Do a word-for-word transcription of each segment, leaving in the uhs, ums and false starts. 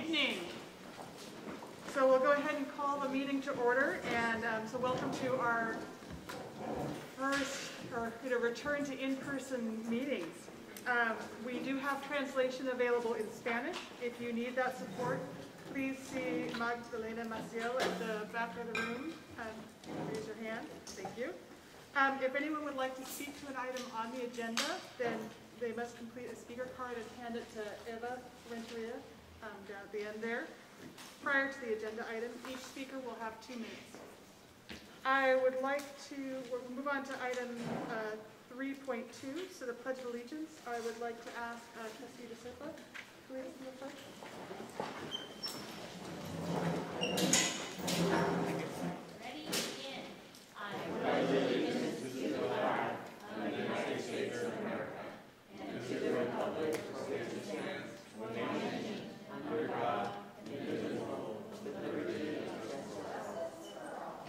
evening. So we'll go ahead and call the meeting to order, and um, so welcome to our first, or you know, return to in-person meetings. Um, we do have translation available in Spanish. If you need that support, please see Magdalena Maciel at the back of the room and raise your hand. Thank you. Um, if anyone would like to speak to an item on the agenda, then they must complete a speaker card and hand it to Eva Renteria um, down at the end there. Prior to the agenda item, each speaker will have two minutes. I would like to we'll move on to item uh, three point two, so the Pledge of Allegiance. I would like to ask uh, Trustee De Silva to lead us in the pledge. Ready, begin. I pledge allegiance to the flag of the United States of America and to the republic for which it stands, one nation, under God, indivisible, with liberty and justice for all.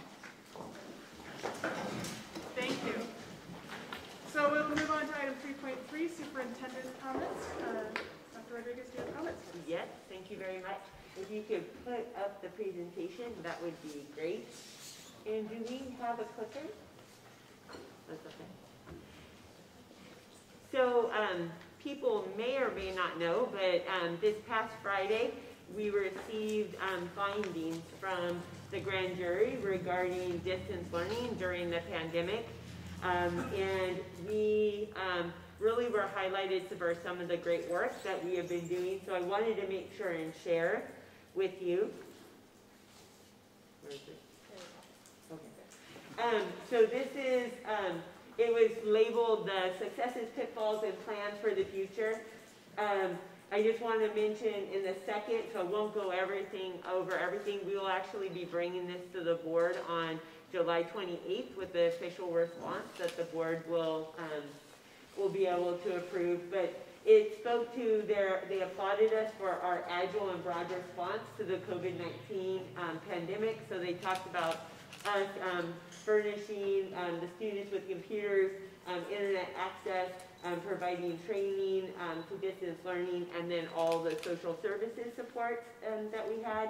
Thank you. So we'll move on to item three point three, Superintendent comments. Uh, Doctor Rodriguez, do you have comments? Yes, thank you very much. If you could put up the presentation, that would be great. And do we have a clicker? That's okay. So um, people may or may not know, but um, this past Friday, we received um, findings from the grand jury regarding distance learning during the pandemic. Um, and we um, really were highlighted for some of the great work that we have been doing. So I wanted to make sure and share with you. Where is it? Okay. Um, so this is, um, it was labeled the Successes, Pitfalls, and Plans for the Future. Um, I just want to mention in the second, so I won't go everything over everything, we will actually be bringing this to the board on July twenty-eighth with the official response that the board will um, will be able to approve. But it spoke to their, they applauded us for our agile and broad response to the COVID nineteen um, pandemic. So they talked about us um, furnishing um, the students with computers, um, internet access, um, providing training um, to distance learning, and then all the social services support um, that we had.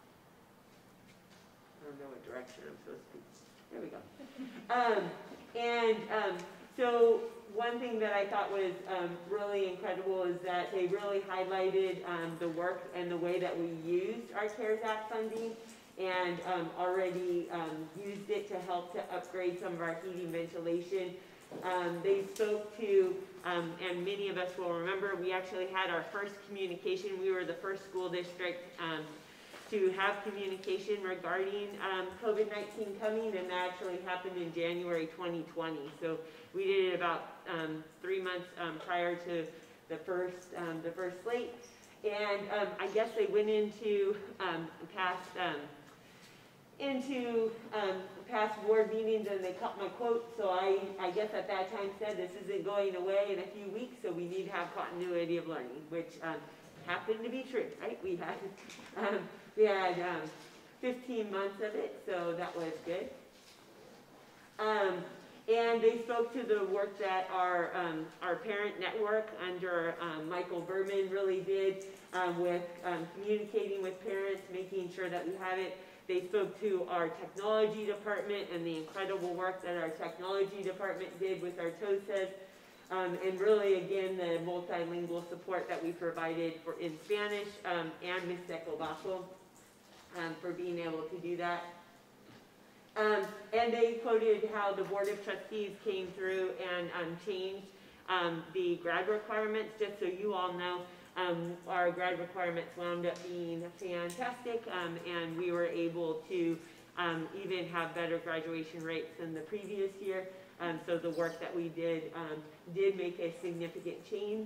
I don't know what direction I'm supposed to be. There we go. Um, and um, so one thing that I thought was um, really incredible is that they really highlighted um, the work and the way that we used our CARES Act funding and um, already um, used it to help to upgrade some of our heating ventilation. Um, they spoke to, um, and many of us will remember, we actually had our first communication. We were the first school district um, to have communication regarding um, COVID nineteen coming, and that actually happened in January twenty twenty. So we did it about um, three months um, prior to the first um, the first slate, and um, I guess they went into um, past um, into um, past board meetings, and they cut my quote. So I I guess at that time said this isn't going away in a few weeks, so we need to have continuity of learning, which um, happened to be true, right? We had. Um, We had um, fifteen months of it, so that was good. Um, and they spoke to the work that our um, our parent network under um, Michael Berman really did um, with um, communicating with parents, making sure that we have it. They spoke to our technology department and the incredible work that our technology department did with our TOSAs. Um, and really, again, the multilingual support that we provided for in Spanish um, and Miz Secobasco. Um, for being able to do that. Um, and they quoted how the Board of Trustees came through and um, changed um, the grad requirements. Just so you all know, um, our grad requirements wound up being fantastic, um, and we were able to um, even have better graduation rates than the previous year. Um, so the work that we did um, did make a significant change.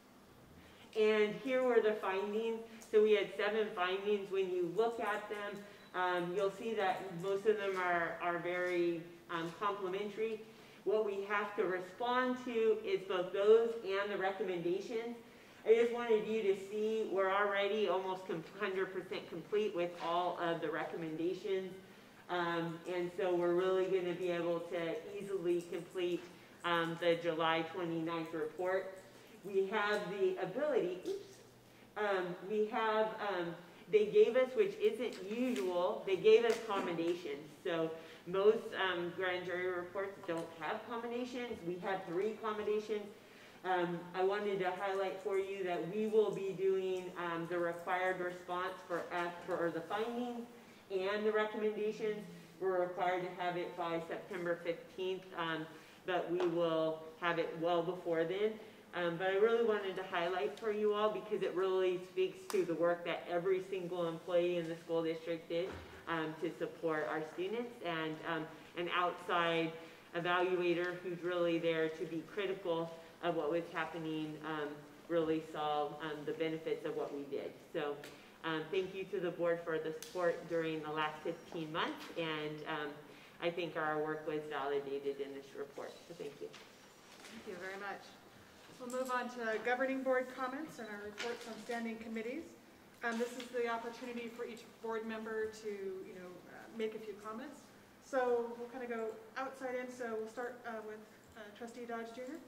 And here were the findings. So we had seven findings. When you look at them, um, you'll see that most of them are, are very um, complementary. What we have to respond to is both those and the recommendations. I just wanted you to see we're already almost one hundred percent complete with all of the recommendations. Um, and so we're really going to be able to easily complete um, the July twenty-ninth report. We have the ability, oops, um, we have um, they gave us, which isn't usual, they gave us commendations. So most um, grand jury reports don't have commendations. We had three commendations. Um, I wanted to highlight for you that we will be doing um, the required response for F for the findings and the recommendations. We're required to have it by September fifteenth, um, but we will have it well before then. Um, but I really wanted to highlight for you all because it really speaks to the work that every single employee in the school district did um, to support our students, and um, an outside evaluator who's really there to be critical of what was happening um, really saw um, the benefits of what we did. So um, thank you to the board for the support during the last fifteen months, and um, I think our work was validated in this report. So thank you. Thank you very much. We'll move on to governing board comments and our reports on standing committees. Um, this is the opportunity for each board member to, you know, uh, make a few comments. So we'll kind of go outside in. So we'll start uh, with uh, Trustee Dodge Junior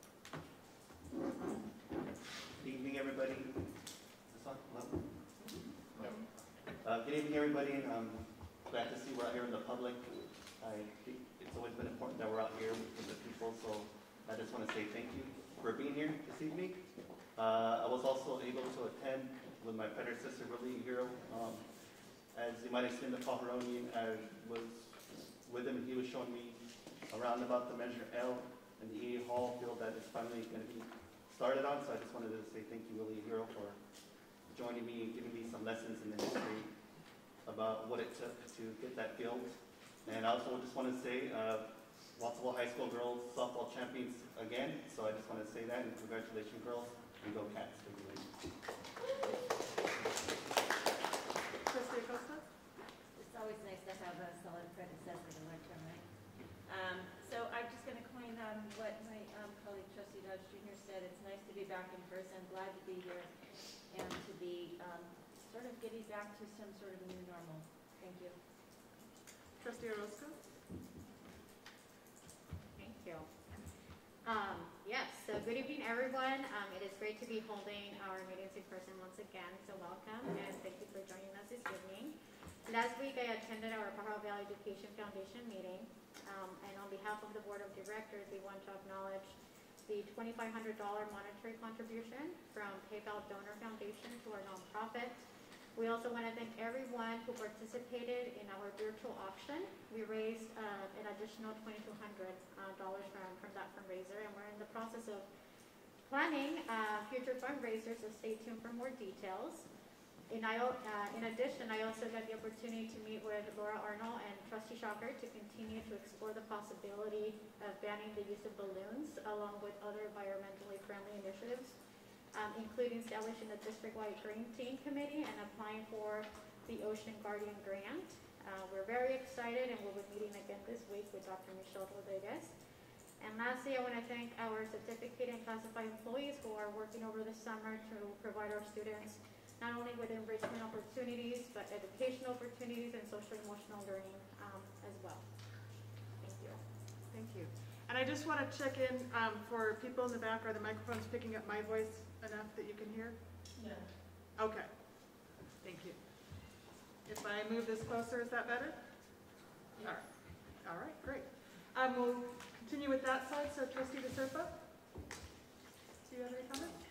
Good evening, everybody. This on? Hello? Uh, good evening, everybody. And I'm glad to see we're out here in the public. I think it's always been important that we're out here with the people. So I just want to say thank you for being here this evening. Uh, I was also able to attend with my predecessor, really a hero. Um, as you might have seen, the Pajaronian, I was with him, and he was showing me around about the Measure L and the E A Hall field that is finally going to be started on. So I just wanted to say thank you, really a hero, for joining me and giving me some lessons in the history about what it took to get that field. And I also just want to say, uh, Watsonville High School girls softball champions again, so I just want to say that, and congratulations, girls, and go Cats. Thank you, ladies. Trustee Acosta? It's always nice to have a solid predecessor to learn from, right? Um, so I'm just going to coin on what my um, colleague Trustee Dodge Junior said. It's nice to be back in person. Glad to be here and to be um, sort of getting back to some sort of new normal. Thank you. Trustee Orozco? Thank you. Um, yes, so good evening, everyone. Um, it is great to be holding our meetings in person once again, so welcome, and thank you for joining us this evening. Last week, I attended our Pajaro Valley Education Foundation meeting, um, and on behalf of the Board of Directors, we want to acknowledge the twenty-five hundred dollars monetary contribution from PayPal Donor Foundation to our nonprofit. We also want to thank everyone who participated in our virtual auction. We raised uh, an additional twenty-two hundred dollars uh, from, from that fundraiser, and we're in the process of planning uh, future fundraisers, so stay tuned for more details. And I, uh, in addition, I also got the opportunity to meet with Laura Arnold and Trustee Shocker to continue to explore the possibility of banning the use of balloons, along with other environmentally friendly initiatives, Um, including establishing a district-wide green team committee and applying for the Ocean Guardian grant. Uh, we're very excited, and we'll be meeting again this week with Doctor Michelle Rodriguez. And lastly, I want to thank our certificated and classified employees who are working over the summer to provide our students not only with enrichment opportunities, but educational opportunities and social-emotional learning um, as well. Thank you. Thank you. And I just want to check in um, for people in the back. Are the microphones picking up my voice enough that you can hear? No. Okay. Thank you. If I move this closer, is that better? All right. All right, great. Um, we'll continue with that side. So Trustee DeSerpa, do you have any comments?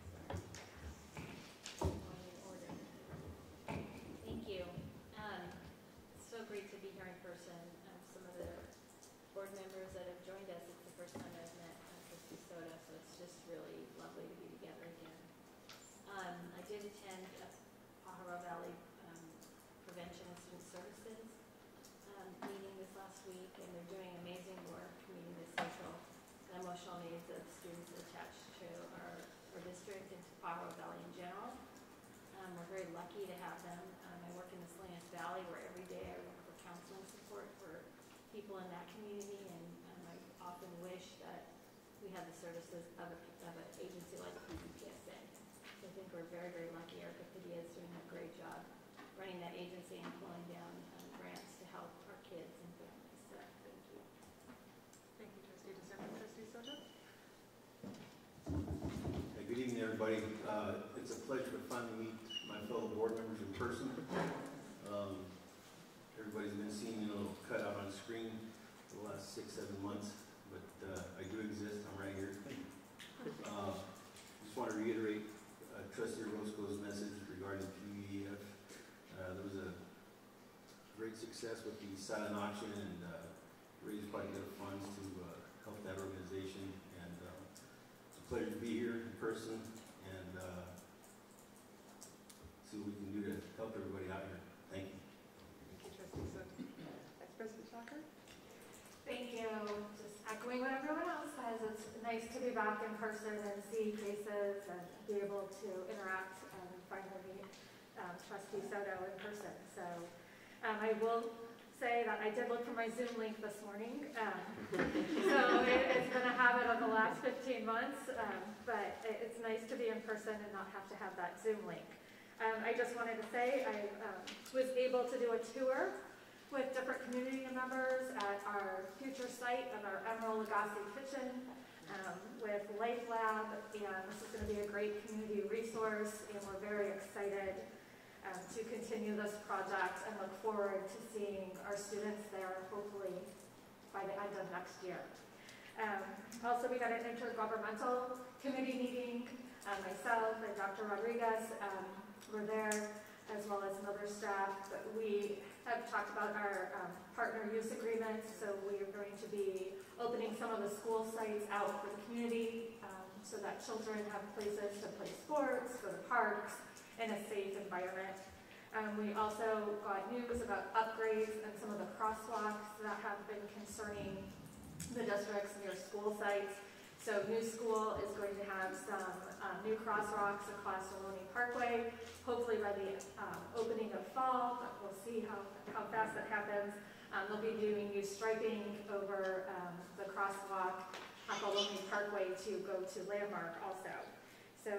Thank you. Um, it's so great to be here in person. Um, some of the board members that have joined us, it's the first time I've met uh, Trustee Soda, so it's just really lovely to be together again. Um, I did attend a Pajaro Valley um, Prevention and Student Services um, meeting this last week, and they're doing amazing work meeting the social and emotional needs of students attached to our, our district and to Pajaro Valley in general. Um, we're very lucky to have them. Um, I work in the Salinas Valley, where every day I look for counseling support for people in that community, and um, I often wish that we had the services of, a, of an agency like P D P S A. So I think we're very, very lucky. Erica Padilla is doing a great job running that agency and pulling down um, grants to help our kids and families. So thank you. Thank you, Trustee DeSerpa. Trustee Soto? Hey, good evening, everybody. Uh, it's a pleasure to finally meet my fellow board members in person. great success with the silent auction and uh, raised quite a bit of funds to uh, help that organization. And uh, it's a pleasure to be here in person and uh, see what we can do to help everybody out here. Thank you. Thank you, Trustee Soto. Vice President Shocker? Thank you. Just echoing what everyone else says, it's nice to be back in person and see faces and be able to interact and finally meet um, Trustee Soto in person. So um, I will say that I did look for my Zoom link this morning. Um, so it, it's been a habit of the last fifteen months, um, but it, it's nice to be in person and not have to have that Zoom link. Um, I just wanted to say I um, was able to do a tour with different community members at our future site of our Emerald Lagasse Kitchen um, with Life Lab, and this is going to be a great community resource, and we're very excited um, to continue this project and look forward to seeing our students there hopefully by the end of next year. Um, also, we got an intergovernmental committee meeting. Uh, myself and Doctor Rodriguez um, were there, as well as another staff. But we have talked about our um, partner use agreements, so we are going to be opening some of the school sites out for the community um, so that children have places to play sports, go to parks, in a safe environment. Um, we also got news about upgrades and some of the crosswalks that have been concerning the districts near school sites. So New School is going to have some um, new crosswalks across Ohlone Parkway, hopefully by the um, opening of fall, but we'll see how, how fast that happens. Um, they'll be doing new striping over um, the crosswalk up Ohlone Parkway to go to Landmark also. So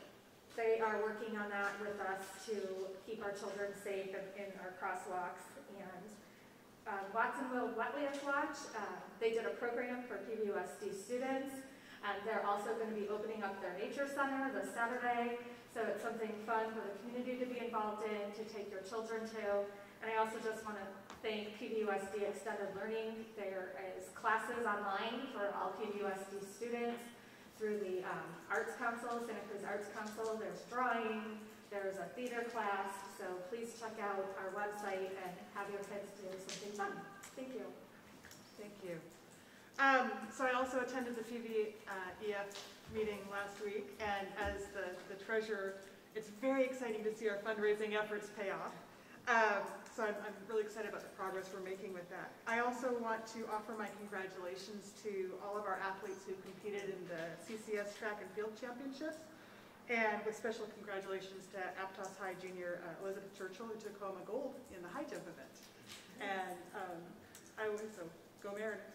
they are working on that with us to keep our children safe in, in our crosswalks. And um, Watsonville Wetlands Watch, uh, they did a program for P B U S D students. And they're also going to be opening up their nature center this Saturday. So it's something fun for the community to be involved in, to take your children to. And I also just want to thank P B U S D Extended Learning. There is classes online for all P B U S D students through the um, Arts Council, Santa Cruz Arts Council. There's drawing, there's a theater class. So please check out our website and have your kids do something fun. Thank you. Thank you. Um, so I also attended the P B E F meeting last week, and as the, the treasurer, it's very exciting to see our fundraising efforts pay off. Um, so I'm, I'm really excited about the progress we're making with that. I also want to offer my congratulations to all of our athletes who competed in the C C S Track and Field Championships, and with special congratulations to Aptos High junior uh, Elizabeth Churchill, who took home a gold in the high jump event. And um, I was, so go Mariners.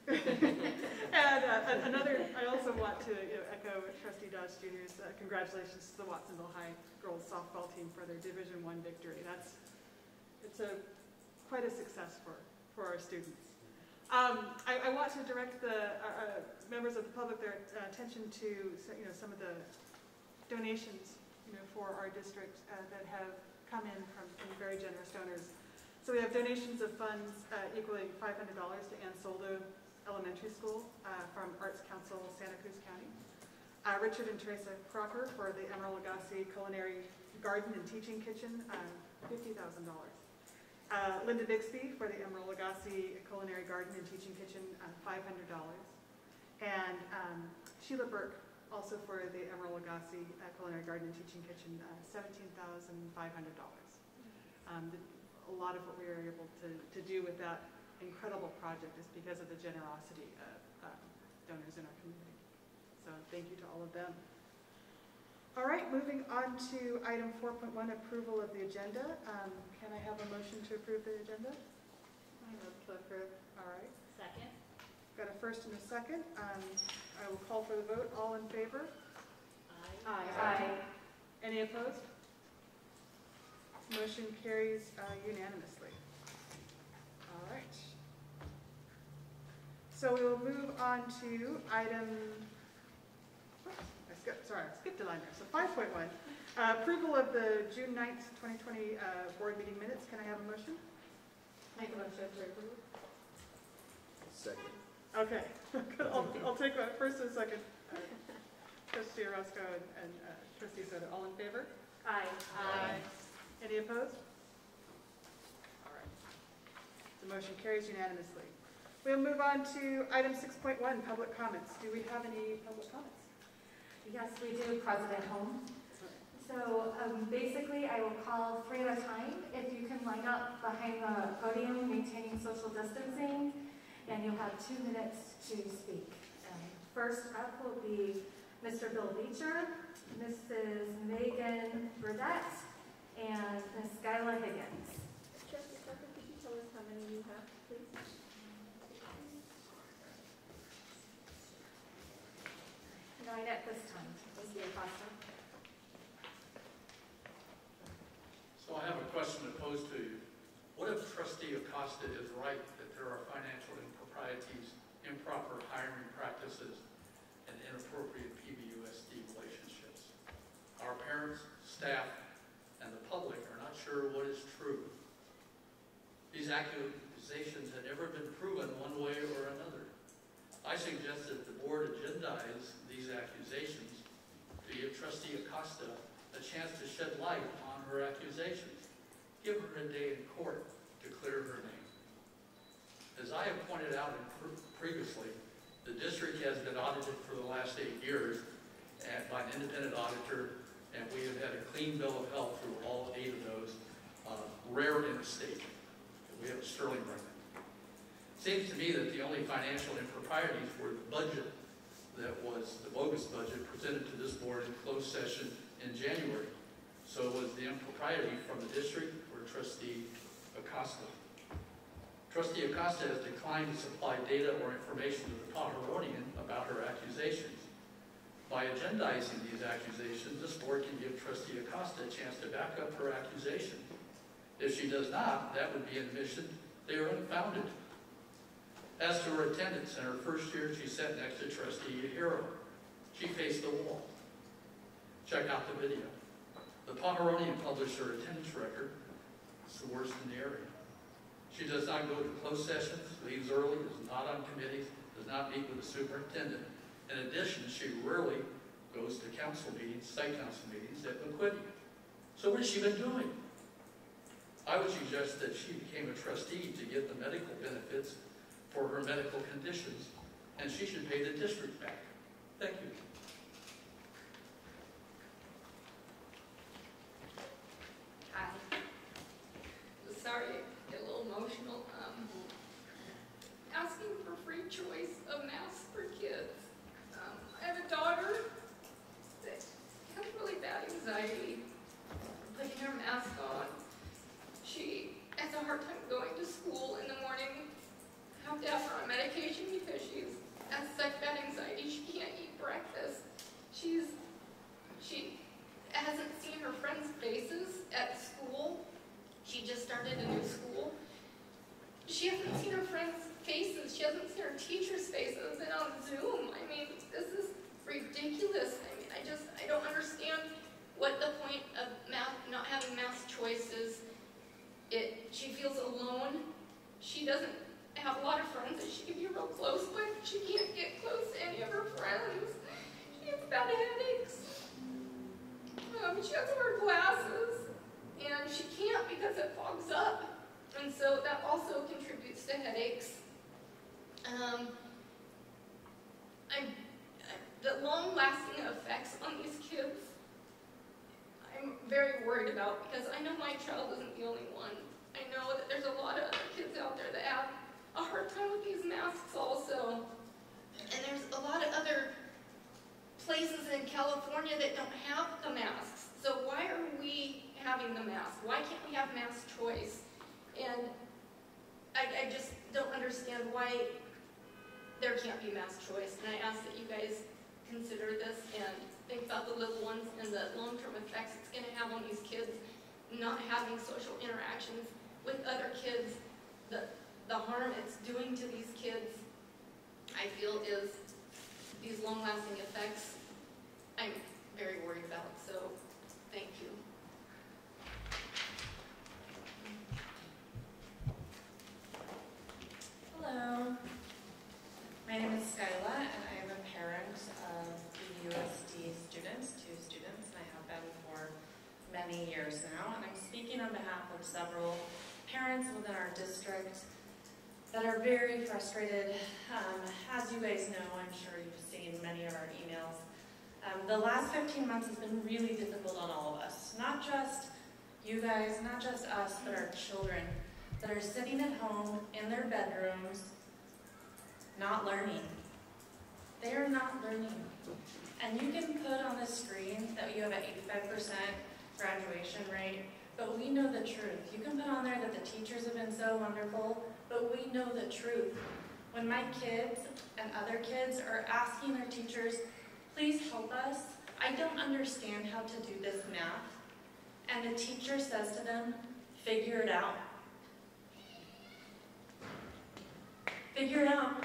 And uh, another, I also want to you know, echo Trustee Dodge Junior's uh, congratulations to the Watsonville High girls softball team for their Division One victory. That's it's a quite a success for for our students. Um, I, I want to direct the uh, uh, members of the public their uh, attention to you know some of the donations you know for our district uh, that have come in from, from very generous donors. So we have donations of funds uh, equaling five hundred dollars to Ann Soldo Elementary School uh, from Arts Council Santa Cruz County. Uh, Richard and Teresa Crocker for the Emerald Lagasse Culinary Garden and Teaching Kitchen, uh, fifty thousand dollars. Uh, Linda Bixby for the Emerald Lagasse Culinary Garden and Teaching Kitchen, uh, five hundred dollars. And um, Sheila Burke also for the Emerald Lagasse uh, Culinary Garden and Teaching Kitchen, uh, seventeen thousand five hundred dollars. Um, a lot of what we were able to, to do with that incredible project is because of the generosity of uh, donors in our community. So thank you to all of them. All right, moving on to item four point one, approval of the agenda. Um, can I have a motion to approve the agenda? I move to approve. All right, Second. got a first and a second. Um, I will call for the vote. All in favor? Aye. Aye. Any opposed? Motion carries uh, unanimously. All right. So we will move on to item, I skipped, sorry, I skipped a line there. So five point one, uh, approval of the June ninth, twenty twenty uh, board meeting minutes. Can I have a motion? Make a motion to approve. Second. Okay, I'll, I'll take a first and second. Uh, Trustee Orozco and, and uh, Trustee Soto, all in favor? Aye. Aye. Any opposed? All right. The motion carries unanimously. We'll move on to item six point one, public comments. Do we have any public comments? Yes, we do, President Holm. So um, basically, I will call three at a time. If you can line up behind the podium, maintaining social distancing, and you'll have two minutes to speak. Um, first up will be Mister Bill Beecher, Missus Megan Burdett, and Miz Skyla Higgins. Trustee Tucker, could you tell us how many you have, please? Nine at this time. Thank you, Pastor. So I have a question to pose to you. What if Trustee Acosta is right that there are financial improprieties, improper hiring practices, and inappropriate P B U S D relationships? Our parents, staff, and the public are not sure what is true. These accusations have never been proven one way or another. I suggest that the board agendize these accusations to give Trustee Acosta a chance to shed light on her accusations. Give her a day in court to clear her name. As I have pointed out in pr previously, the district has been audited for the last eight years and by an independent auditor, and we have had a clean bill of health through all eight of those, uh, rare in the state. We have a sterling record. Seems to me that the only financial improprieties were the budget that was the bogus budget presented to this board in closed session in January. So was the impropriety from the district or Trustee Acosta? Trustee Acosta has declined to supply data or information to the Pajaronian about her accusations. By agendizing these accusations, this board can give Trustee Acosta a chance to back up her accusations. If she does not, that would be an admission they are unfounded. As to her attendance, in her first year, she sat next to Trustee Hero. She faced the wall. Check out the video. The Pajaronian published her attendance record. It's the worst in the area. She does not go to closed sessions, leaves early, is not on committees, does not meet with the superintendent. In addition, she rarely goes to council meetings, site council meetings at McQuitty. So what has she been doing? I would suggest that she became a trustee to get the medical benefits for her medical conditions, and she should pay the district back. Thank you. Hi. Sorry, I get a little emotional. Um, asking for free choice of masks for kids. Um, I have a daughter that has really bad anxiety from putting her mask on. She has a hard time going to school in the morning. I have to have her on medication because she's has such bad anxiety she can't eat breakfast. She's she hasn't seen her friends' faces at school. She just started a new school. She hasn't seen her friends' faces. She hasn't seen her teachers' faces. And on Zoom, I mean, this is ridiculous. I mean, I just I don't understand what the point of math, not having math choices. It she feels alone. She doesn't have a lot of friends that she can be real close with. She can't get close to any of her friends. She has bad headaches. Um, she has to wear glasses, and she can't because it fogs up. And so that also contributes to headaches. Um, I'm, I, the long-lasting effects on these kids, I'm very worried about because I know my child isn't the only one. I know that there's a lot of other kids out there that have a hard time with these masks also. And there's a lot of other places in California that don't have the masks. So why are we having the mask? Why can't we have mask choice? And I, I just don't understand why there can't be mask choice. And I ask that you guys consider this and think about the little ones and the long-term effects it's going to have on these kids, not having social interactions with other kids, the, the harm it's doing to these kids, I feel is these long-lasting effects I'm very worried about. So thank you. Hello, my name is Skyla, and I am a parent of the U S D students, two students, and I have been for many years now. And I'm speaking on behalf of several parents within our district that are very frustrated. Um, as you guys know, I'm sure you've seen many of our emails. Um, the last fifteen months has been really difficult on all of us. Not just you guys, not just us, but our children that are sitting at home in their bedrooms, not learning. They are not learning. And you can put on the screen that you have an eighty-five percent graduation rate, but we know the truth. You can put on there that the teachers have been so wonderful, but we know the truth. When my kids and other kids are asking their teachers, please help us, I don't understand how to do this math, and the teacher says to them, figure it out. Figure it out.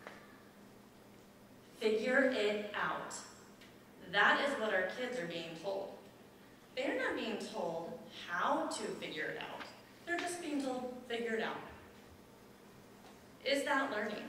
Figure it out. That is what our kids are being told. They're not being told how to figure it out. They're just being told, figure it out. Is that learning?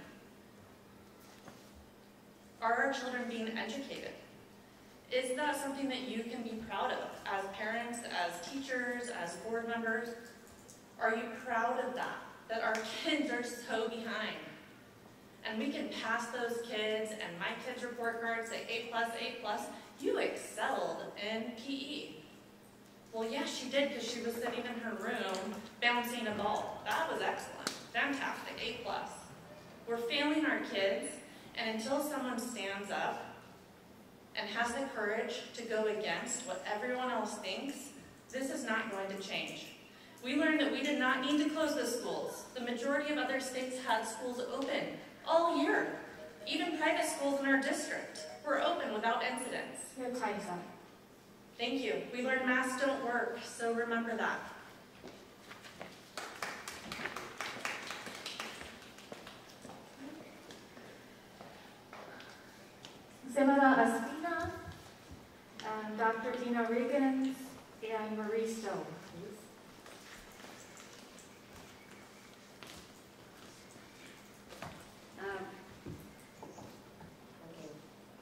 Are our children being educated? Is that something that you can be proud of as parents, as teachers, as board members? Are you proud of that? That our kids are so behind? And we can pass those kids, and my kids' report cards say A plus, A plus. You excelled in P E. Well, yes, she did, because she was sitting in her room bouncing a ball. That was excellent. Fantastic, A plus. We're failing our kids, and until someone stands up and has the courage to go against what everyone else thinks, this is not going to change. We learned that we did not need to close the schools. The majority of other states had schools open all year. Even private schools in our district were open without incidents. Your time's up. Thank you. We learned masks don't work, so remember that. Zemara Espina, and Doctor Dina Riggins, and Marie Stone, please. Um, okay.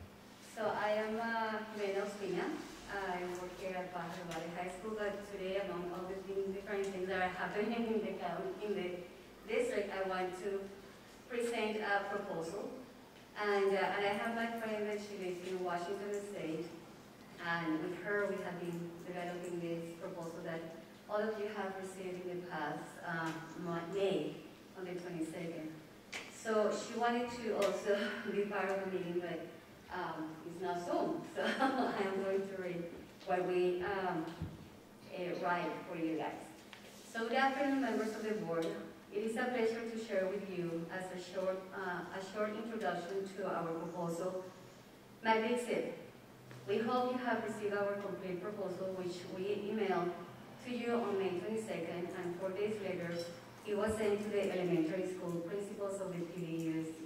So I am uh, Reina Espina. I work here at Pajaro Valley High School, but today, among all the things, different things that are happening in the county, in the district, I want to present a proposal. And, uh, and I have my friend that she lives in Washington State, and with her we have been developing this proposal that all of you have received in the past um, May on the twenty-second. So she wanted to also be part of the meeting, but um, it's not Zoom. So I am going to read what we um, uh, write for you guys. So good afternoon, members of the board. It is a pleasure to share with you as a short, uh, a short introduction to our proposal. My big tip. We hope you have received our complete proposal, which we emailed to you on May twenty-second, and four days later, it was sent to the elementary school principals of the P D U S D.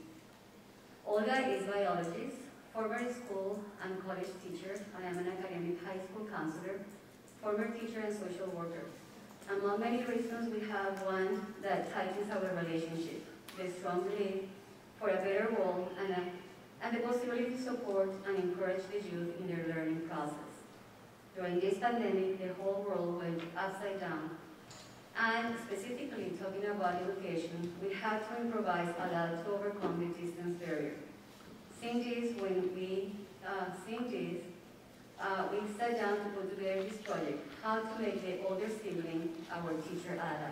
Olga is biologist, former school and college teacher, and I'm an academic high school counselor, former teacher and social worker. Among many reasons, we have one that tightens our relationship, the strong belief for a better world and, a, and the possibility to support and encourage the youth in their learning process. During this pandemic, the whole world went upside down. And specifically talking about education, we had to improvise a lot to overcome the distance barrier. Seeing this, when we, uh, seeing this, Uh, we sat down to put together this project, how to make the older sibling our teacher ally.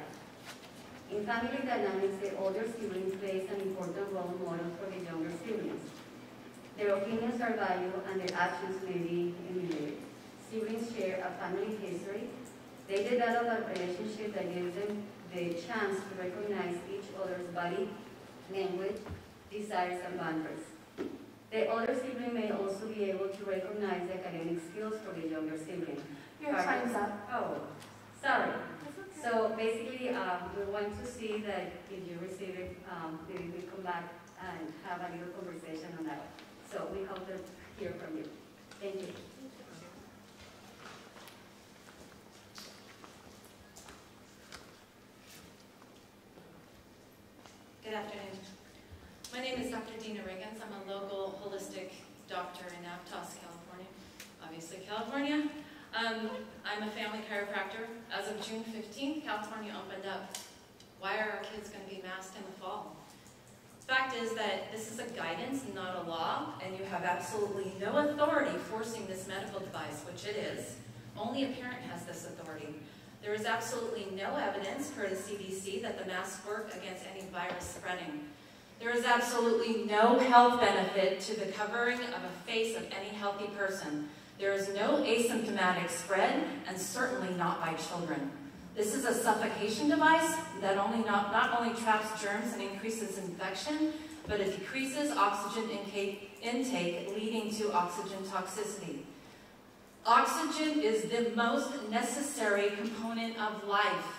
In family dynamics, the older siblings plays an important role model for the younger siblings. Their opinions are valued and their actions may be emulated. Siblings share a family history. They develop a relationship that gives them the chance to recognize each other's body, language, desires, and boundaries. The older sibling may also be able to recognize the academic skills for the younger sibling. Your time's up. Oh, sorry. So basically, um, we want to see that if you receive it, um, we will come back and have a little conversation on that. So we hope to hear from you. Thank you. Good afternoon. My name is Doctor Dina Riggins. I'm a local holistic doctor in Aptos, California. Obviously, California. Um, I'm a family chiropractor. As of June fifteenth, California opened up. Why are our kids going to be masked in the fall? Fact is that this is a guidance, not a law, and you have absolutely no authority forcing this medical device, which it is. Only a parent has this authority. There is absolutely no evidence per the C D C that the masks work against any virus spreading. There is absolutely no health benefit to the covering of a face of any healthy person. There is no asymptomatic spread, and certainly not by children. This is a suffocation device that only not, not only traps germs and increases infection, but it decreases oxygen intake, intake, leading to oxygen toxicity. Oxygen is the most necessary component of life.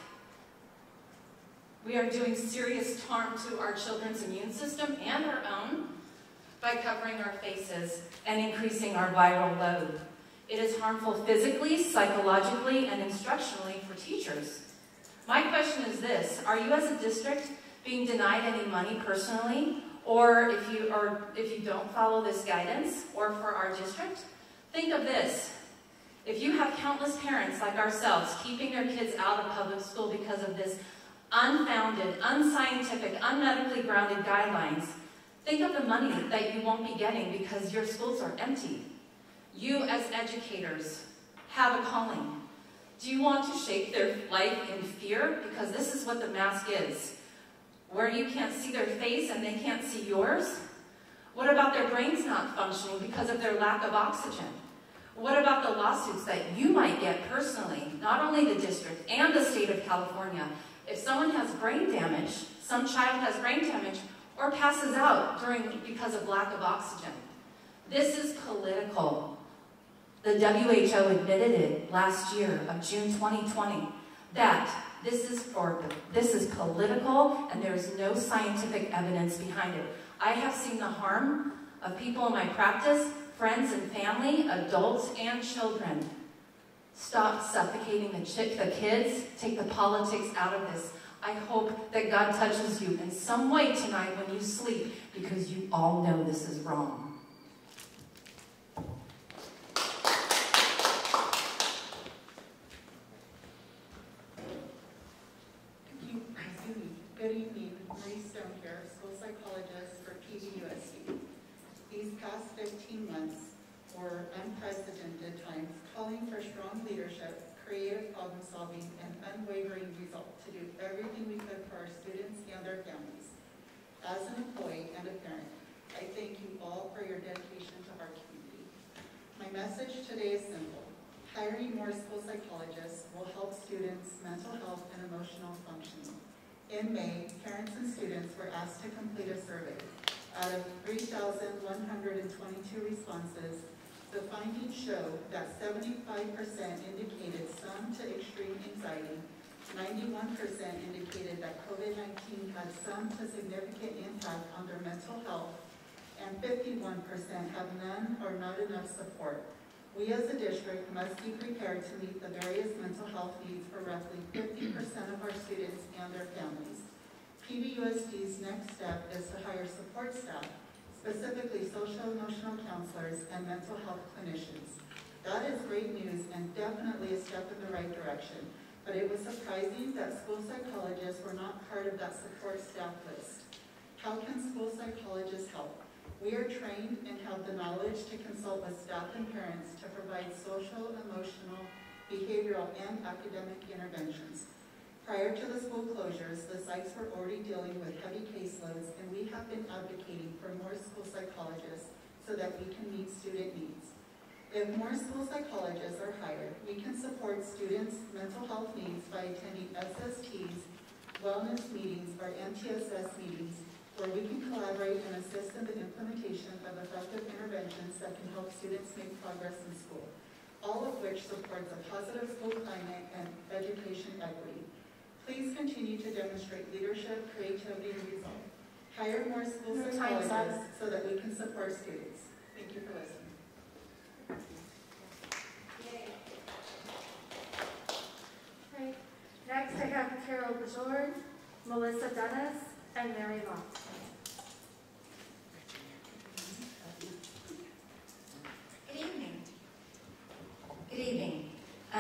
We are doing serious harm to our children's immune system and our own by covering our faces and increasing our viral load. It is harmful physically, psychologically, and instructionally for teachers. My question is this: are you as a district being denied any money personally, or if you, or if you don't follow this guidance, or for our district? Think of this. If you have countless parents like ourselves keeping their kids out of public school because of this unfounded, unscientific, unmedically grounded guidelines, think of the money that you won't be getting because your schools are empty. You as educators have a calling. Do you want to shape their life in fear? Because this is what the mask is, where you can't see their face and they can't see yours. What about their brains not functioning because of their lack of oxygen? What about the lawsuits that you might get personally, not only the district and the state of California? If someone has brain damage, some child has brain damage, or passes out during because of lack of oxygen. This is political. The W H O admitted it last year of June twenty twenty, that this is for this is political and there's no scientific evidence behind it. I have seen the harm of people in my practice, friends and family, adults and children. Stop suffocating the, ch the kids. Take the politics out of this. I hope that God touches you in some way tonight when you sleep, because you all know this is wrong. Good evening, Marie Stone here, school psychologist for P V U S D. These past fifteen months were unprecedented times, calling for strong leadership, creative problem solving, and unwavering resolve to do everything we could for our students and their families. As an employee and a parent, I thank you all for your dedication to our community. My message today is simple. Hiring more school psychologists will help students' mental health and emotional functioning. In May, parents and students were asked to complete a survey. Out of three thousand one hundred twenty-two responses, the findings show that seventy-five percent indicated some to extreme anxiety, ninety-one percent indicated that COVID nineteen had some to significant impact on their mental health, and fifty-one percent have none or not enough support. We as a district must be prepared to meet the various mental health needs for roughly fifty percent of our students and their families. P V U S D's next step is to hire support staff, specifically social emotional counselors and mental health clinicians. That is great news and definitely a step in the right direction, but it was surprising that school psychologists were not part of that support staff list. How can school psychologists help? We are trained and have the knowledge to consult with staff and parents to provide social, emotional, behavioral, and academic interventions. Prior to the school closures, the sites were already dealing with heavy caseloads, and we have been advocating for more school psychologists so that we can meet student needs. If more school psychologists are hired, we can support students' mental health needs by attending S S Ts, wellness meetings, or M T S S meetings, where we can collaborate and assist in the implementation of effective interventions that can help students make progress in school, all of which supports a positive school climate and education equity. Please continue to demonstrate leadership, creativity, and resolve. Hire more school psychologists so that we can support students. Thank you for listening. Right. Next, I have Carol Bajord, Melissa Dennis, and Mary Long. Good evening. Good evening. Um,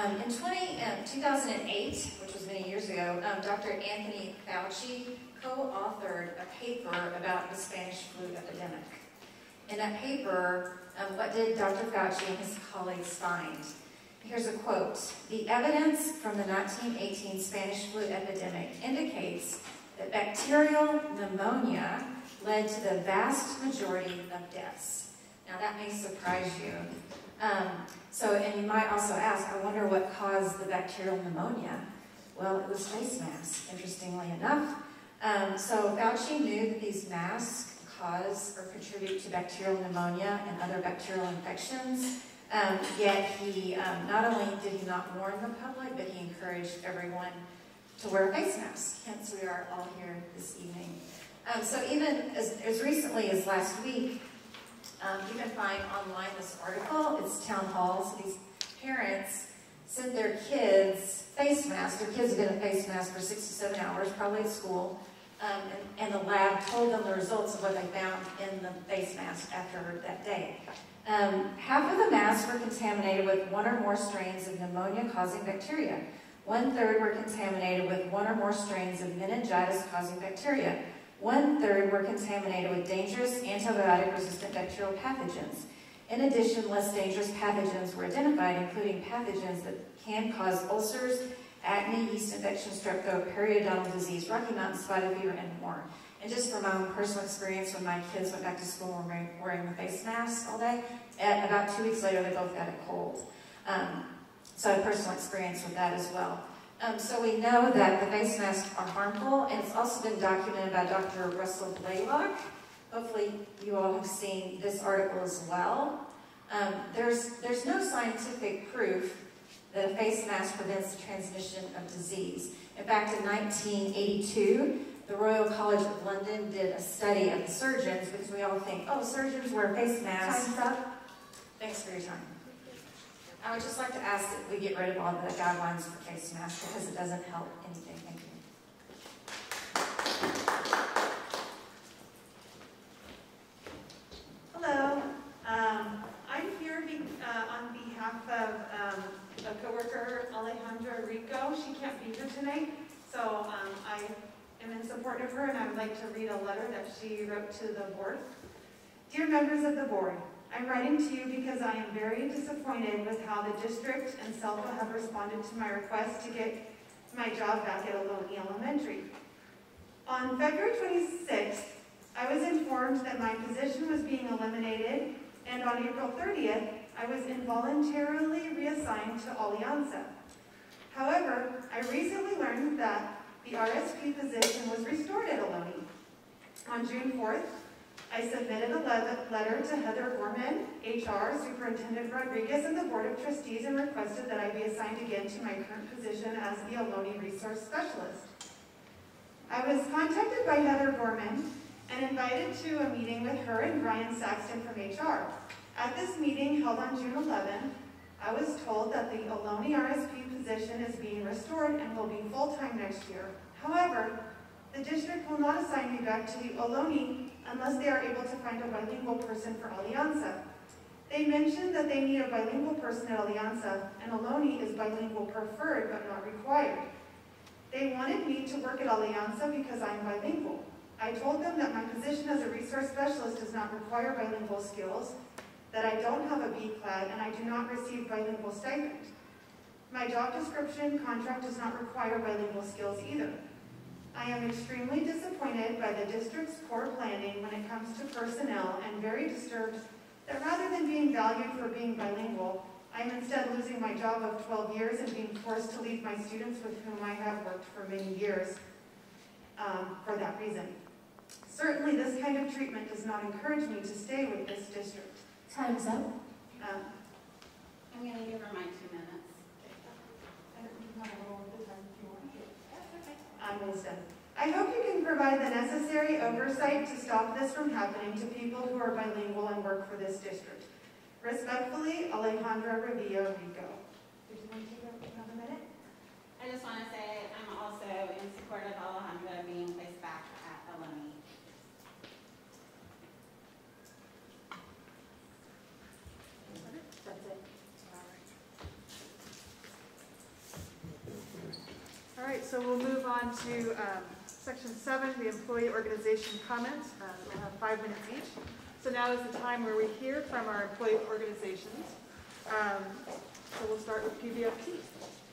Um, in twenty, uh, two thousand eight, which was many years ago, um, Doctor Anthony Fauci co-authored a paper about the Spanish flu epidemic. In that paper, um, what did Doctor Fauci and his colleagues find? Here's a quote. "The evidence from the nineteen eighteen Spanish flu epidemic indicates that bacterial pneumonia led to the vast majority of deaths." Now that may surprise you. Um, so, and you might also ask, I wonder what caused the bacterial pneumonia? Well, it was face masks, interestingly enough. Um, so Fauci knew that these masks cause or contribute to bacterial pneumonia and other bacterial infections. Um, yet he, um, not only did he not warn the public, but he encouraged everyone to wear a face mask. Hence we are all here this evening. Um, so even as, as recently as last week, um, you can find online this article. It's town hall. So these parents sent their kids face masks. Their kids have been in a face mask for six to seven hours, probably at school. Um, and, and the lab told them the results of what they found in the face mask after that day. Um, half of the masks were contaminated with one or more strains of pneumonia-causing bacteria. One-third were contaminated with one or more strains of meningitis-causing bacteria. One-third were contaminated with dangerous antibiotic-resistant bacterial pathogens. In addition, less dangerous pathogens were identified, including pathogens that can cause ulcers, acne, yeast infection, strep throat, periodontal disease, Rocky Mountain spotted fever, and more. And just from my own personal experience, when my kids went back to school and were wearing the face masks all day, at about two weeks later, they both got a cold. Um, so I had personal experience with that as well. Um, so we know that the face masks are harmful, and it's also been documented by Doctor Russell Blaylock. Hopefully you all have seen this article as well. Um, there's, there's no scientific proof that a face mask prevents the transmission of disease. In fact, in nineteen eighty-two, the Royal College of London did a study of the surgeons, because we all think, oh, surgeons wear face masks. Time's up. Thanks for your time. I would just like to ask that we get rid of all the guidelines for face masks, because it doesn't help anything. Thank you. Hello. Um, I'm here be, uh, on behalf of um, a coworker, Alejandra Rico. She can't be here tonight, so um, I am in support of her, and I would like to read a letter that she wrote to the board. Dear members of the board, I'm writing to you because I am very disappointed with how the district and SELPA have responded to my request to get my job back at Ohlone Elementary. On February twenty-sixth, I was informed that my position was being eliminated, and on April thirtieth, I was involuntarily reassigned to Alianza. However, I recently learned that the R S P position was restored at Ohlone. On June fourth, I submitted a letter to Heather Gorman, H R, Superintendent Rodriguez, and the Board of Trustees, and requested that I be assigned again to my current position as the Ohlone Resource Specialist. I was contacted by Heather Gorman and invited to a meeting with her and Brian Saxton from H R. At this meeting, held on June eleventh, I was told that the Ohlone R S P position is being restored and will be full-time next year. However, the district will not assign me back to the Ohlone unless they are able to find a bilingual person for Alianza. They mentioned that they need a bilingual person at Alianza, and Ohlone is bilingual preferred but not required. They wanted me to work at Alianza because I am bilingual. I told them that my position as a resource specialist does not require bilingual skills, that I don't have a B CLAD, and I do not receive bilingual stipend. My job description contract does not require bilingual skills either. I am extremely disappointed by the district's poor planning when it comes to personnel, and very disturbed that rather than being valued for being bilingual, I am instead losing my job of twelve years and being forced to leave my students with whom I have worked for many years um, for that reason. Certainly this kind of treatment does not encourage me to stay with this district. Time's up. Um, I'm going to give her my two minutes. I'm almost done. I hope you can provide the necessary oversight to stop this from happening to people who are bilingual and work for this district. Respectfully, Alejandra Revilla Rico. Did you want to take another minute? I just want to say I'm also in support of Alejandra being placed back at Ohlone. That's it. so we'll move on to um, section seven, the employee organization comments. Uh, we'll have five minutes each. So now is the time where we hear from our employee organizations. Um, so we'll start with P B F T.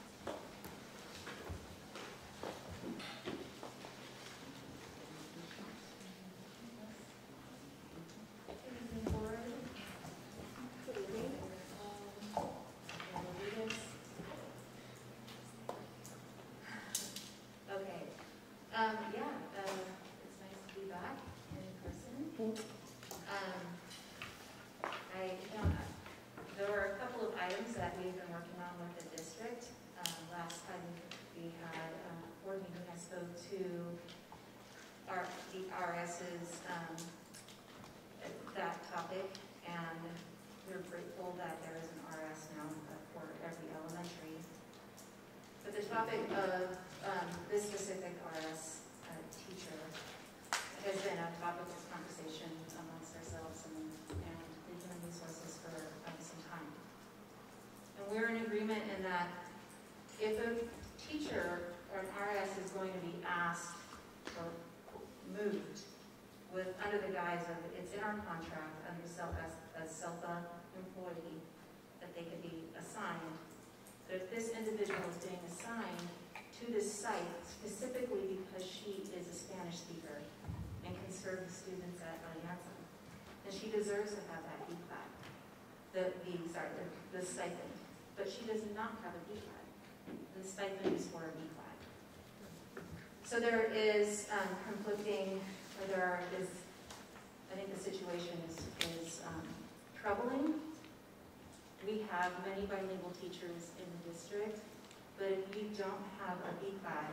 Um, yeah, uh, it's nice to be back in person. Um, I, you know, there were a couple of items that we've been working on with the district. Um, last time we had a board meeting, I spoke to our, the R S's, um, that topic, and we're grateful that there is an R S now for every elementary. But the topic of um, this specific R S uh, teacher has been a topic of conversation amongst ourselves and, and the human resources for um, some time. And we're in agreement in that if a teacher or an R S is going to be asked or moved with under the guise of it's in our contract under self as a SELPA employee that they could be assigned. But if this individual is being assigned to this site specifically because she is a Spanish speaker and can serve the students at Alianza, then she deserves to have that B PLAT, the, the, sorry, the, the stipend. But she does not have a B PLAT. The stipend is for a B PLAT. So there is um, conflicting, or there is, I think the situation is, is um, troubling. We have many bilingual teachers in the district, but if you don't have a B PLAT,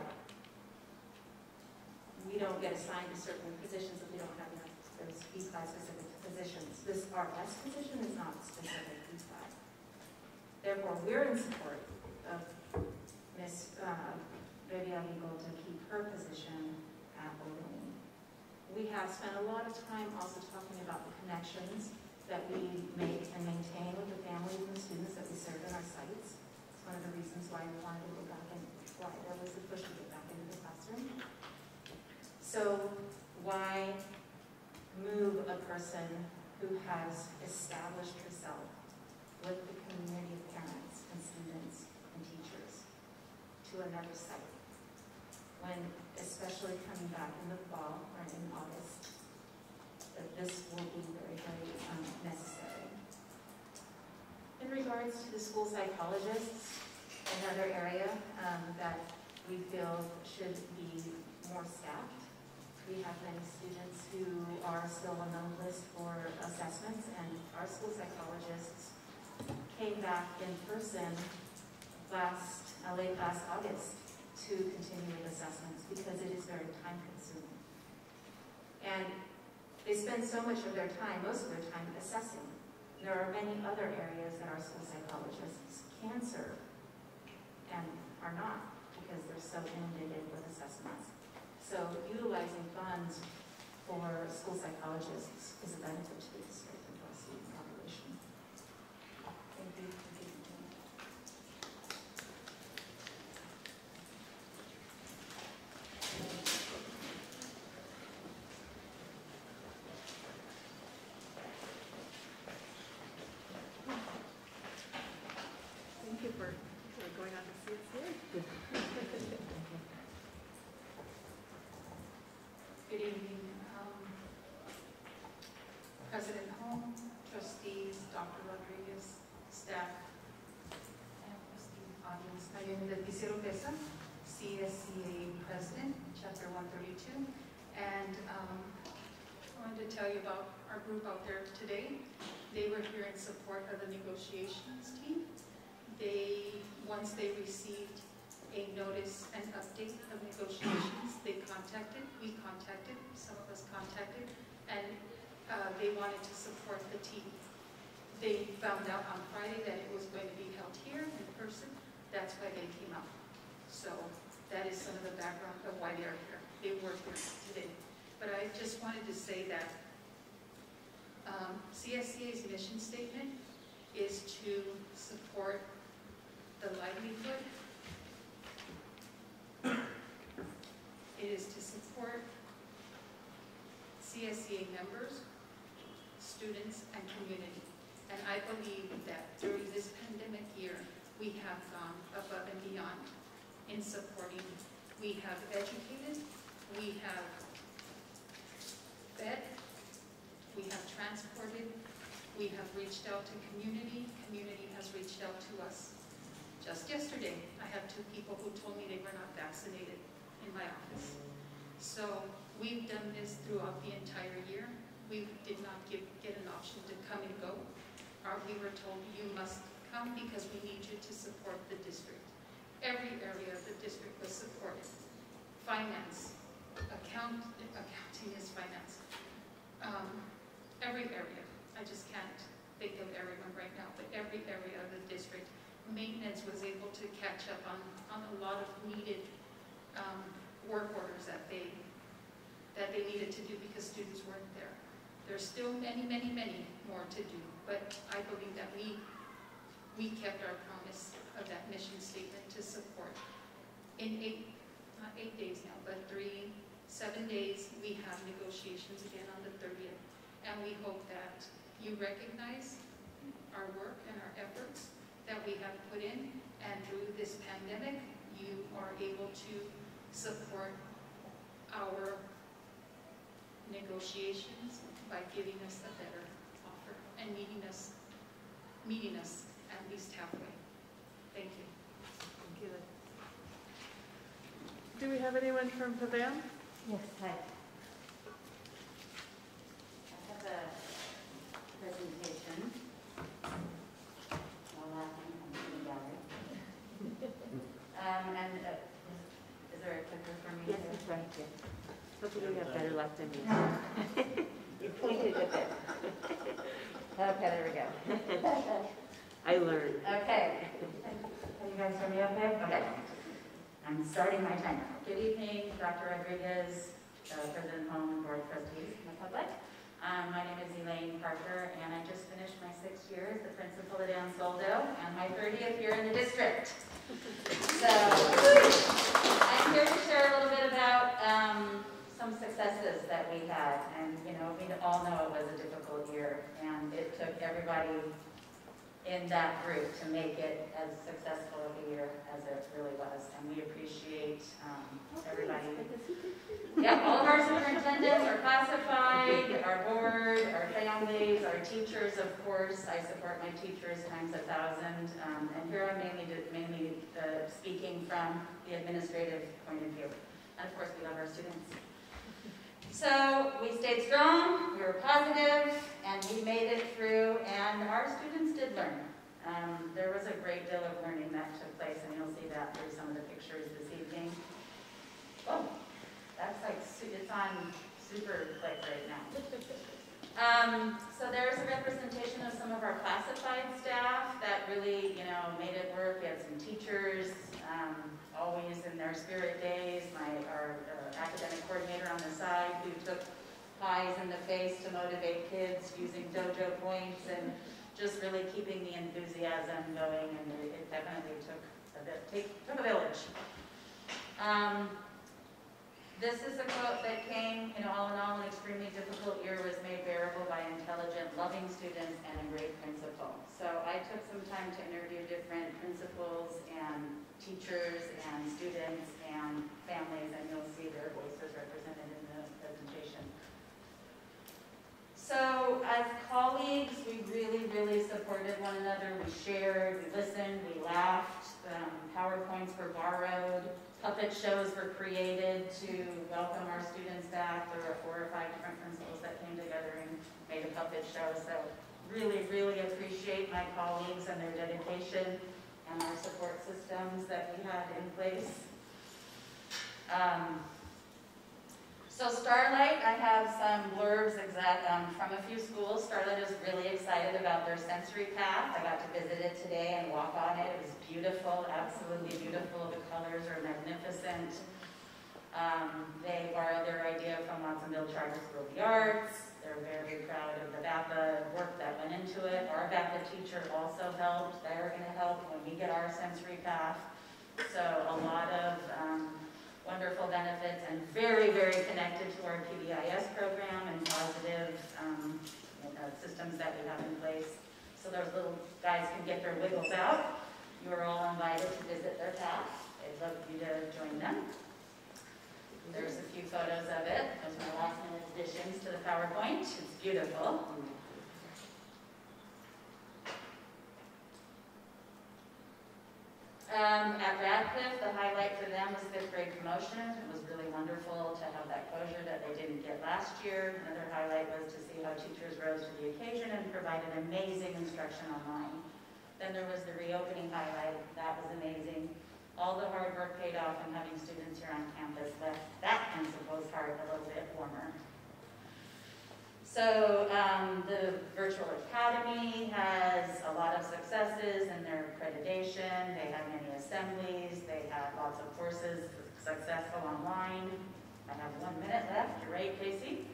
we don't get assigned to certain positions if we don't have enough those B PLAT specific positions. This R S position is not specific B PLAT. Therefore, we're in support of Miz Uh, Revia Legal to keep her position at Oberlin. We have spent a lot of time also talking about the connections that we make and maintain with the families and the students that we serve in our sites. It's one of the reasons why we wanted to go back and why there was a push to get back into the classroom. So why move a person who has established herself with the community of parents and students and teachers to another site when, especially coming back in the fall or in August, that this will be very, very um, necessary. In regards to the school psychologists, another area um, that we feel should be more staffed. We have many students who are still on the list for assessments, and our school psychologists came back in person last, uh, late last August to continue with assessments because it is very time consuming. And they spend so much of their time, most of their time, assessing. There are many other areas that our school psychologists can serve and are not because they're so inundated with assessments. So utilizing funds for school psychologists is a benefit to the district and to our student population. Thank you. Thank you for, for going on to C S C A. Good evening, um, President Holm, trustees, Doctor Rodriguez, staff, and esteemed audience. I am Leticia Lopeza, C S C A President, Chapter one thirty-two, and um, I wanted to tell you about our group out there today. They were here in support of the negotiations team. They, once they received a notice and update of negotiations, they contacted, we contacted, some of us contacted, and uh, they wanted to support the team. They found out on Friday that it was going to be held here in person. That's why they came out. So that is some of the background of why they're here. They were here today. But I just wanted to say that um, C S C A's mission statement is to support the livelihood is to support C S C A members, students, and community. And I believe that through this pandemic year, we have gone above and beyond in supporting. We have educated, we have fed, we have transported, we have reached out to community, community has reached out to us. Just yesterday, I have two people who told me they were not vaccinated in my office. So we've done this throughout the entire year. We did not give, get an option to come and go. Or we were told you must come because we need you to support the district. Every area of the district was supported. Finance, account, accounting is finance. Um, every area, I just can't think of everyone right now, but every area of the district. Maintenance was able to catch up on, on a lot of needed um, work orders that they, that they needed to do because students weren't there. There's still many, many, many more to do, but I believe that we, we kept our promise of that mission statement to support. In eight, not eight days now, but three, seven days, we have negotiations again on the thirtieth. And we hope that you recognize our work and our efforts that we have put in, and through this pandemic, you are able to support our negotiations by giving us a better offer and meeting us, meeting us at least halfway. Thank you. Thank you. Do we have anyone from Pavan? Yes, hi. I have a presentation. While laughing, I'm sitting down. Um, and uh, is, is there a clicker for me? Yes, that's right. Yes. Hopefully you have better luck than me. You pointed a bit. Okay, there we go. I learned. Okay. Can you guys hear me okay? Okay. I'm starting my timer. Good evening, Doctor Rodriguez, uh, President Home and Board of Trustees, and the public. Um, my name is Elaine Parker, and I just finished my sixth year as the principal at Ann Soldo, and my thirtieth year in the district. So, I'm here to share a little bit about um, some successes that we had. And, you know, we all know it was a difficult year, and it took everybody in that group to make it as successful of a year as it really was. And we appreciate um, everybody. Yeah, all of our superintendents are classified, our board, our families, our teachers, of course. I support my teachers times a thousand. Um, and here I'm mainly, mainly uh, speaking from the administrative point of view. And of course, we love our students. So we stayed strong, we were positive, and we made it through, and our students did learn. Um, there was a great deal of learning that took place, and you'll see that through some of the pictures this evening. Oh, that's like, it's on super click right now. Um, so there's a representation of some of our classified staff that really, you know, made it work. We had some teachers, um, always in their spirit days, my our uh, academic coordinator on the side who took pies in the face to motivate kids using dojo points and just really keeping the enthusiasm going, and it, it definitely took a bit, take, took a village. Um, this is a quote that came, you know, all in all, an extremely difficult year was made bearable by intelligent, loving students and a great principal. So I took some time to interview different principals and teachers and students and families, and you'll see their voices represented in the presentation. So as colleagues, we really, really supported one another. We shared, we listened, we laughed. Um, PowerPoints were borrowed. Puppet shows were created to welcome our students back. There were four or five different principals that came together and made a puppet show. So really, really appreciate my colleagues and their dedication and our support systems that we had in place. Um, so Starlight, I have some blurbs exact, um, from a few schools. Starlight is really excited about their sensory path. I got to visit it today and walk on it. It was beautiful, absolutely beautiful. The colors are magnificent. Um, they borrowed their idea from Watsonville Charter School of the Arts. They're very proud of the B A P A work that went into it. Our B A P A teacher also helped. They're going to help when we get our sensory path. So a lot of um, wonderful benefits, and very, very connected to our P B I S program and positive um, uh, systems that we have in place. So those little guys can get their wiggles out. You are all invited to visit their path. I'd love you to join them. There's a few photos of it. Those are my last minute additions to the PowerPoint. It's beautiful. Um, at Radcliffe, the highlight for them was fifth grade promotion. It was really wonderful to have that closure that they didn't get last year. Another highlight was to see how teachers rose to the occasion and provided amazing instruction online. Then there was the reopening highlight. That was amazing. All the hard work paid off, and having students here on campus left that principal's heart a little bit warmer. So um, the virtual academy has a lot of successes in their accreditation. They have many assemblies. They have lots of courses successful online. I have one minute left. You're right, Casey.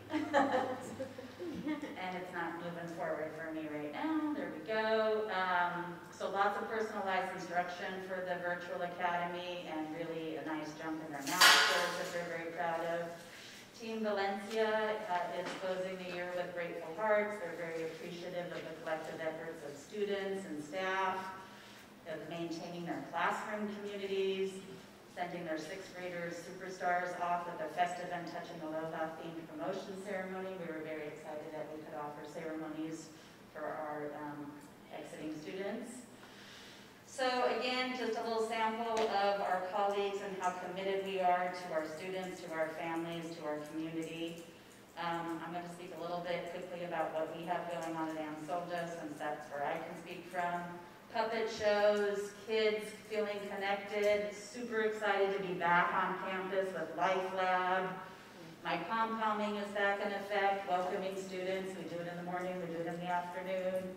And it's not moving forward for me right now. There we go. Um, so lots of personalized instruction for the virtual academy, and really a nice jump in their math skills that they're very proud of. Team Valencia uh, is closing the year with grateful hearts. They're very appreciative of the collective efforts of students and staff, of maintaining their classroom communities, sending their sixth graders superstars off with a festive and touching aloha themed promotion ceremony. We were very excited that we could offer ceremonies for our um, exiting students. So again, just a little sample of our colleagues and how committed we are to our students, to our families, to our community. Um, I'm going to speak a little bit quickly about what we have going on at ANSOLDA, since that's where I can speak from. Puppet shows, kids feeling connected, super excited to be back on campus with Life Lab. My pom-pomming is back in effect, welcoming students. We do it in the morning, we do it in the afternoon.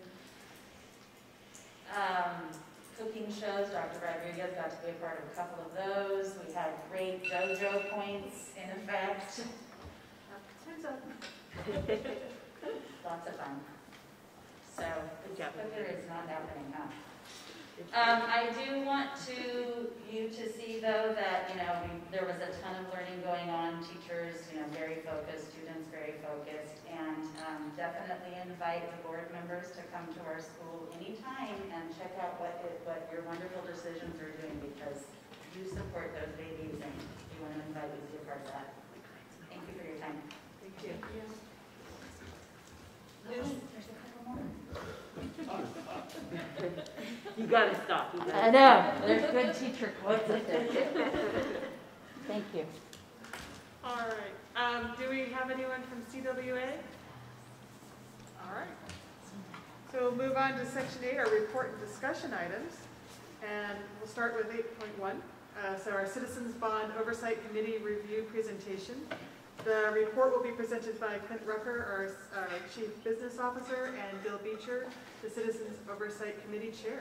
Um, Cooking shows, Doctor Rodriguez got to be a part of a couple of those. We had great JoJo points in effect. Time's up. Lots of fun. So, the cooker is not happening, huh? Um, I do want to you to see, though, that, you know, we, there was a ton of learning going on. Teachers, you know, very focused, students very focused, and um, definitely invite the board members to come to our school anytime and check out what it, what your wonderful decisions are doing, because you support those babies, and we want to invite you to be a part of that. Thank you for your time. Thank you. There's a couple more. You gotta stop. You gotta I know. There's good teacher quotes up there. Thank you. All right. Um, do we have anyone from C W A? All right. So we'll move on to section eight, our report and discussion items. And we'll start with eight point one. Uh, so our Citizens Bond Oversight Committee review presentation. The report will be presented by Clint Rucker, our, our Chief Business Officer, and Bill Beecher, the Citizens Oversight Committee Chair.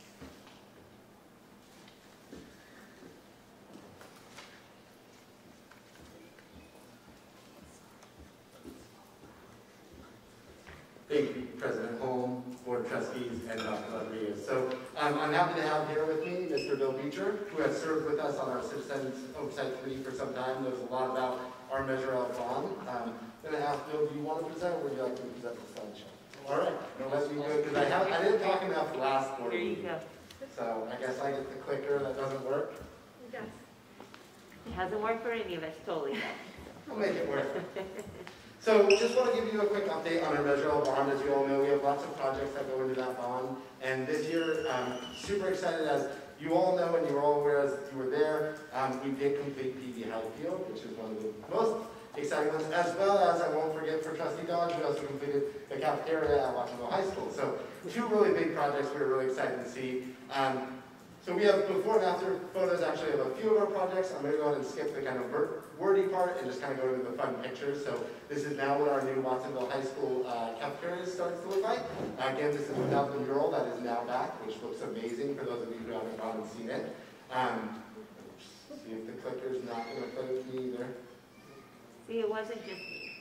Thank you, President Holm, Board of Trustees, and Doctor Rodriguez. So um, I'm happy to have here with me Mister Bill Beecher, who has served with us on our Citizens Oversight Committee for some time, knows a lot about our Measure L bond. Um, I'm going to ask Bill, do you want to present, or would you like me to present the slideshow? All right, no, let's be good, because I, have, I didn't talk enough last board meeting. There you go. So I guess I get the clicker, that doesn't work. Yes. It hasn't worked for any of us, totally. I'll make it work. So just want to give you a quick update on our Measure L bond. As you all know, we have lots of projects that go into that bond. And this year, um, super excited, as you all know and you were all aware as you were there, um, we did complete P V Health Field, which is one of the most exciting ones, as well as, I won't forget, for Trustee Dodge, we also completed the cafeteria at Watsonville High School. So two really big projects we were really excited to see. Um, so we have before and after photos actually of a few of our projects. I'm going to go ahead and skip the kind of wordy part and just kind of go into the fun pictures. So this is now what our new Watsonville High School uh, cafeteria starts to look like. Uh, again, this is without the mural that is now back, which looks amazing for those of you who haven't gone and seen it. Um, see if the clicker's not going to play with me either. See, it wasn't just me.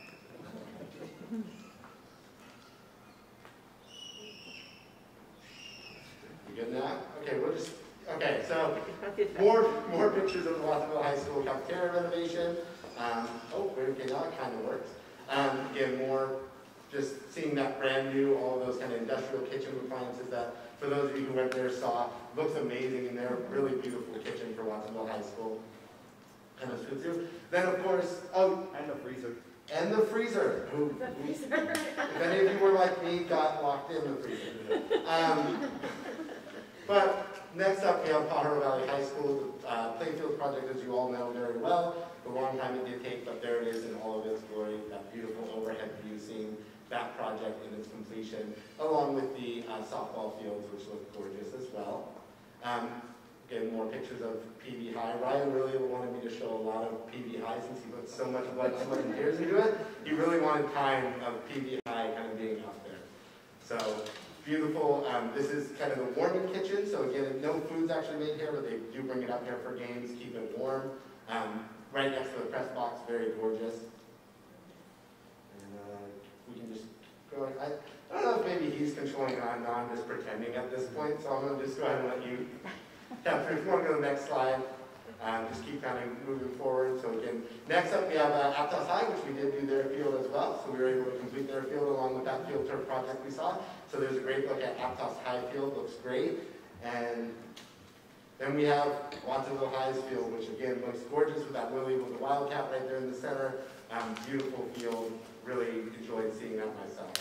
You good now? Okay, we'll just, okay, so more, more pictures of the Watsonville High School cafeteria renovation. Um, oh, okay, now it kind of works. Um, again, more just seeing that brand new, all of those kind of industrial kitchen appliances that, for those of you who went there, saw, looks amazing in there. Really beautiful kitchen for Watsonville High School. And it's good too. Then, of course, oh, And the freezer. and the freezer. Who, The who- freezer. if any of you were like me, got locked in the freezer. Um, but next up, we have Pajaro Valley High School. The uh, playfield project, as you all know very well. The long time it did take, but there it is in all of its glory. That beautiful overhead view, seeing that project in its completion, along with the uh, softball fields, which look gorgeous as well. Um, Again, more pictures of P V High. Ryan really wanted me to show a lot of P V High since he put so much blood, sweat, and tears into it. He really wanted time of P V High kind of being up there. So beautiful. Um, this is kind of the warming kitchen. So again, no food's actually made here, but they do bring it up here for games, keep it warm. Um, right next to the press box, very gorgeous. And uh, we can just go. I, I don't know if maybe he's controlling it. I'm not. I'm just pretending at this point. So I'm going to just go ahead and let you. Yeah, if you want to go to the next slide, um, just keep kind of moving forward. So again, next up we have uh, Aptos High, which we did do their field as well. So we were able to complete their field along with that field turf project we saw. So there's a great look at Aptos High field, looks great. And then we have Watsonville High's field, which again looks gorgeous with that lily with the wildcat right there in the center. Um, beautiful field, really enjoyed seeing that myself.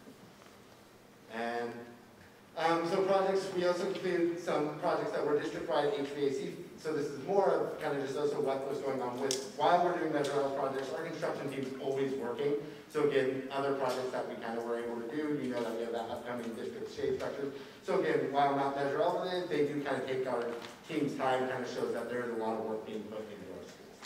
And Um, so projects, we also completed some projects that were district-wide H V A C. So this is more of kind of just also what was going on with, while we're doing Measure L projects, our construction team is always working. So again, other projects that we kind of were able to do, you know that we have that upcoming district shade structure. So again, while not Measure L related, they do kind of take our team's time, kind of shows that there is a lot of work being put into our schools.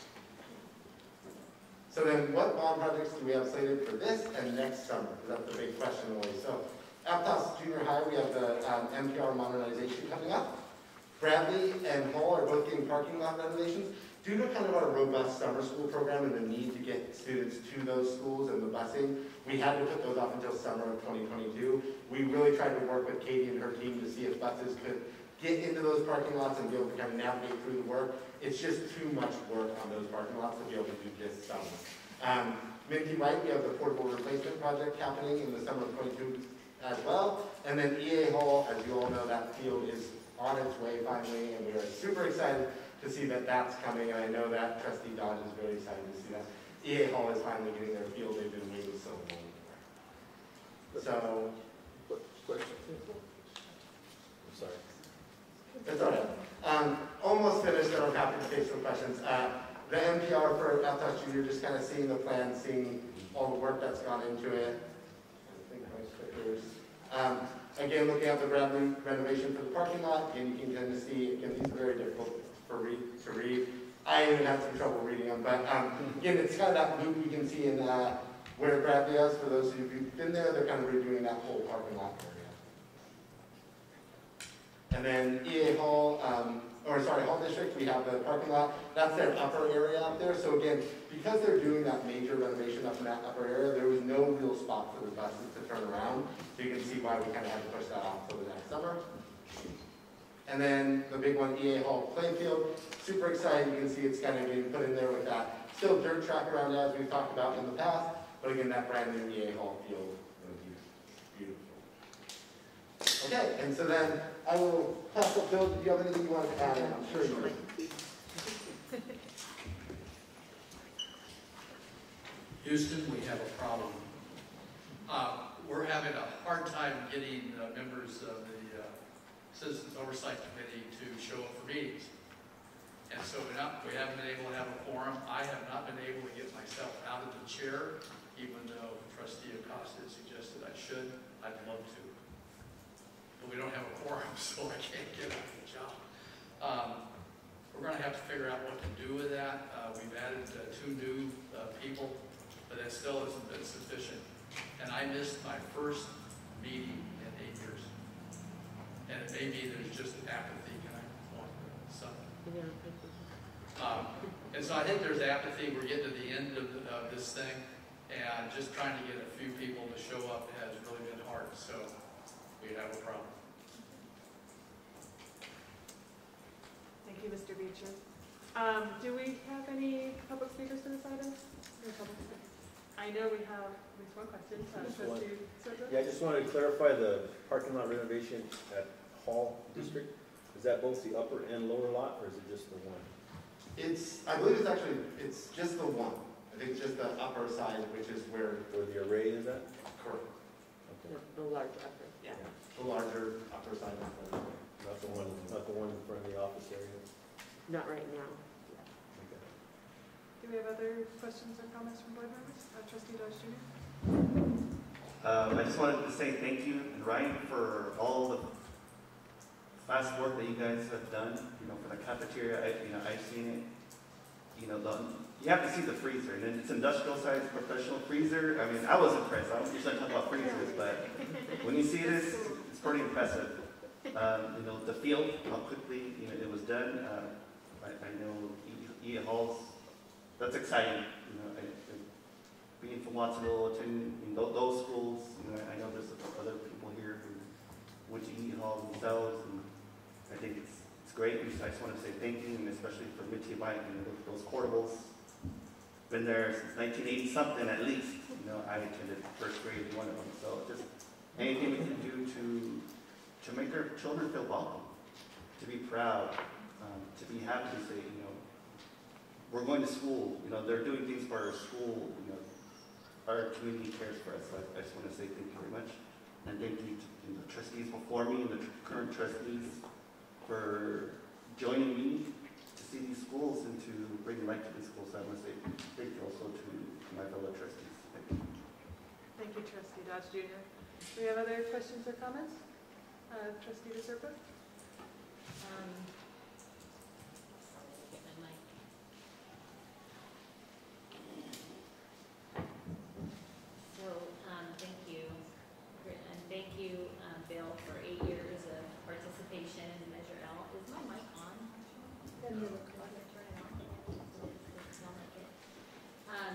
So then what bond projects do we have slated for this and next summer? Because that's the big question always. So Aptos Junior High, we have the um, M P R modernization coming up. Bradley and Hall are both getting parking lot renovations. Due to kind of our robust summer school program and the need to get students to those schools and the busing, we had to put those off until summer of twenty twenty-two. We really tried to work with Katie and her team to see if buses could get into those parking lots and be able to kind of navigate through the work. It's just too much work on those parking lots to be able to do this summer. Um, Minty White, we have the portable replacement project happening in the summer of twenty-two as well. And then E A Hall, as you all know, that field is on its way finally, and we are super excited to see that that's coming. And I know that Trustee Dodge is very excited to see that E A Hall is finally getting their field they've been waiting so long for. So, Question? I'm sorry. it's all right. Um, almost finished, and I'm happy to take some questions. Uh, the M P R for Aptos Junior, just kind of seeing the plan, seeing all the work that's gone into it. Um, again, looking at the Bradley renovation for the parking lot, and you can kind of see, again, these are very difficult for read, to read. I even had some trouble reading them, but um, again, it's kind of that loop you can see in uh, where Bradley is. For those of you who've been there, they're kind of redoing that whole parking lot area. And then E A Hall, um, or sorry, Hall District, we have the parking lot. That's their upper area up there. So again, because they're doing that major renovation up in that upper area, there was no real spot for the buses to turn around. So you can see why we kind of had to push that off till the next summer. And then the big one, E A Hall playfield. Super excited. You can see it's kind of getting put in there with that still dirt track around as we've talked about in the past. But again, that brand new E A Hall field will be beautiful. Okay, and so then I will pass up. Bill, do you have anything you want to add? I'm sure you do. Houston, we have a problem. Uh, we're having a hard time getting uh, members of the uh, Citizens Oversight Committee to show up for meetings. And so we, not, we haven't been able to have a quorum. I have not been able to get myself out of the chair, even though Trustee Acosta suggested I should. I'd love to. But we don't have a quorum, so I can't get out of the job. Um, we're going to have to figure out what to do with that. Uh, we've added uh, two new uh, people, but that still hasn't been sufficient. And I missed my first meeting in eight years. And it may be there's just apathy. Can I want something? Um, and so I think there's apathy. We're getting to the end of, the, of this thing, and just trying to get a few people to show up has really been hard. So we have a problem. Thank you, Mister Beecher. Um, do we have any public speakers for this item? Any public speakers? I know we have at least one question. Uh, Just one. Trustee Soto? Yeah, I just wanted to clarify the parking lot renovation at Hall District. Is that both the upper and lower lot, or is it just the one? It's, I believe it's actually, it's just the one. I think it's just the upper side, which is where. Where the array is at? Correct. Okay. The large upper, yeah. The larger upper side of the. Not the one, not the one in front of the office area? Not right now. Okay. Do we have other questions or comments from board members? Uh, Trustee Dodge Junior? Um, I just wanted to say thank you, and Ryan, for all the fast work that you guys have done, you know, for the cafeteria. I, you know, I've seen it. You know, the, you have to see the freezer, and then it's industrial size professional freezer. I mean, I was impressed. I don't usually talk about freezers, but when you see this, it's pretty impressive. Um, you know, the field, how quickly, you know, it was done. Uh, I, I know E A Halls, that's exciting. You know, I, I, being from Watsonville, attending you know, those schools, you know, I know there's other people here who went to E A Halls themselves, and I think it's it's great. I just want to say thank you, and especially for Mitzi Bike, you know, those, those portables. Been there since nineteen eighty something at least. You know, I attended first grade in one of them, so just anything we can do to to make our children feel welcome, to be proud, um, to be happy to say, you know, we're going to school. You know, they're doing things for our school. You know, our community cares for us. So I, I just want to say thank you very much, and thank you to the trustees before me and the tr current trustees for joining me to see these schools and to bring light to these schools. So I want to say thank you also to, to my fellow trustees. Thank you. Thank you, Trustee Dodge Junior Do we have other questions or comments? Uh, Trustee DeSerpa? Um, get my mic. So, um, thank you, and thank you, um, Bill, for eight years of participation in Measure L. Is my mic on? Then you look like I turn it on. It's not like it. Um,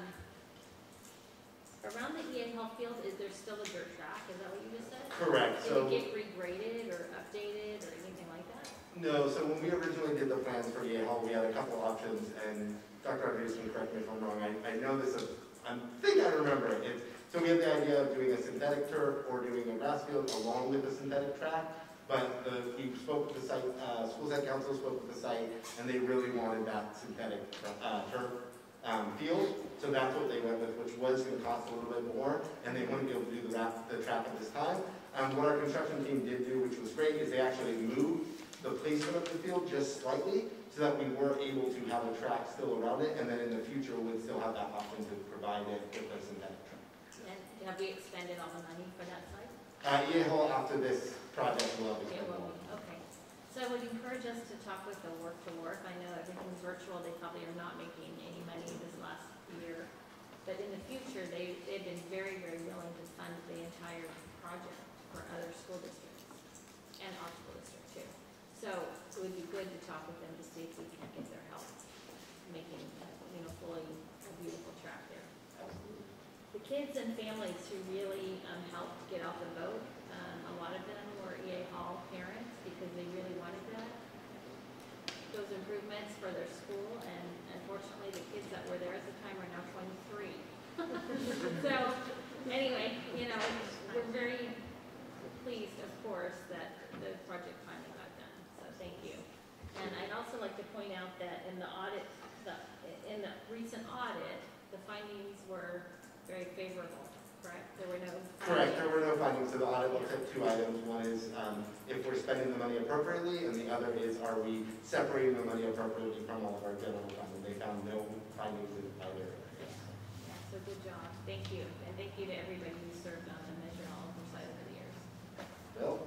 around the E A Hall field, is there still a dirt track? Is that what you just said? Correct. Did So it get regraded or updated or anything like that? no. So when we originally did the plans for E A Hall, we had a couple options, and Doctor Rodriguez can correct me if I'm wrong. I, I know this. Is, I think I remember it. It's, so we had the idea of doing a synthetic turf or doing a grass field along with a synthetic track. But the, we spoke with the site, uh, school site council spoke with the site, and they really wanted that synthetic uh, turf um, field. So that's what they went with, which was going to cost a little bit more, and they wouldn't be able to do the, the track at this time. Um, what our construction team did do, which was great, is they actually moved the placement of the field just slightly so that we were able to have a track still around it, and then in the future we'd still have that option to provide it with a synthetic track. And have we expended all the money for that site? Uh, E A Hall after this project will be. It will be, okay. So I would encourage us to talk with the work to work. I know everything's virtual, they probably are not making any money this last year. But in the future, they, they've been very, very willing to fund the entire project for other school districts and our school district too. So it would be good to talk with them to see if we can get their help making, you know, fully a beautiful track there. The kids and families who really um, helped get off the boat, um, a lot of them were E A Hall parents because they really wanted that. Those improvements for their school, and unfortunately the kids that were there at the time are now twenty-three. So anyway, you know, we're very pleased, of course, that the project finally got done. So thank you. And I'd also like to point out that in the audit, the, in the recent audit, the findings were very favorable, correct? There were no Correct, there were no findings. So the audit looked at two items. One is um, if we're spending the money appropriately, and the other is are we separating the money appropriately from all of our general fund. And they found no findings in either. Yeah, so good job. Thank you. And thank you to everybody who served on the Measure All side over the years. Bill?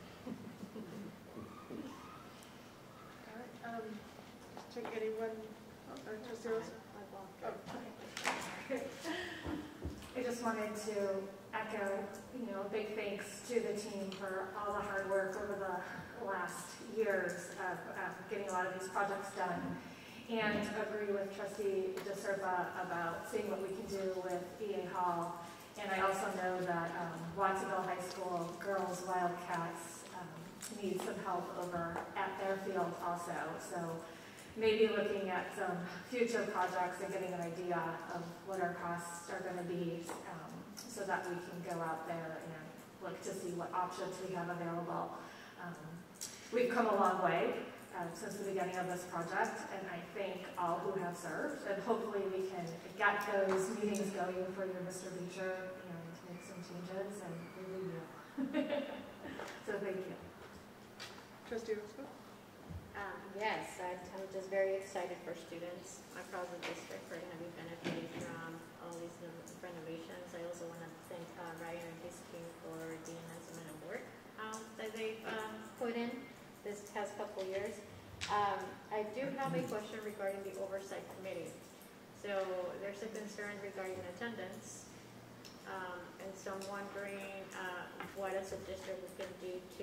All right. Um, take anyone, oh, or Trustee Rosa? Oh, okay. I just wanted to echo, you know, big thanks to the team for all the hard work over the last years of, of getting a lot of these projects done. And agree with Trustee DeSerpa about seeing what we can do with E A Hall. And I also know that um, Watsonville High School Girls Wildcats um, need some help over at their field also. So maybe looking at some future projects and getting an idea of what our costs are going to be, um, so that we can go out there and look to see what options we have available. Um, we've come a long way uh, since the beginning of this project, and I thank all who have served, and hopefully we can get those meetings going for you, Mister Beecher, and make some changes and review you. So thank you. Trustee Roscoe? Um, yes, I- I'm just very excited for students across the district. We're going to be benefiting from all these new renovations. I also want to thank uh, Ryan and his team for the immense amount of work um, that they've um, put in this past couple years. Um, I do have a question regarding the oversight committee. So there's a concern regarding attendance. Um, and so I'm wondering uh, what as a district we can do to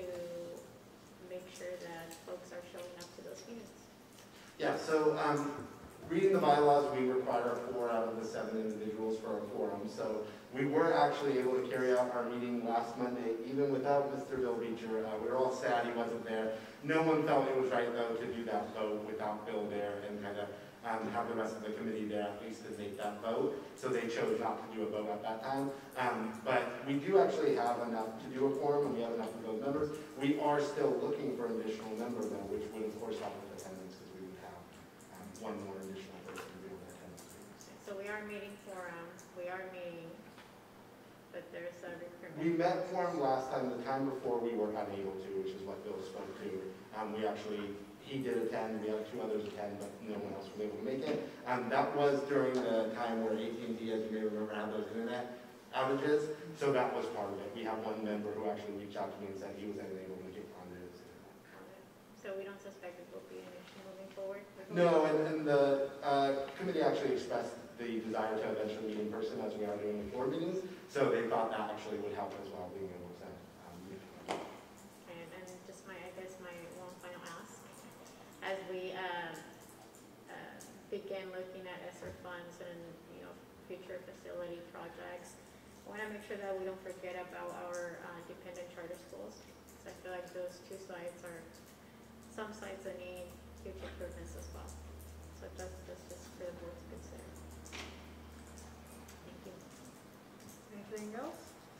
make sure that folks are showing up to those meetings. Yeah, so um, reading the bylaws, we require four out of the seven individuals for our quorum. So we were actually able to carry out our meeting last Monday, even without Mister Bill Beecher. Uh, we were all sad he wasn't there. No one felt it was right, though, to do that vote without Bill there and kind of um, have the rest of the committee there at least to make that vote. So they chose not to do a vote at that time. Um, but we do actually have enough to do a quorum, and we have enough of those members. We are still looking for an additional member, though, which would, of course, help with attendance, because we would have um, one more additional person to be able to attend those meetings. So we are meeting quorum, we are meeting, but there's a recruitment. We met quorum last time. The time before we were unable to, which is what Bill spoke to. Um, we actually, he did attend, we had two others attend, but no one else was able to make it. Um, that was during the time where A T and T, as you may remember, had those internet outages. So that was part of it. We have one member who actually reached out to me and said he was unable to get onto his internet. So we don't suspect it will be an issue moving forward? No, and, and the uh, committee actually expressed the desire to eventually meet in person as we are doing the board meetings. So they thought that actually would help as well, being able to um, meet. And, and just my, I guess my one final ask, as we uh, uh, begin looking at ESSER funds and, you know, future facility projects, I want to make sure that we don't forget about our uh, dependent charter schools. So I feel like those two sites are some sites that need huge improvements as well. So that's, that's just for the board to consider. Thank you. Anything else?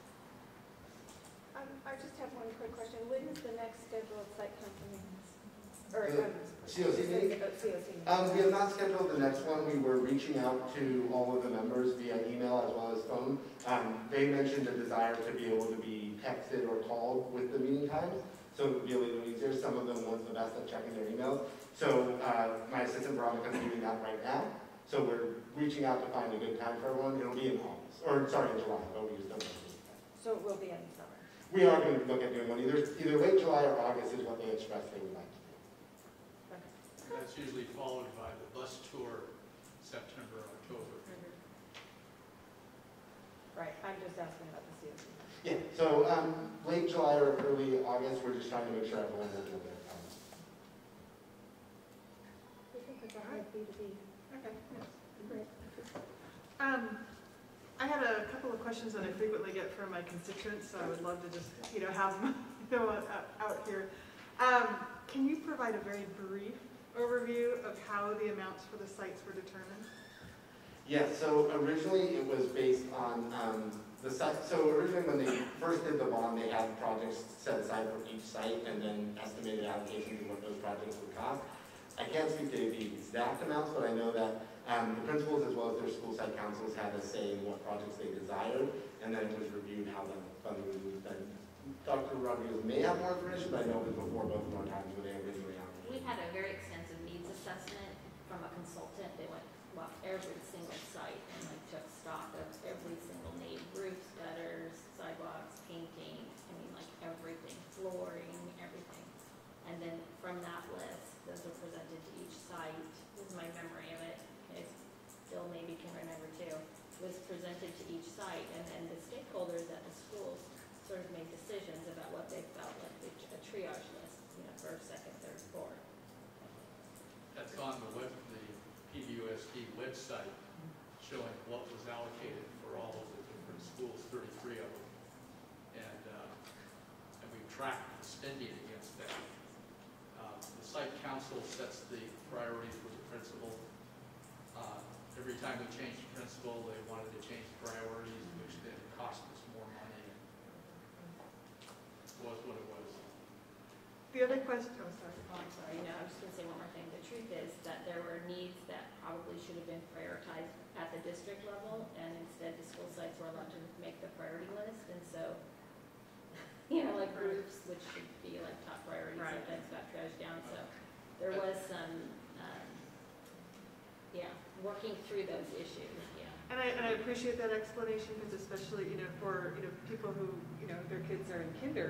Um, I just have one quick question. When is the next scheduled site council meetings? Or, The um, C O C meeting? uh, C O C meeting. Um, we have not scheduled the next one. We were reaching out to all of the members via email as well as phone. Um, they mentioned a desire to be able to be texted or called with the meeting times. So it would be a little easier. Some of them weren't the best at checking their emails. So uh, my assistant Veronica is doing that right now. So we're reaching out to find a good time for everyone. It'll be in August, or sorry, in July, but we just don't know. So it will be in the summer. We are going to look at doing one. Either, either late July or August is what they expressed they would like to do. That's usually followed by the bus tour, September, October. Right, I'm just asking about the C O C. Yeah, so um, late July or early August, we're just trying to make sure everyone will do their time. We can put that like B to B. Okay, yes, great. Um, I had a couple of questions that I frequently get from my constituents, so I would love to just, you know, have them, you know, out, out here. Um, can you provide a very brief overview of how the amounts for the sites were determined? Yeah, so originally it was based on um, the site. So originally when they first did the bond, they had projects set aside for each site and then estimated allocations of what those projects would cost. I can't speak to the exact amounts, but I know that um, the principals as well as their school site councils had a say in what projects they desired, and then it was reviewed how the funding was used. And Doctor Rodriguez may have more information, but I know it was before both of our times when they originally allocated. We had a very extensive needs assessment from a consultant. They went, well, every single site and like took stock of every single need, roofs, gutters, sidewalks, painting, I mean like everything, flooring, everything. And then from that list, those were presented to each site. This is my memory of it. Okay, Bill maybe can remember too. Was presented to each site, and then the stakeholders at the schools sort of made decisions about what they felt like the, a triage list, you know, first, second, third, fourth. That's on the web, the P B U S D website, showing what was allocated for all of the different schools, thirty-three of them. And, uh, and we tracked the spending against priorities with the principal. Uh, every time we changed the principal, they wanted to change the priorities, which then cost us more money. Was what it was. The other question, oh, sorry. Oh, I'm sorry, no, I'm just gonna say one more thing. The truth is that there were needs that probably should have been prioritized at the district level, and instead the school sites were allowed to make the priority list, and so, you know, like groups, which should be like top priorities, Right. sometimes got trashed down, so there was some, um, yeah, working through those issues, yeah. And I, and I appreciate that explanation, because especially, you know, for, you know, people who, you know, their kids are in kinder,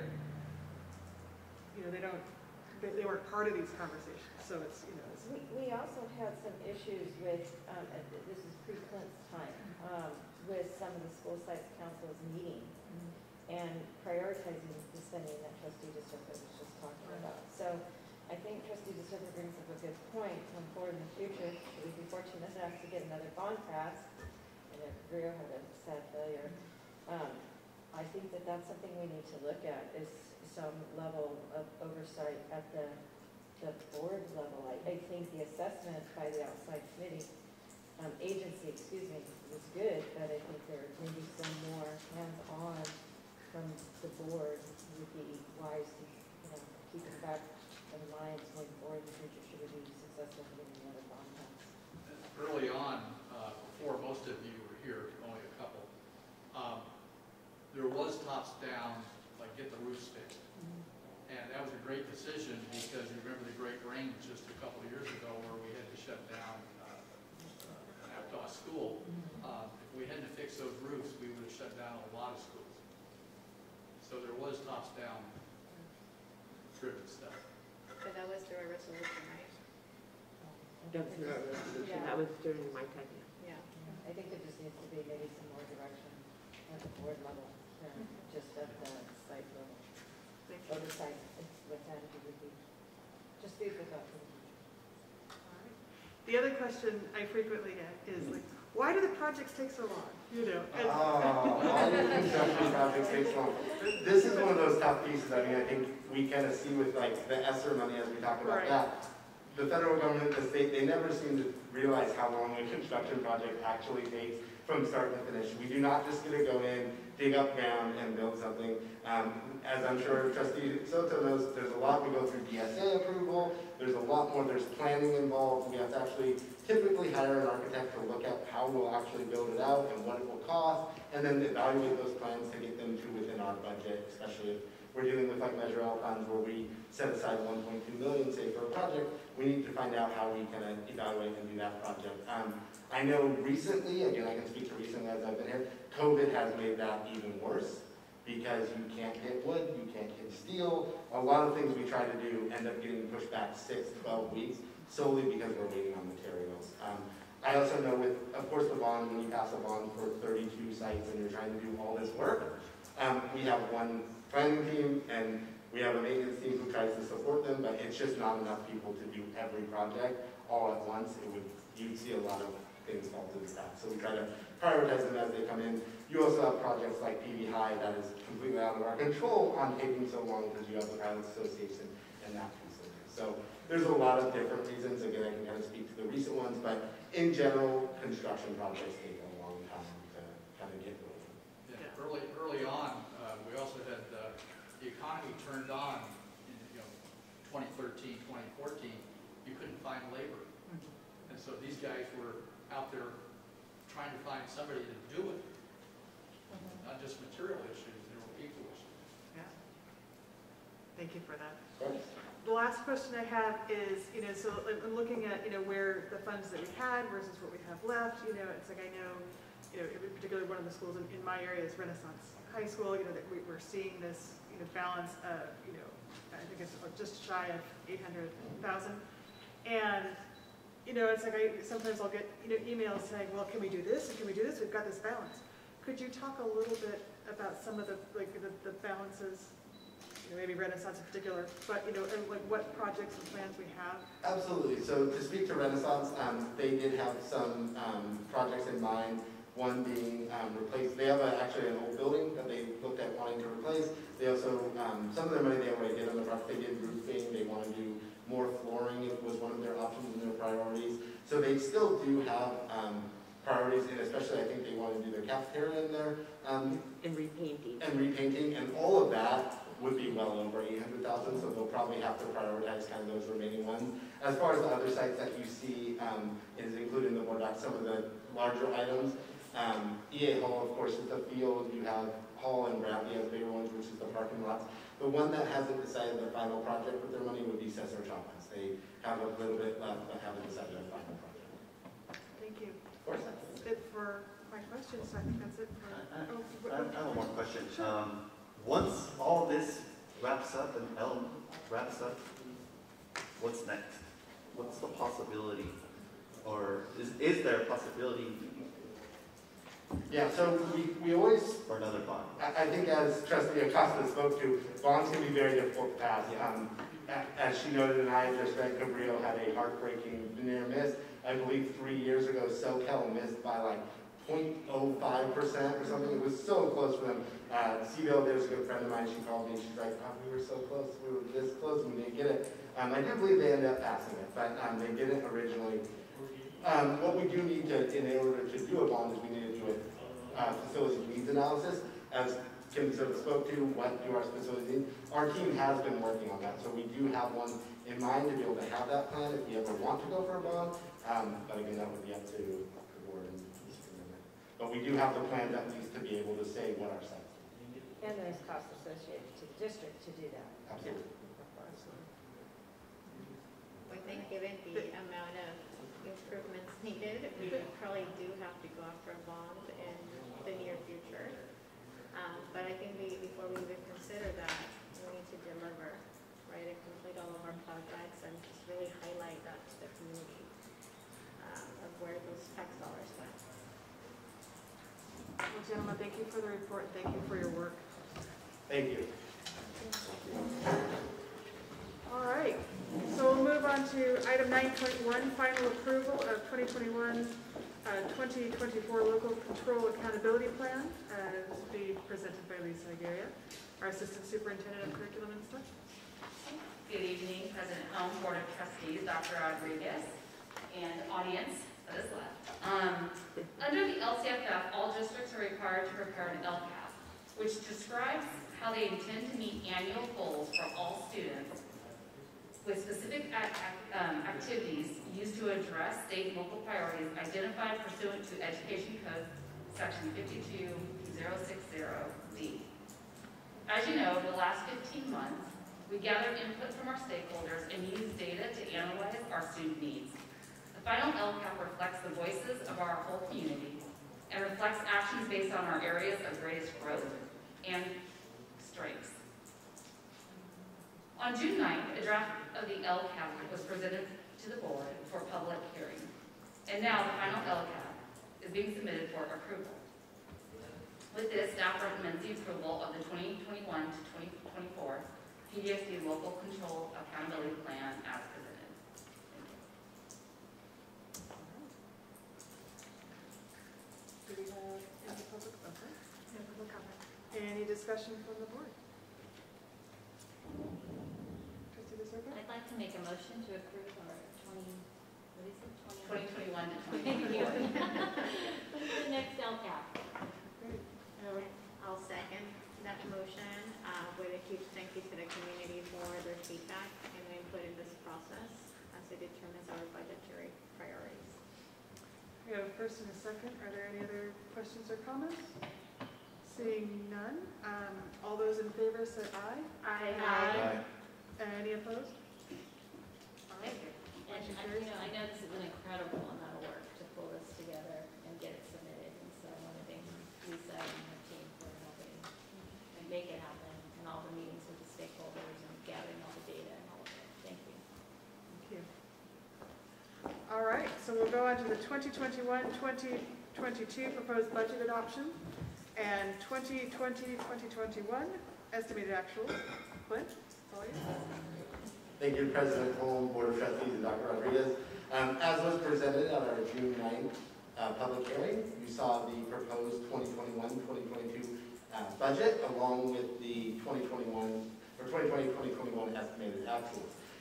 you know, they don't, they, they weren't part of these conversations, so it's, you know, it's. We, we also had some issues with, um, and this is pre-Clint's time, um, with some of the school sites councils meeting and prioritizing the spending that trustee DeSoto was just talking about. So I think trustee DeSoto brings up a good point. Going forward in the future, should we be fortunate enough to get another bond passed, and if Rio had a sad failure, um, I think that that's something we need to look at, is some level of oversight at the, the board level. I, I think the assessment by the outside committee, um, agency, excuse me, was good, but I think there may be some more hands-on from the board would be wise to, you know, keep in the back of the mind going forward in the future, should we be successful in getting another bond pass. Early on, uh, before most of you were here, only a couple, um, there was tops down, like get the roofs fixed. And that was a great decision, because you remember the great rains just a couple of years ago where we had to shut down uh, uh, Aptos School. Uh, if we hadn't fixed those roofs, we would have shut down a lot of schools. So there was tops down driven stuff. But that was through a resolution, right? Don't see that resolution. Yeah. That was during my time. Yeah. I think there just needs to be maybe some more direction at the board level, than just at the site level. Oversight, what that would be. Just food for thought. The other question I frequently get is like, why do the projects take so long? You know. and- Oh, why do construction projects take so long? This is one of those tough pieces. I mean, I think we kind of see with like the ESSER money as we talk about Right. that. The federal government, the state, they never seem to realize how long a construction project actually takes from start to finish. We do not just get to go in, dig up ground, and build something. Um, as I'm sure Trustee Soto knows, there's a lot. We go through D S A approval. There's a lot more. There's planning involved. We have to actually typically hire an architect to look at how we'll actually build it out and what it will cost, and then evaluate those plans to get them to within our budget, especially if we're dealing with like Measure L funds where we set aside one point two million, say, for a project. We need to find out how we can uh, evaluate and do that project. Um, I know recently, again, I can speak to recently as I've been here, COVID has made that even worse, because you can't get wood, you can't get steel. A lot of things we try to do end up getting pushed back six, twelve weeks, solely because we're waiting on materials. Um, I also know with, of course, the bond, when you pass a bond for thirty-two sites and you're trying to do all this work, um, we have one planning team and we have a maintenance team who tries to support them, but it's just not enough people to do every project all at once. It would, you'd see a lot of things fall through the cracks. So we try to prioritize them as they come in. You also have projects like P V High that is completely out of our control on taking so long because you have the Pilots Association and that piece of it. So there's a lot of different reasons. Again, I can kind of speak to the recent ones, but in general, construction projects take a long time to kind of get going. Yeah, early, early on, uh, we also had uh, the economy turned on in, you know, twenty thirteen, twenty fourteen. You couldn't find labor. And so these guys were out there trying to find somebody to do it. Mm-hmm. Not just material issues, there were people issues. Yeah. Thank you for that. Right. The last question I have is, you know, so I'm looking at, you know, where the funds that we had versus what we have left. You know, it's like I know, you know, in particular one of the schools in, in my area is Renaissance High School. You know, that we, we're seeing this, you know, balance of, you know, I think it's just shy of eight hundred thousand. And, you know, it's like I sometimes I'll get, you know, emails saying, well, can we do this? Or can we do this? We've got this balance. Could you talk a little bit about some of the, like, the, the balances, you know, maybe Renaissance in particular, but, you know, and like what projects and plans we have? Absolutely. So to speak to Renaissance, um, they did have some um, projects in mind. One being um, replaced. They have a, actually an old building that they looked at wanting to replace. They also, um, some of their money they already did on the project. They did roofing. They want to do more flooring it was one of their options and their priorities. So they still do have um, priorities, and especially I think they want to do their cafeteria in there. Um, and repainting. And repainting, and all of that would be well over eight hundred thousand, so they'll probably have to prioritize kind of those remaining ones. As far as the other sites that you see, um, is included in the board doc, some of the larger items. Um, E A Hall, of course, is the field. You have Hall and Bradley as bigger ones, which is the parking lots. The one that hasn't decided the final project with their money would be Cesar Chavez. They have a little bit left, but haven't decided the final project. Thank you. Of course. That's it for my questions, so I think that's it for, I, oh, I, I have one more question. Um, once all this wraps up and L wraps up, what's next? What's the possibility, or is, is there a possibility? Yeah, so we, we always, for another bond. I, I think as Trustee Acosta spoke to, bonds can be very difficult to pass. Um, a- as she noted, and I just read, Cabrillo had a heartbreaking near miss. I believe three years ago, SoCal missed by like zero point zero five percent or something. It was so close for them. Uh, Seville, there's a good friend of mine, she called me, she's like, oh, we were so close, we were this close, and we didn't get it. Um, I do believe they ended up passing it, but um, they didn't originally. Um, what we do need to, in order to do a bond, is we need to do a uh, facilities needs analysis. As Kim sort of spoke to, what do our facilities need? Our team has been working on that, so we do have one in mind to be able to have that plan if we ever want to go for a bond. Um, but again, that would be up to the board. And, but we do have the plan at least to be able to say what our sites need. And there's costs associated to the district to do that. Absolutely. I think given the amount of improvements needed, we probably do have to go after a bond in the near future. Um, but I think we, before we even consider that, we need to deliver, right, and complete all of our projects and just really highlight that to the community um, of where those tax dollars went. well, gentlemen, thank you for the report. Thank you for your work. Thank you. All right, so we'll move on to item nine point one, final approval of twenty twenty-one, twenty twenty-four local control accountability plan. Uh, this will be presented by Lisa Aguirre, our assistant superintendent of curriculum and stuff. Good evening, President Helm, Board of Trustees, Doctor Rodriguez, and audience that is left. Um, under the L C F F, all districts are required to prepare an L C A P, which describes how they intend to meet annual goals for all students with specific act, um, activities used to address state and local priorities identified pursuant to Education Code Section fifty-two thousand sixty D. As you know, over the last fifteen months, we gathered input from our stakeholders and used data to analyze our student needs. The final L C A P reflects the voices of our whole community and reflects actions based on our areas of greatest growth and strengths. On June ninth, a draft of the L C A P was presented to the board for public hearing. And now the final L C A P is being submitted for approval. With this, staff recommends the approval of the twenty twenty-one to twenty twenty-four P D S D Local Control Accountability Plan as presented. Do we have any public, okay. Any public comment? Any discussion from the board? Trustee DeSorbo? I'd like to make a motion to approve our twenty, what is it, twenty twenty-one to twenty Thank you. twenty-four. The next L C A P. Great. Um, I'll second that motion uh, with a huge thank you to the community for their feedback and input in this process as it determines our budgetary priorities. We have a first and a second. Are there any other questions or comments? Seeing none, um, all those in favor say aye. Aye. Aye. Any opposed? All right. And, Motion I- carries. you know, I know this is an incredible amount of work to pull this together and get it submitted, and so I want to thank Lisa and her team for helping and make it happen, and all the meetings with the stakeholders and gathering all the data and all of it. Thank you. Thank you. All right, so we'll go on to the twenty twenty-one twenty twenty-two proposed budget adoption and twenty twenty twenty twenty-one estimated actuals. Clint, all yours. Thank you, President Holm, Board of Trustees, and Doctor Rodriguez. Um, as was presented at our June ninth uh, public hearing, you saw the proposed twenty twenty-one twenty twenty-two uh, budget along with the twenty twenty-one or twenty twenty twenty twenty-one estimated actuals.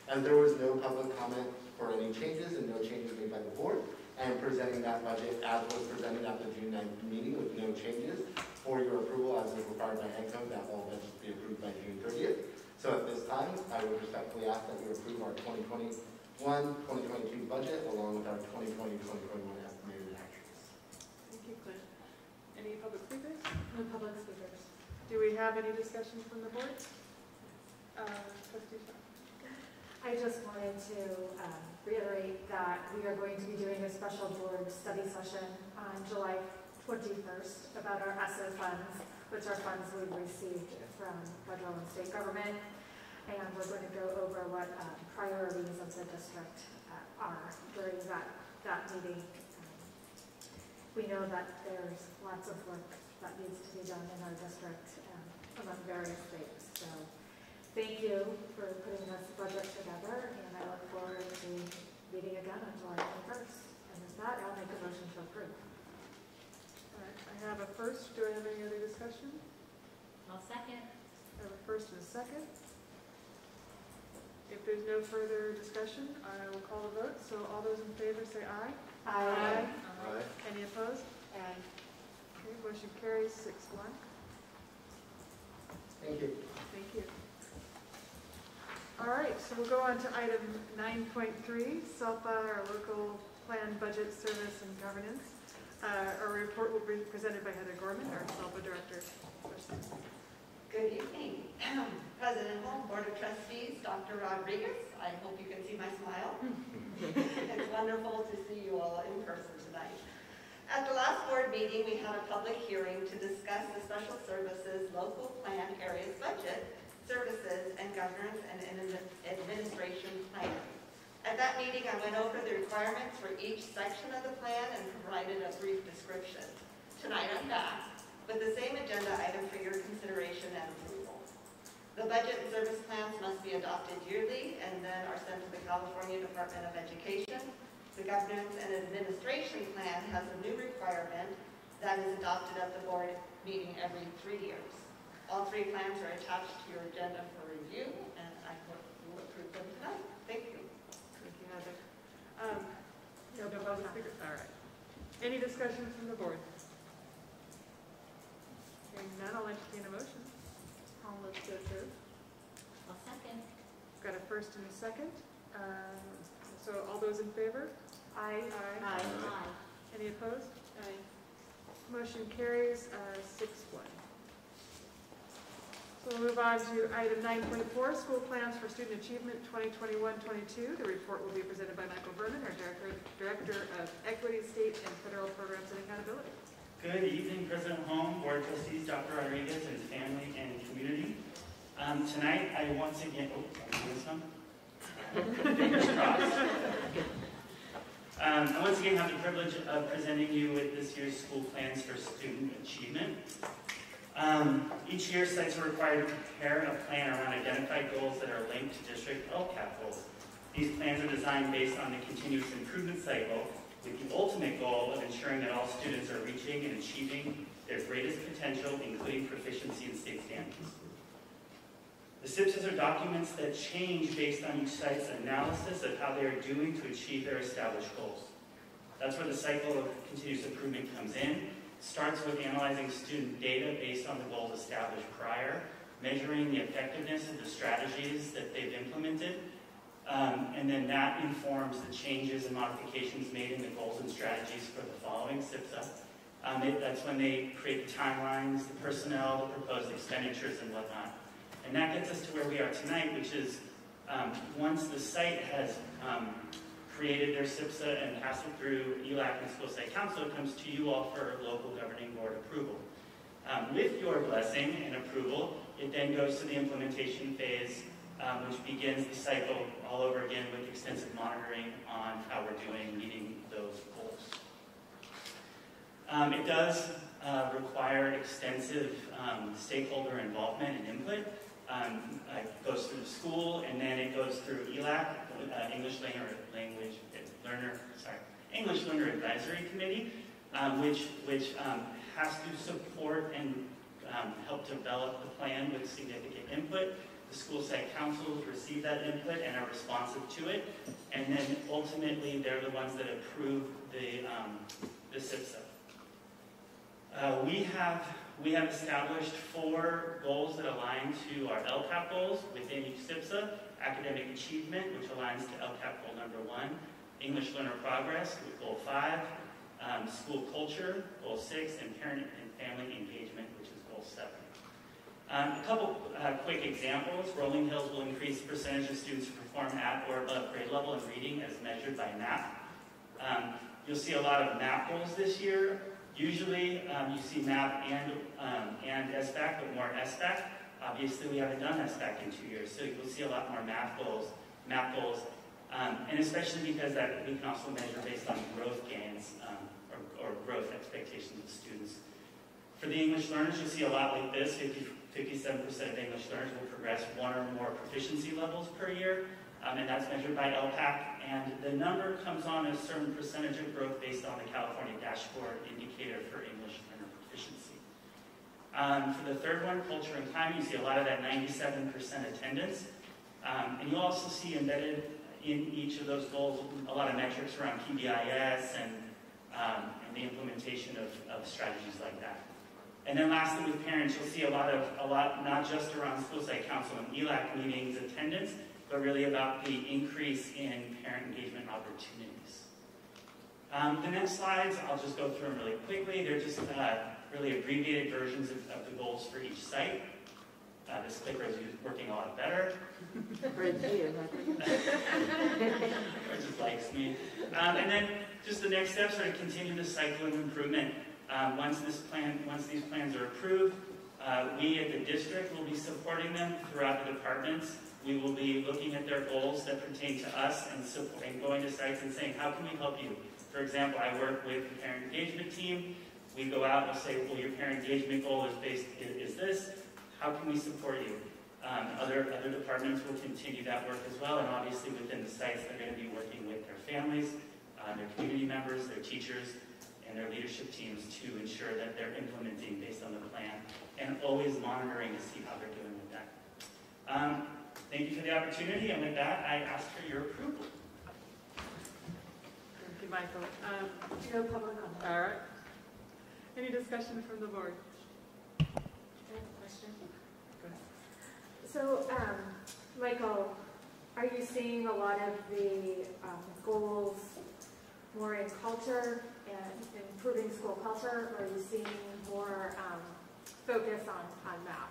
As there was no public comment for any changes and no changes made by the board, I am presenting that budget as was presented at the June ninth meeting with no changes for your approval as is required by Ed Code, that all budgets be approved by June thirtieth. So at this time, I would respectfully ask that you approve our twenty twenty-one twenty twenty-two budget along with our twenty twenty twenty twenty-one estimated actuals. Thank you, Clint. Any public speakers? No public speakers. Do we have any discussion from the board? Uh, Trustee Shaw. I just wanted to um, reiterate that we are going to be doing a special board study session on July twenty-first about our E S S O funds, which are funds we've received from federal and state government. And we're going to go over what um, priorities of the district uh, are during that, that meeting. Um, we know that there's lots of work that needs to be done in our district um, among various things. So thank you for putting this budget together, and I look forward to meeting again on July twenty-first. And with that, I'll make a motion to approve. All right, I have a first. Do I have any other discussion? I'll second. I have a first and a second. If there's no further discussion, I will call a vote. So all those in favor say aye. Aye. Aye. Any opposed? Aye. Okay, motion carries six one. Thank you. Thank you. All right, so we'll go on to item nine point three, SELPA, our local plan, budget, service, and governance. Uh, our report will be presented by Heather Gorman, our SELPA director. Good evening. President Hall, Board of Trustees, Doctor Rodriguez. I hope you can see my smile. It's wonderful to see you all in person tonight. At the last board meeting, we had a public hearing to discuss the Special Services Local Plan Areas Budget, Services, and Governance and Administration Plan. At that meeting, I went over the requirements for each section of the plan and provided a brief description. Tonight, I'm back with the same agenda item for your consideration and approval. The budget and service plans must be adopted yearly and then are sent to the California Department of Education. The Governance and Administration Plan has a new requirement that is adopted at the board meeting every three years. All three plans are attached to your agenda for review, and I hope you will approve them tonight. Thank you. Thank you, Heather. Um, no public speakers? All right. Any discussion from the board? Hearing none, I'll entertain a motion. I'll move to approve. I'll second. Got a first and a second. Um, so all those in favor? Aye. Aye. Aye. Aye. Any opposed? Aye. Motion carries uh, six one. So we'll move on to item nine point four, school plans for student achievement twenty twenty-one twenty-two. The report will be presented by Michael Vernon, our Director, Director of Equity, State, and Federal Programs and Accountability. Good evening, President Holm, Board of Trustees, Doctor Rodriguez, and family and community. Um, tonight, I once again, oh, can this one? Fingers crossed. Um, I once again have the privilege of presenting you with this year's school plans for student achievement. Um, each year, sites are required to prepare a plan around identified goals that are linked to district L C A P goals. These plans are designed based on the continuous improvement cycle, with the ultimate goal of ensuring that all students are reaching and achieving their greatest potential, including proficiency in state standards. The S I P Ss are documents that change based on each site's analysis of how they are doing to achieve their established goals. That's where the cycle of continuous improvement comes in. It starts with analyzing student data based on the goals established prior, measuring the effectiveness of the strategies that they've implemented, Um, and then that informs the changes and modifications made in the goals and strategies for the following S I P S A. Um, it, that's when they create the timelines, the personnel, the proposed expenditures, and whatnot. And that gets us to where we are tonight, which is um, once the site has um, created their S I P S A and passed it through E L A C and School Site Council, it comes to you all for local governing board approval. Um, with your blessing and approval, it then goes to the implementation phase, Um, which begins the cycle all over again with extensive monitoring on how we're doing meeting those goals. Um, it does uh, require extensive um, stakeholder involvement and input. Um, it goes through the school, and then it goes through E L A C, uh, English Learner, Language Learner, sorry, English Learner Advisory Committee, um, which which um, has to support and um, help develop the plan with significant input. The The school site councils receive that input and are responsive to it, and then ultimately they're the ones that approve the, um, the S I P S A. Uh, we have we have established four goals that align to our L CAP goals within each S I P S A. Academic achievement, which aligns to L CAP goal number one. English learner progress with goal five. Um, school culture, goal six, and parent and family engagement, which is goal seven. Um, a couple uh, quick examples. Rolling Hills will increase the percentage of students who perform at or above grade level in reading as measured by MAP. Um, you'll see a lot of MAP goals this year. Usually um, you see MAP and, um, and S B A C, but more S B A C. Obviously we haven't done S B A C in two years, so you'll see a lot more MAP goals, MAP goals, um, and especially because that we can also measure based on growth gains um, or, or growth expectations of students. For the English learners, you'll see a lot like this. fifty-seven percent of English learners will progress one or more proficiency levels per year, um, and that's measured by L PAC. And the number comes on a certain percentage of growth based on the California Dashboard Indicator for English learner proficiency. Um, for the third one, culture and climate, you see a lot of that ninety-seven percent attendance. Um, and you'll also see embedded in each of those goals a lot of metrics around P B I S and, um, and the implementation of, of strategies like that. And then lastly, with parents, you'll see a lot of, a lot, not just around school site council and E L A C meetings attendance, but really about the increase in parent engagement opportunities. Um, the next slides, I'll just go through them really quickly. They're just uh, really abbreviated versions of, of the goals for each site. Uh, this clicker is working a lot better. Or just likes me. Um, and then just the next steps are to continue the cycle of improvement. Um, once this plan, once these plans are approved, uh, we at the district will be supporting them throughout the departments. We will be looking at their goals that pertain to us and, support, and going to sites and saying, how can we help you? For example, I work with the parent engagement team. We go out and say, well, your parent engagement goal is based is, is this. How can we support you? Um, other, other departments will continue that work as well, and obviously within the sites, they're going to be working with their families, uh, their community members, their teachers, and their leadership teams to ensure that they're implementing based on the plan, and always monitoring to see how they're doing with that. Um, thank you for the opportunity, and with that, I ask for your approval. Thank you, Michael. Um, No public comment. all right. Any discussion from the board? I have a question. So, um, Michael, are you seeing a lot of the um, goals more in culture and improving school culture, or are you seeing more um, focus on, on math?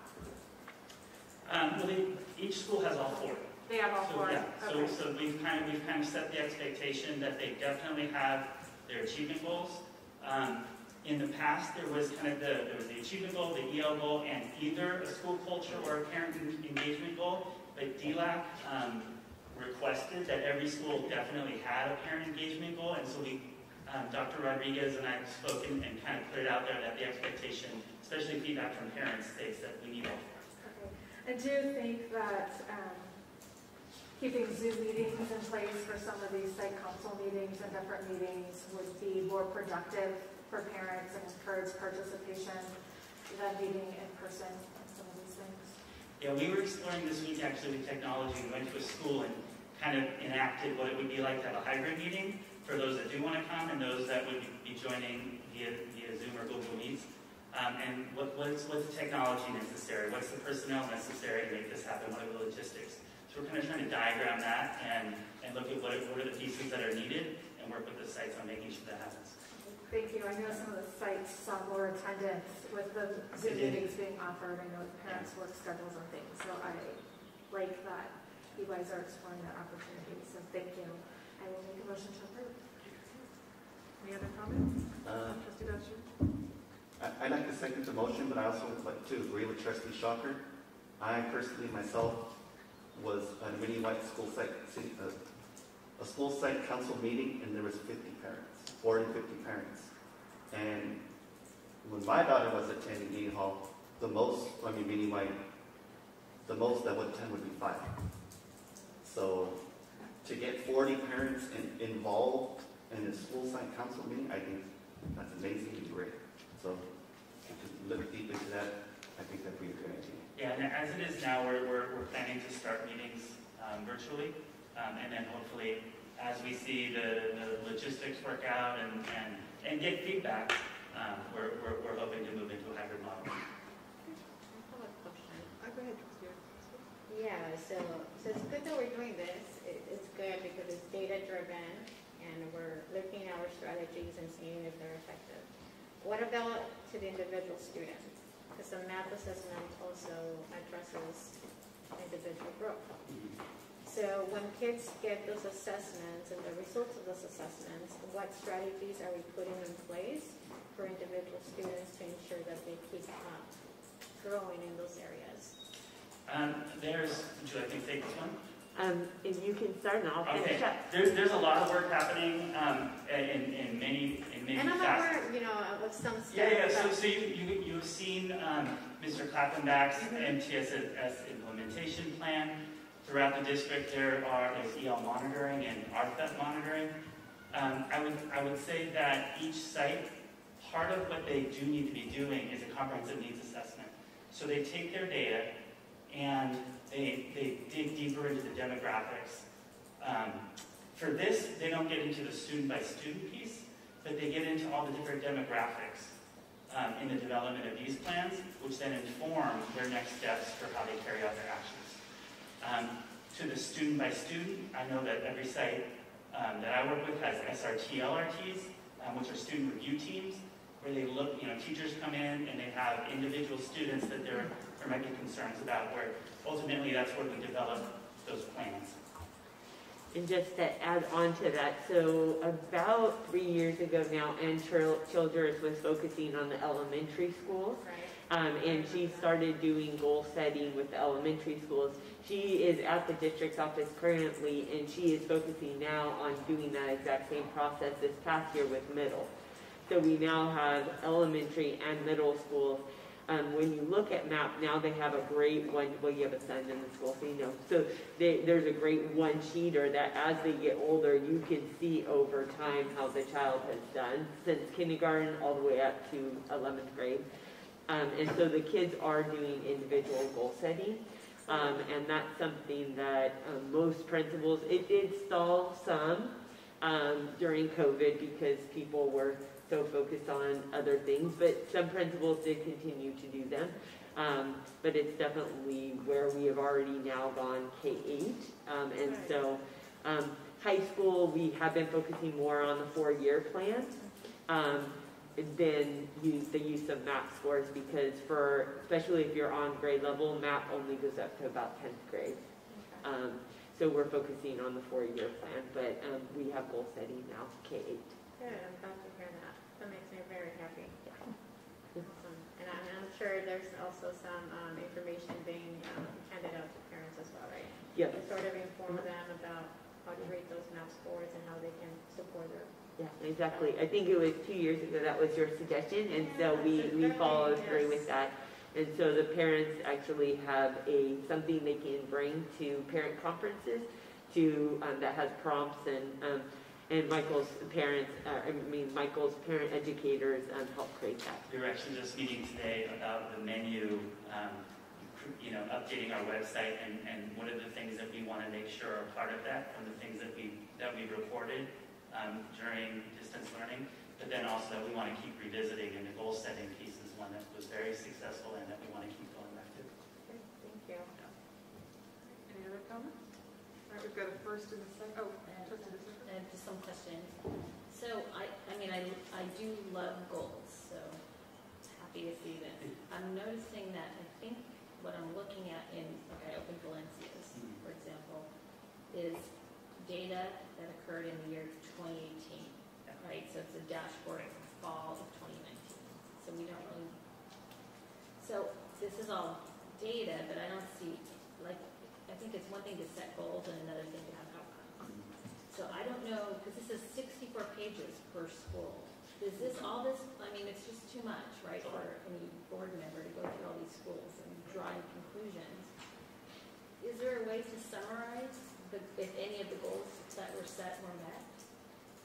Um, well, they, each school has all four. They have all so, four? Yeah. Okay. So, so we've kind of we've kind of set the expectation that they definitely have their achievement goals. Um, in the past, there was kind of the there was the achievement goal, the E L goal, and either a school culture or a parent engagement goal. But D L A C um, requested that every school definitely had a parent engagement goal, and so we, um, Doctor Rodriguez and I have spoken and kind of put it out there that the expectation, especially feedback from parents, states that we need all four. Okay. And do you think that um, keeping Zoom meetings in place for some of these site council meetings and different meetings would be more productive for parents and encourage participation than meeting in person on some of these things? Yeah, we were exploring this week actually with technology. We went to a school and kind of enacted what it would be like to have a hybrid meeting for those that do want to come and those that would be joining via, via Zoom or Google Meets. Um, and what, what's, what's the technology necessary? What's the personnel necessary to make this happen? What are the logistics? So we're kind of trying to diagram that and, and look at what, what are the pieces that are needed and work with the sites on making sure that happens. Thank you. I know some of the sites saw more attendance with the Zoom meetings being offered. I know parents' work schedules and things, so I like that you guys are exploring that opportunity. So thank you. I will make a motion to approve. Any other comments? Uh, Trustee Dutcher? I- I'd like to second the motion, but I also would like to agree with Trustee Shocker. I personally myself was at a mini white school site, uh, a school site council meeting, and there was fifty parents, forty, fifty parents. And when my daughter was attending Meeting Hall, the most, I mean Meeting White, the most that would attend would be five. So to get forty parents in, involved in a school site council meeting, I think that's amazingly great. So if you could look deep into that, I think that'd be a good idea. Yeah, and as it is now, we're, we're, we're planning to start meetings um, virtually, um, and then hopefully, as we see the, the logistics work out and, and, and get feedback, um, we're, we're, we're hoping to move into a hybrid model. I have a question. Uh, Go ahead, Christina. Yeah, so, so it's good that we're doing this. It, it's good because it's data-driven, and we're looking at our strategies and seeing if they're effective. What about to the individual student? Because the math assessment also addresses individual growth. So when kids get those assessments and the results of those assessments, what strategies are we putting in place for individual students to ensure that they keep up growing in those areas? Um, there's, would you like me to take this one? Um, if you can start and I'll finish Okay. up. There's, there's a lot of work happening um, in, in many in many And I'm facets. aware, you know, of some stuff. Yeah, yeah. So, but- so you, you, you've seen um, Mister Klappenbach's Mhm. M T S S implementation plan. Throughout the district, there are there's E L monitoring and R F E P monitoring. Um, I would I would say that each site, part of what they do need to be doing is a comprehensive needs assessment. So they take their data and they they dig deeper into the demographics. Um, for this, they don't get into the student by student piece, but they get into all the different demographics um, in the development of these plans, which then inform their next steps for how they carry out their actions. Um, to the student by student, I know that every site um, that I work with has S R T, L R Ts, um, which are student review teams, where they look, you know, teachers come in and they have individual students that there, there might be concerns about, where ultimately that's where we develop those plans. And just to add on to that, so about three years ago now, Ann Childers was focusing on the elementary schools. Um, and she started doing goal setting with the elementary schools. She is at the district's office currently, and she is focusing now on doing that exact same process this past year with middle. So we now have elementary and middle schools. Um, when you look at MAP, now they have a great one, well, you have a son in the school, so you know. So they, there's a great one-sheeter that as they get older, you can see over time how the child has done, since kindergarten all the way up to eleventh grade. Um, and so the kids are doing individual goal setting, um, and that's something that um, most principals, it did stall some um, during COVID because people were so focused on other things, but some principals did continue to do them. Um, but it's definitely where we have already now gone K eight, um, and so um, high school, we have been focusing more on the four-year plan. Um, then use the use of MAP scores, because for, especially if you're on grade level, MAP only goes up to about tenth grade. Um, so we're focusing on the four-year plan, but um, we have goal setting now, K eight. Good, I'm glad to hear that. That makes me very happy. Awesome. And I'm, I'm sure there's also some um, information being um, handed out to parents as well, right? Yep. To sort of inform them about how to rate those MAP scores and how they can support their. Yeah, exactly. I think it was two years ago that was your suggestion, and so we, we followed through with that. And so the parents actually have a something they can bring to parent conferences to um, that has prompts, and um, and Michael's parents, uh, I mean Michael's parent educators um, help create that. We were actually just meeting today about the menu, um, you know, updating our website, and, and one of the things that we want to make sure are part of that, one of the things that we that we reported um, during distance learning, but then also we want to keep revisiting, and the goal setting piece is one that was very successful and that we want to keep going back to. Okay, thank you. Any other comments? All right, we've got a first and a second. Oh, trustee Bissell. And just some questions. So I, I mean, I, I do love goals, so happy to see this. I'm noticing that I think what I'm looking at in, okay, Open Valencia's, for example, is data that occurred in the year twenty eighteen, right? So it's a dashboard of the fall of twenty nineteen. So we don't really, so this is all data, but I don't see, like, I think it's one thing to set goals and another thing to have outcomes. So I don't know, because this is sixty-four pages per school. Is this all this, I mean, it's just too much, right, for any board member to go through all these schools and draw conclusions. Is there a way to summarize the, if any of the goals that were set were met?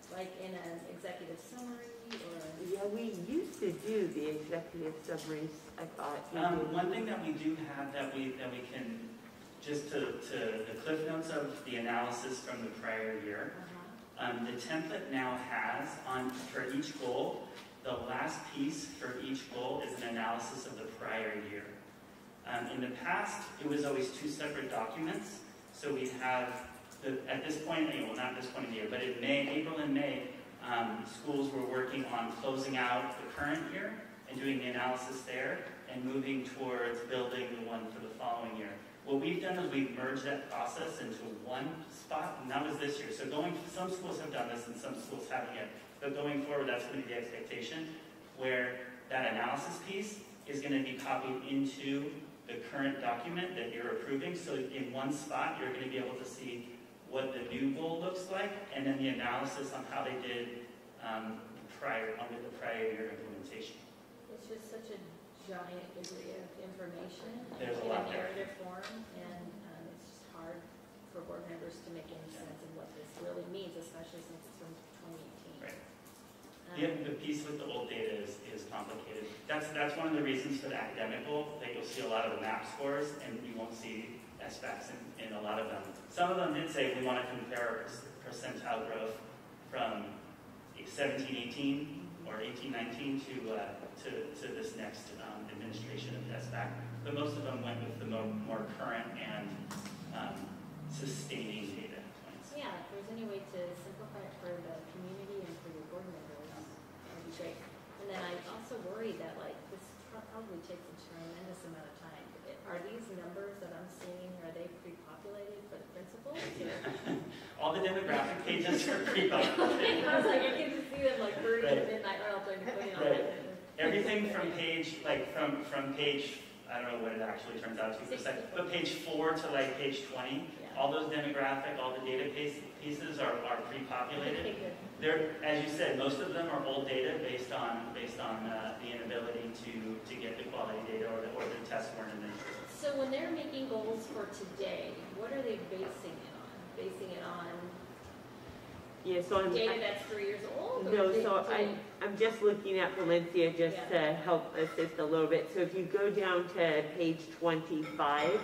like in an executive summary or? Yeah, we used to do the executive summaries, I thought. we Um, did. one thing that we do have that we, that we can, just to, to the cliff notes of the analysis from the prior year, um, the template now has on, for each goal, the last piece for each goal is an analysis of the prior year. Um, in the past, it was always two separate documents, so we'd have, the, at this point, well not this point in the year, but in May, April and May, um, schools were working on closing out the current year and doing the analysis there and moving towards building the one for the following year. What we've done is we've merged that process into one spot, and that was this year. So going, some schools have done this and some schools haven't yet, but going forward, that's going to be the expectation, where that analysis piece is going to be copied into the current document that you're approving. So in one spot, you're going to be able to see what the new goal looks like, and then the analysis on how they did um, prior, under the prior year implementation. It's just such a giant degree of information There's a in lot a there. narrative form, and um, it's just hard for board members to make any sense of what this really means, especially since it's from twenty eighteen. Right. Um, The, the piece with the old data is, is complicated. That's, that's one of the reasons for the academic goal, that you'll see a lot of the MAP scores, and you won't see S BACs in, in a lot of them. Some of them did say we want to compare percentile growth from seventeen eighteen or eighteen nineteen to, uh, to, to this next um, administration of S BAC, but most of them went with the more, more current and um, sustaining data points. Yeah, if there's any way to simplify it for the community and for your board members, that would be great. And then I also worry that like this pro- probably takes a tremendous amount of time. Are these numbers that I'm seeing, are they pre-populated for the principals? All the demographic pages are pre-populated. I was like, I get to see them like buried Right. at midnight, or else I'm putting on Right. it. Everything from page, like from, from page, I don't know what it actually turns out to, but like, but page four to like page twenty, Yeah. all those demographic, all the data piece- pieces are, are pre-populated. Okay, good. They're, as you said, most of them are old data based on, based on uh, the inability to, to get the quality data or the, or the tests weren't administered. So when they're making goals for today, what are they basing it on? Basing it on Yeah, so I'm, data I, that's three years old? or no, they- so do I, they- I'm just looking at Valencia just Yeah. to help assist a little bit. So if you go down to page twenty-five,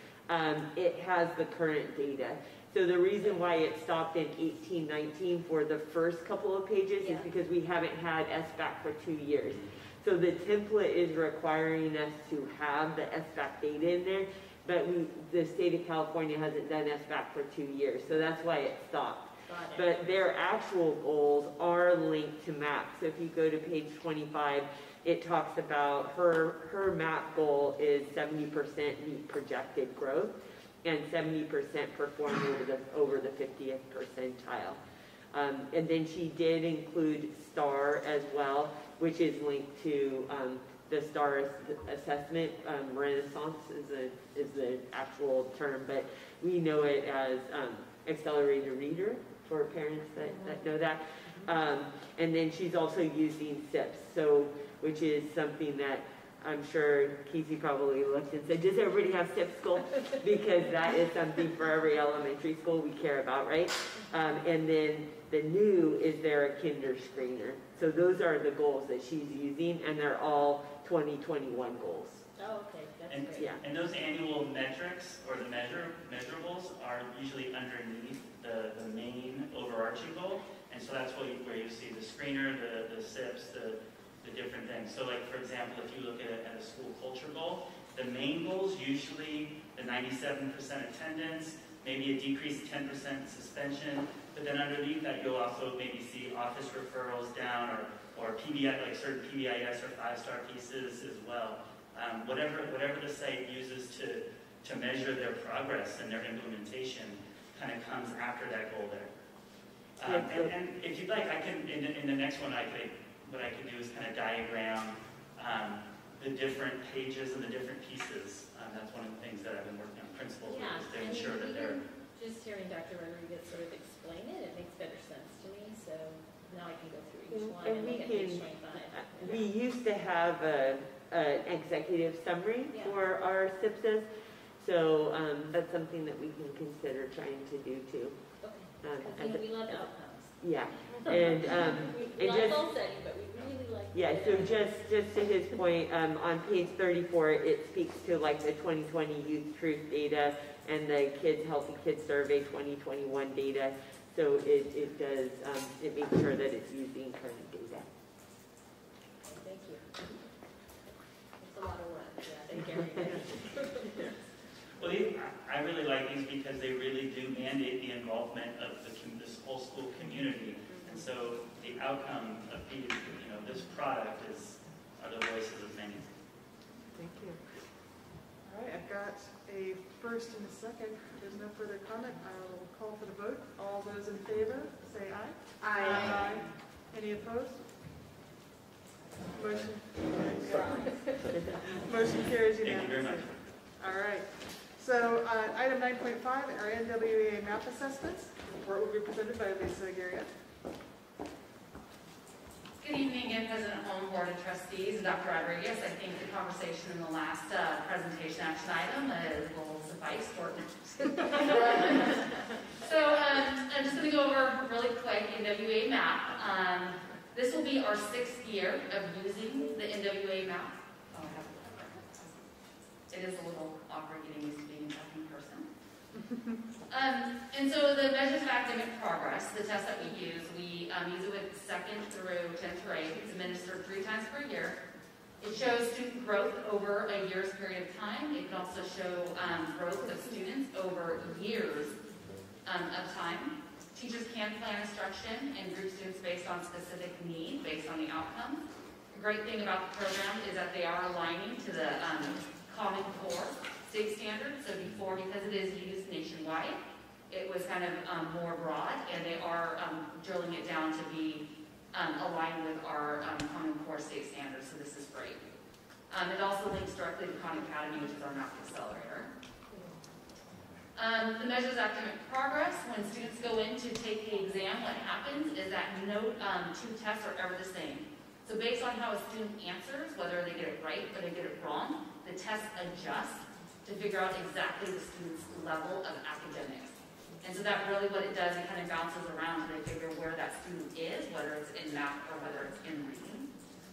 um, it has the current data. So the reason why it stopped in eighteen nineteen for the first couple of pages Yeah. is because we haven't had S BAC for two years. So the template is requiring us to have the S BAC data in there, but we, the state of California hasn't done S BAC for two years, so that's why it stopped. Got it. But their actual goals are linked to MAP. So if you go to page twenty-five, it talks about her, her MAP goal is seventy percent meet projected growth and seventy percent perform over the, over the fiftieth percentile. Um, and then she did include STAR as well, which is linked to um, the STAR ass- assessment. Um, Renaissance is, a, is the actual term, but we know it as um, accelerated reader for parents that, that know that. Um, and then she's also using SIPs, so, which is something that I'm sure Casey probably looked and said, does everybody have SIP school? Because that is something for every elementary school we care about, right? Um, and then the new is their a kinder screener. So those are the goals that she's using, and they're all twenty twenty-one goals. Oh, okay, that's And, great. Yeah. and those annual metrics or the measure measurables are usually underneath the, the main overarching goal. And so that's where you, where you see the screener, the, the SIPs, the, the different things. So like, for example, if you look at a, at a school culture goal, the main goals usually the ninety-seven percent attendance, maybe a decreased ten percent suspension, but then underneath that you'll also maybe see office referrals down or, or P B I, like certain P B I S or five-star pieces as well. Um, whatever, whatever the site uses to, to measure their progress and their implementation kind of comes after that goal there. Um, and, and if you'd like, I can, in, the- in the next one, I could, what I could do is kind of diagram um, the different pages and the different pieces. Um, that's one of the things that I've been working on principles with, Yeah, is to and ensure that they're. even just hearing Doctor Rodriguez sort of explain it, it makes better sense to me, so now I can go through each And- one and and we look at page can- twenty-five. We used to have a, an executive summary Yeah. for our SIPSas, so um, that's something that we can consider trying to do too. Okay, Um, because as we, a- we love outcomes. Yeah, and, um, We and like just, all setting, but we really like. yeah, so just, just to his point, um, on page thirty-four, it speaks to like the twenty twenty Youth Truth data and the Kids Healthy Kids Survey twenty twenty-one data. So it, it does, um, it makes sure that it's using current data. Thank you. It's a lot of work, yeah, thank you. Well, these, I I really like these because they really do mandate the involvement of the, com- this whole school community. And so the outcome of these, you know, this product is, are the voices of many. Thank you. All right, I've got a first and a second. If there's no further comment, I will call for the vote. All those in favor, say aye. Aye. Any opposed? Motion, motion carries Thank you very unanimously. much. All right. So uh, item nine point five, our N W A map assessments. The report will be presented by Lisa Garriott. Good evening again, President Holm, Board of Trustees, and Doctor Rodriguez. I think the conversation in the last uh, presentation action item is, will suffice for So um, I'm just going to go over really quick N W A map. Um, this will be our sixth year of using the N W A map. Oh, I have it. It is a little awkward getting used to being back in person. Um, and so the measures of academic progress, the test that we use, we um, use it with second through tenth grade. It's administered three times per year. It shows student growth over a year's period of time. It can also show um, growth of students over years um, of time. Teachers can plan instruction and group students based on specific need, based on the outcome. The great thing about the program is that they are aligning to the um, Common Core state standards. So before, because it is used nationwide, it was kind of um, more broad, and they are um, drilling it down to be um, aligned with our um, Common Core state standards, so this is great. Um, it also links directly to Khan Academy, which is our math accelerator. Um, the measures of academic progress, when students go in to take the exam, what happens is that no um, two tests are ever the same. So based on how a student answers, whether they get it right or they get it wrong, the test adjusts to figure out exactly the student's level of academics. And so that really what it does, it kind of bounces around to figure where that student is, whether it's in math or whether it's in reading.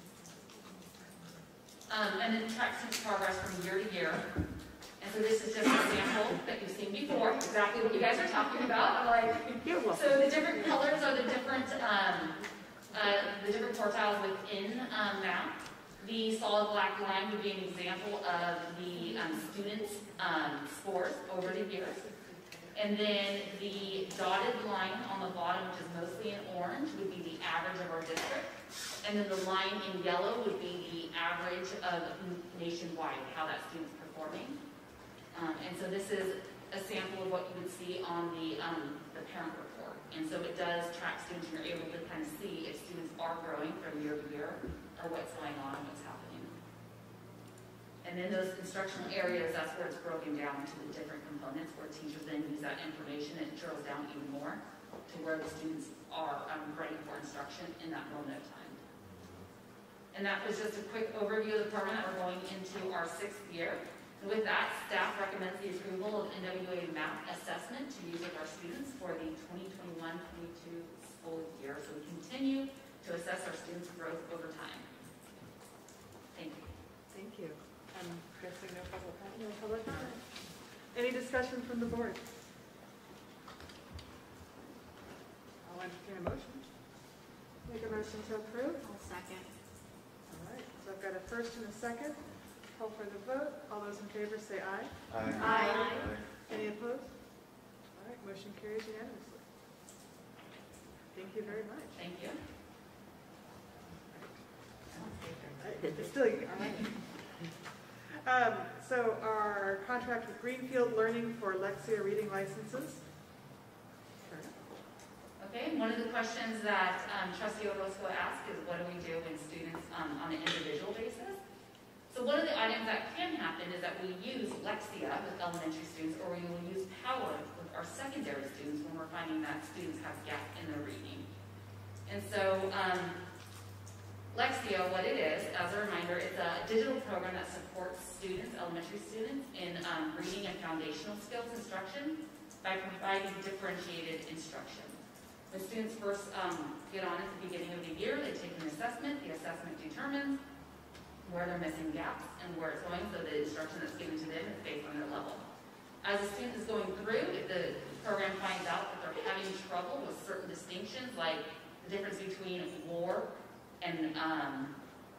Um, and then track student progress from year to year. And so this is just a sample that you've seen before, exactly what you guys are talking about. I'm like, so the different colors are the different, um, uh, the different quartiles within um, math. The solid black line would be an example of the um, students' um, scores over the years. And then the dotted line on the bottom, which is mostly in orange, would be the average of our district. And then the line in yellow would be the average of nationwide, how that student's performing. Um, and so this is a sample of what you would see on the, um, the parent report. And so it does track students, and you're able to kind of see if students are growing from year to year, or what's going on and what's happening. And then those instructional areas, that's where it's broken down to the different components, where teachers then use that information and it drills down even more to where the students are um, ready for instruction in that moment of time. And that was just a quick overview of the program that we're going into our sixth year. And with that, staff recommends the approval of N W A math assessment to use with our students for the twenty twenty-one twenty-two school year. So we continue to assess our students' growth over time. Thank you. Thank you. I'm guessing no public comment. No public comment. Any discussion from the board? I'll entertain a motion. Make a motion to approve. I'll second. All right. So I've got a first and a second. Call for the vote. All those in favor say aye. Aye. Aye. Aye. Any opposed? All right. Motion carries unanimously. Thank you very much. Thank you. It's still, all right. Um, so our contract with Greenfield Learning for Lexia reading licenses. Okay, one of the questions that um, Trustee Orozco asked is what do we do when students um, on an individual basis? So one of the items that can happen is that we use Lexia with elementary students, or we will use Power with our secondary students when we're finding that students have gaps in their reading. And so um, Lexia, what it is, as a reminder, it's a digital program that supports students, elementary students, in um, reading and foundational skills instruction by providing differentiated instruction. The students first um, get on at the beginning of the year. They take an assessment. The assessment determines where they're missing gaps and where it's going, so the instruction that's given to them is based on their level. As a student is going through, if the program finds out that they're having trouble with certain distinctions, like the difference between war and um,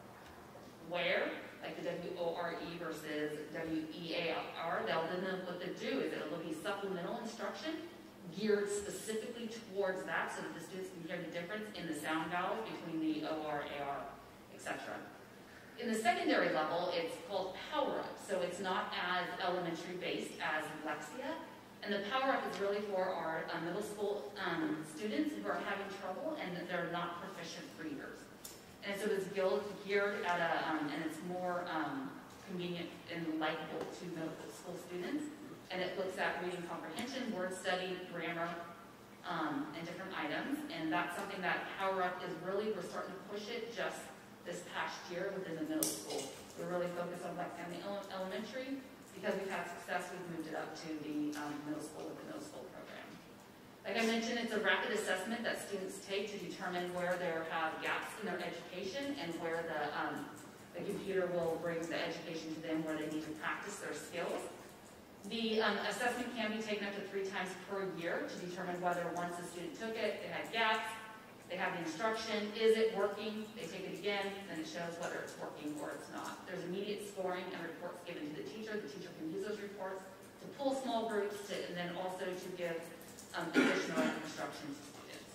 where, like the W O R E versus W E A R, they'll then know what to do is it'll be supplemental instruction geared specifically towards that so that the students can hear the difference in the sound vowels between the O R, A R, et cetera. In the secondary level, it's called Power Up, so it's not as elementary based as Lexia. And the Power Up is really for our uh, middle school um, students who are having trouble and that they're not proficient readers. And so it's geared at a, um, and it's more um, convenient and likable to middle school students. And it looks at reading comprehension, word study, grammar, um, and different items. And that's something that Power Up is really, we're starting to push it just this past year within the middle school. We're really focused on Lexia in the ele elementary. Because we've had success, we've moved it up to the um, middle school with the middle school program. Like I mentioned, it's a rapid assessment that students take to determine where they have gaps in their education and where the, um, the computer will bring the education to them where they need to practice their skills. The um, assessment can be taken up to three times per year to determine whether once the student took it, they had gaps, they have the instruction, is it working? They take it again, and it shows whether it's working or it's not. There's immediate scoring and reports given to the teacher. The teacher can use those reports to pull small groups to, and then also to give um, additional instruction to students.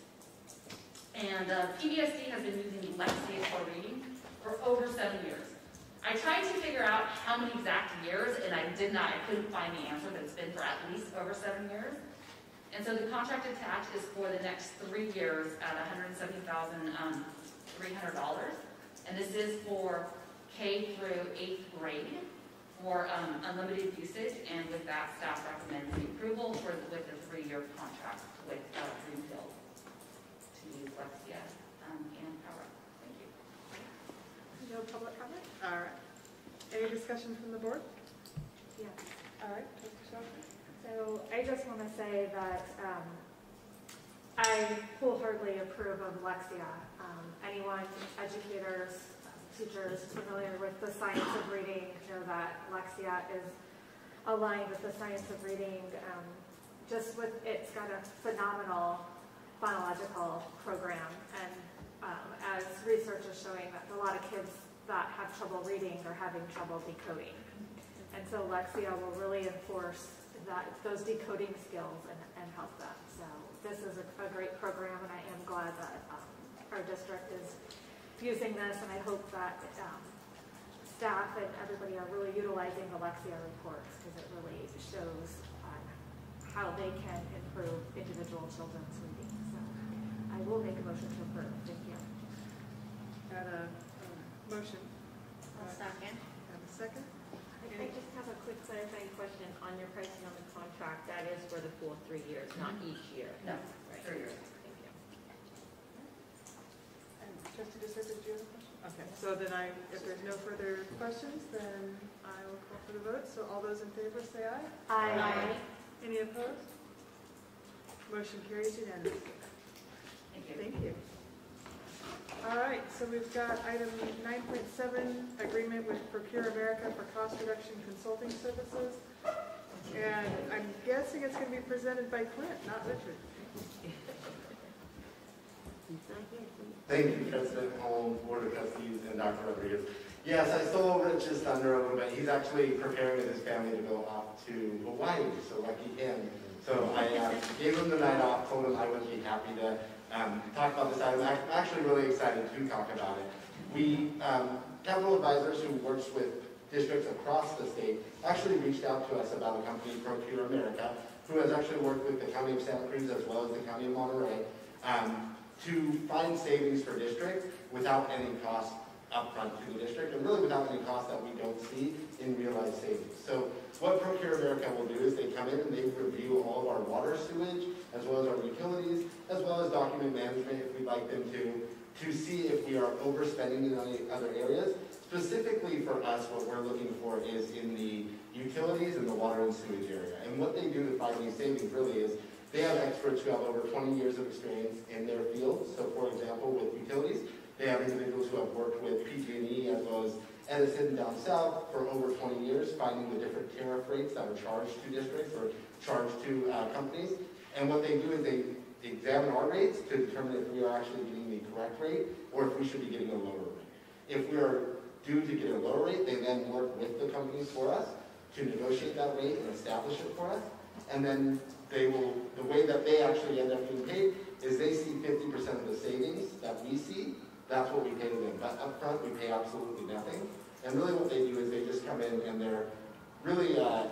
And uh, P B S D has been using Lexia for reading for over seven years. I tried to figure out how many exact years, and I did not. I couldn't find the answer, but it's been for at least over seven years. And so the contract attached is for the next three years at one hundred seventy thousand three hundred dollars. And this is for K through eighth grade for um, unlimited usage. And with that, staff recommends the approval for the, with the three-year contract with uh, Greenfield to use Lexia um, and Power Up. Thank you. No public comment? All right. Any discussion from the board? Yeah. All right. Mister Shelton? So I just want to say that um, I wholeheartedly approve of Lexia. Um, anyone, educators, teachers familiar with the science of reading know that Lexia is aligned with the science of reading. Um, just with, it's got a phenomenal phonological program, and um, as research is showing that a lot of kids that have trouble reading are having trouble decoding. And so Lexia will really enforce that those decoding skills and, and help them. So this is a, a great program, and I am glad that um, our district is using this, and I hope that um, staff and everybody are really utilizing the Lexia reports because it really shows um, how they can improve individual children's reading. So I will make a motion to approve. Thank you. Got a, a motion. I'll second. Have a second? I just have a quick clarifying question on your pricing on the contract. That is for the full three years, not each year. No, Right. three years. Thank you. And Trustee DeSitter, do you have a question? Okay, so then I, if there's no further questions, then I will call for the vote. So all those in favor say aye. Aye. Aye. Any opposed? Motion carries unanimously. Thank you. Thank you. All right, so we've got item nine point seven, agreement with Procure America for cost reduction consulting services. And I'm guessing it's going to be presented by Clint, not Richard. Thank you, President Holmes, Board of Trustees, and Doctor Rodriguez. Yes, I stole Rich's thunder a little bit. He's actually preparing with his family to go off to Hawaii, so lucky him. So I uh, gave him the night off, told him I would be happy to um, talk about this item. I'm actually really excited to talk about it. We, um, Capital Advisors, who works with districts across the state, actually reached out to us about a company, Procure America, who has actually worked with the County of Santa Cruz as well as the County of Monterey um, to find savings for districts without any cost upfront to the district, and really without any cost that we don't see in realized savings. So what Procure America will do is they come in and they review all of our water, sewage, as well as our utilities, as well as document management if we'd like them to, to see if we are overspending in any other areas. Specifically for us, what we're looking for is in the utilities and the water and sewage area. And what they do to find these savings really is They have experts who have over twenty years of experience in their field. So for example, with utilities, they have individuals who have worked with P G and E as well as Edison down south for over twenty years, finding the different tariff rates that are charged to districts or charged to uh, companies. And what they do is they examine our rates to determine if we are actually getting the correct rate or if we should be getting a lower rate. If we are due to get a lower rate, they then work with the companies for us to negotiate that rate and establish it for us. And then they will, the way that they actually end up being paid is they see fifty percent of the savings that we see. That's what we pay to them. But up front, we pay absolutely nothing. And really what they do is they just come in and they're really, uh,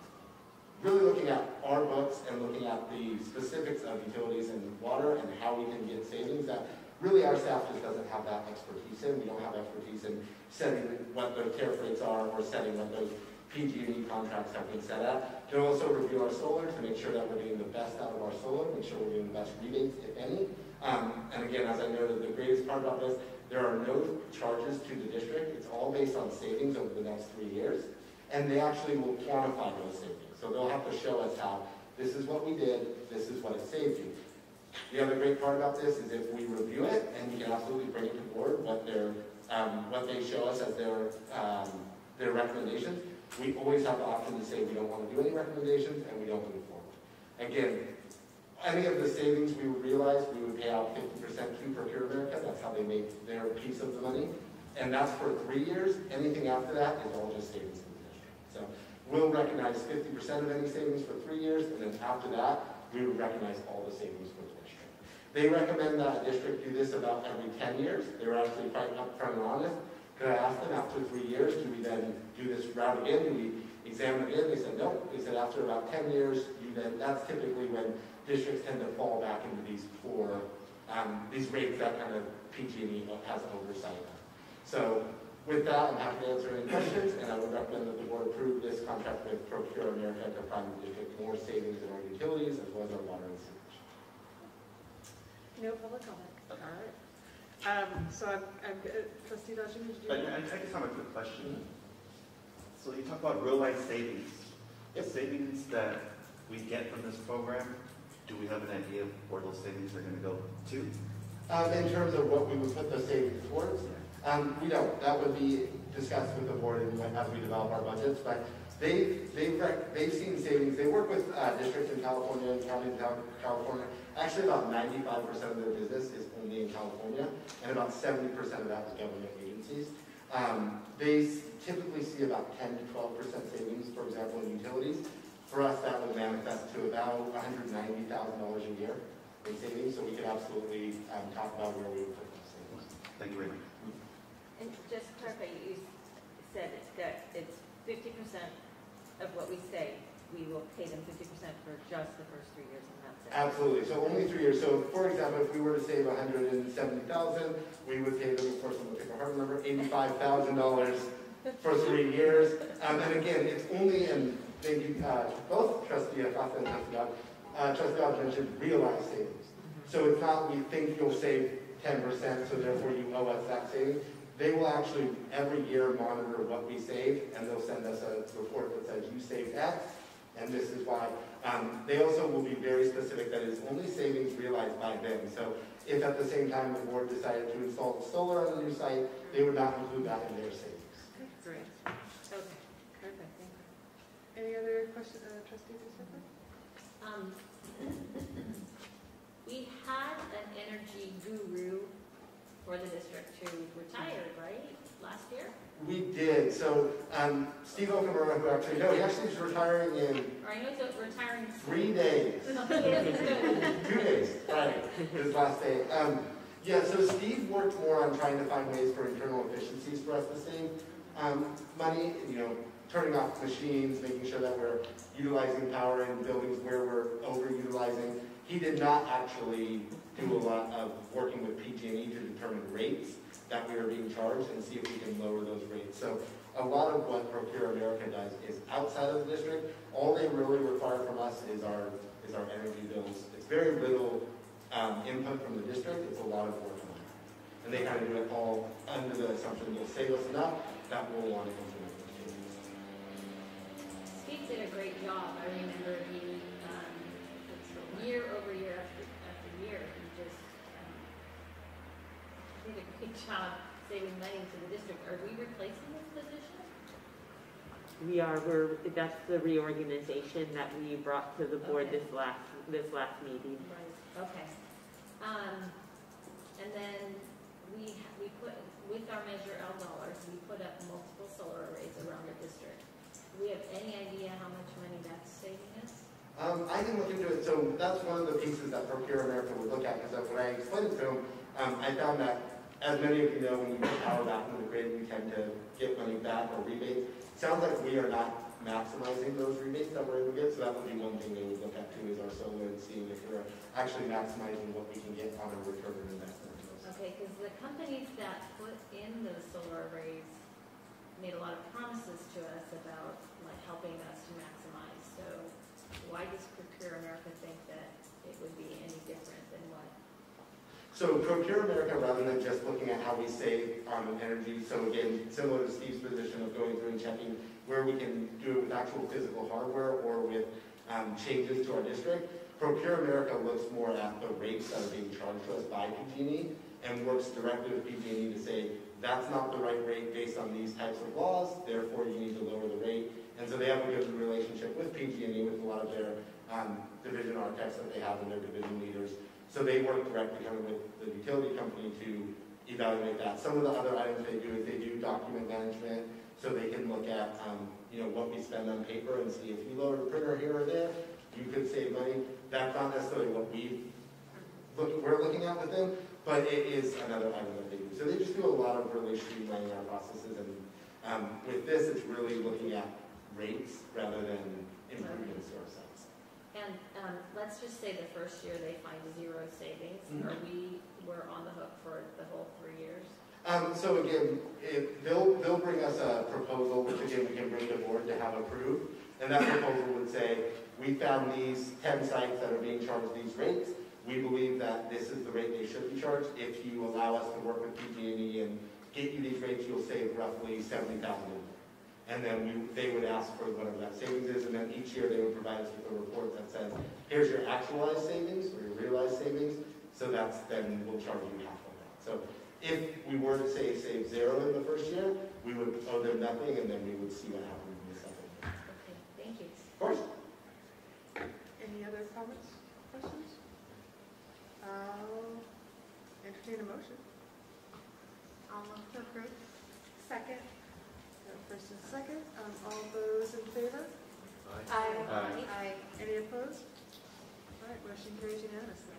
really looking at our books and looking at the specifics of utilities and water and how we can get savings that really our staff just doesn't have that expertise in. We don't have expertise in setting what those tariff rates are or setting what those P G and E contracts have been set at. They'll also review our solar to make sure that we're getting the best out of our solar, make sure we're getting the best rebates, if any. Um, and again, as I noted, the greatest part about this, there are no charges to the district. It's all based on savings over the next three years. And they actually will quantify those savings. So they'll have to show us how this is what we did, this is what it saved you. The other great part about this is if we review it, and we can absolutely bring it to board what their um, what they show us as their um, their recommendations, we always have the option to say we don't want to do any recommendations and we don't move forward. Again, any of the savings we would realize, we would pay out fifty percent to Procure America. That's how they make their piece of the money. And that's for three years. Anything after that is all just savings to the district. So we'll recognize fifty percent of any savings for three years, and then after that, we would recognize all the savings for the district. They recommend that a district do this about every ten years. They were actually quite upfront and honest. Could I ask them after three years, do we then do this route again? Do we examine again? They said no. They said after about ten years, you then, that's typically when districts tend to fall back into these poor, um, these rates that kind of P G and E has oversight of. So with that, I'm happy to answer any questions, and I would recommend that the board approve this contract with Procure America to find the district more savings in our utilities as well as our water and sewage. No public comment. All right. Um, so I'm, I'm good. Trustee Dodgen, did you? I, I just have a quick question. So you talk about real life savings. The savings that we get from this program, do we have an idea of where those savings are going to go to? Um, in terms of what we would put those savings towards, um, we don't. That would be discussed with the board as we develop our budgets. But they, they've, they've seen savings. They work with uh, districts in California and counties in California. Actually, about ninety-five percent of their business is only in California, and about seventy percent of that is government agencies. Um, they typically see about ten to twelve percent savings, for example, in utilities. For us, that would manifest to about one hundred ninety thousand dollars a year in savings, so we could absolutely um, talk about where we would put those savings. Thank you very much. And just to clarify, you said that it's fifty percent of what we say, we will pay them fifty percent for just the first three years, and that's it. Absolutely. So only three years. So for example, if we were to save one hundred seventy thousand dollars, we would pay them, of course, I'm going to pick a hard number, eighty-five thousand dollars for three years. Um, and again, it's only, and thank you, uh, both Trustee Acosta and Trustee Dodge, uh, Trustee Dodge mentioned realized savings. So it's not we think you'll save ten percent, so therefore you owe us that savings. They will actually every year monitor what we save, and they'll send us a report that says you saved X, and this is why. Um, they also will be very specific that it's only savings realized by them. So if at the same time the board decided to install solar on the new site, they would not include that in their savings. Great. Okay. Perfect. Thank you. Any other questions, uh, trustees or something? Um, we had an energy guru for the district who retired, right, last year? We did. So um, Steve Okamura, who actually, no, he actually is retiring in Or I know he's retiring. three days. Two days, Friday, his last day. Um, yeah, so Steve worked more on trying to find ways for internal efficiencies for us to save um, money, you know, turning off machines, making sure that we're utilizing power in buildings where we're overutilizing. He did not actually do a lot of working with P G and E to determine rates that we are being charged and see if we can lower those rates. So a lot of what Procure America does is outside of the district. All they really require from us is our is our energy bills. It's very little um, input from the district. It's a lot of work on it. And they kind of do it all under the assumption you'll save us enough that we'll want to implement those changes. Steve did a great job. I remember he, um, year have saving money to the district. Are we replacing this position? We are, we're, that's the reorganization that we brought to the board Okay. this last, this last meeting. Right. Okay. Um, and then we, we put, with our Measure L dollars, we put up multiple solar arrays around the district. Do we have any idea how much money that's saving us? Um, I can look into it. So that's one of the pieces that Procure America would look at, because when I explained it to them, um, I found that, as many of you know, when you put power back into the grid, we tend to get money back or rebates. Sounds like we are not maximizing those rebates that we're able to get, so that would be one thing they would look at too, is our solar, and seeing if we're actually maximizing what we can get on a return on investment. Okay, because the companies that put in those solar arrays made a lot of promises to us about like helping us to maximize. So why does Procure America think that it would be any different than what? So Procure America, rather than just looking at how we save on energy, so again, similar to Steve's position of going through and checking where we can do it with actual physical hardware or with um, changes to our district, Procure America looks more at the rates that are being charged to us by P G and E and works directly with P G and E to say, that's not the right rate based on these types of laws, therefore you need to lower the rate. And so they have a good relationship with P G and E, with a lot of their um, division architects that they have and their division leaders. So they work directly kind of with the utility company to evaluate that. Some of the other items they do is they do document management, so they can look at um, you know, what we spend on paper and see if you lower the printer here or there, you could save money. That's not necessarily what we look, we're looking at with them, but it is another item that they do. So they just do a lot of really streamlining our processes, and um, with this, it's really looking at rates rather than improvements to our sites. And um, let's just say the first year they find zero savings. Mm-hmm. Are we, we're on the hook for the whole three years? Um, so again, it, they'll, they'll bring us a proposal, which again, we can bring to board to have approved. And that proposal would say, we found these ten sites that are being charged these rates. We believe that this is the rate they should be charged. If you allow us to work with P G and E and get you these rates, you'll save roughly seventy thousand dollars. And then we, they would ask for whatever that savings is, and then each year they would provide us with a report that says, here's your actualized savings or your realized savings. So that's, then we'll charge you half of that. So if we were to say save zero in the first year, we would owe them nothing, and then we would see what happens in the second year. Okay, thank you. Of course. Any other comments, questions? I'll entertain a motion. I'll move to approve. Second. First and second. Um, all those in favor? Aye. Aye. Aye. Any opposed? All right, motion carries unanimously.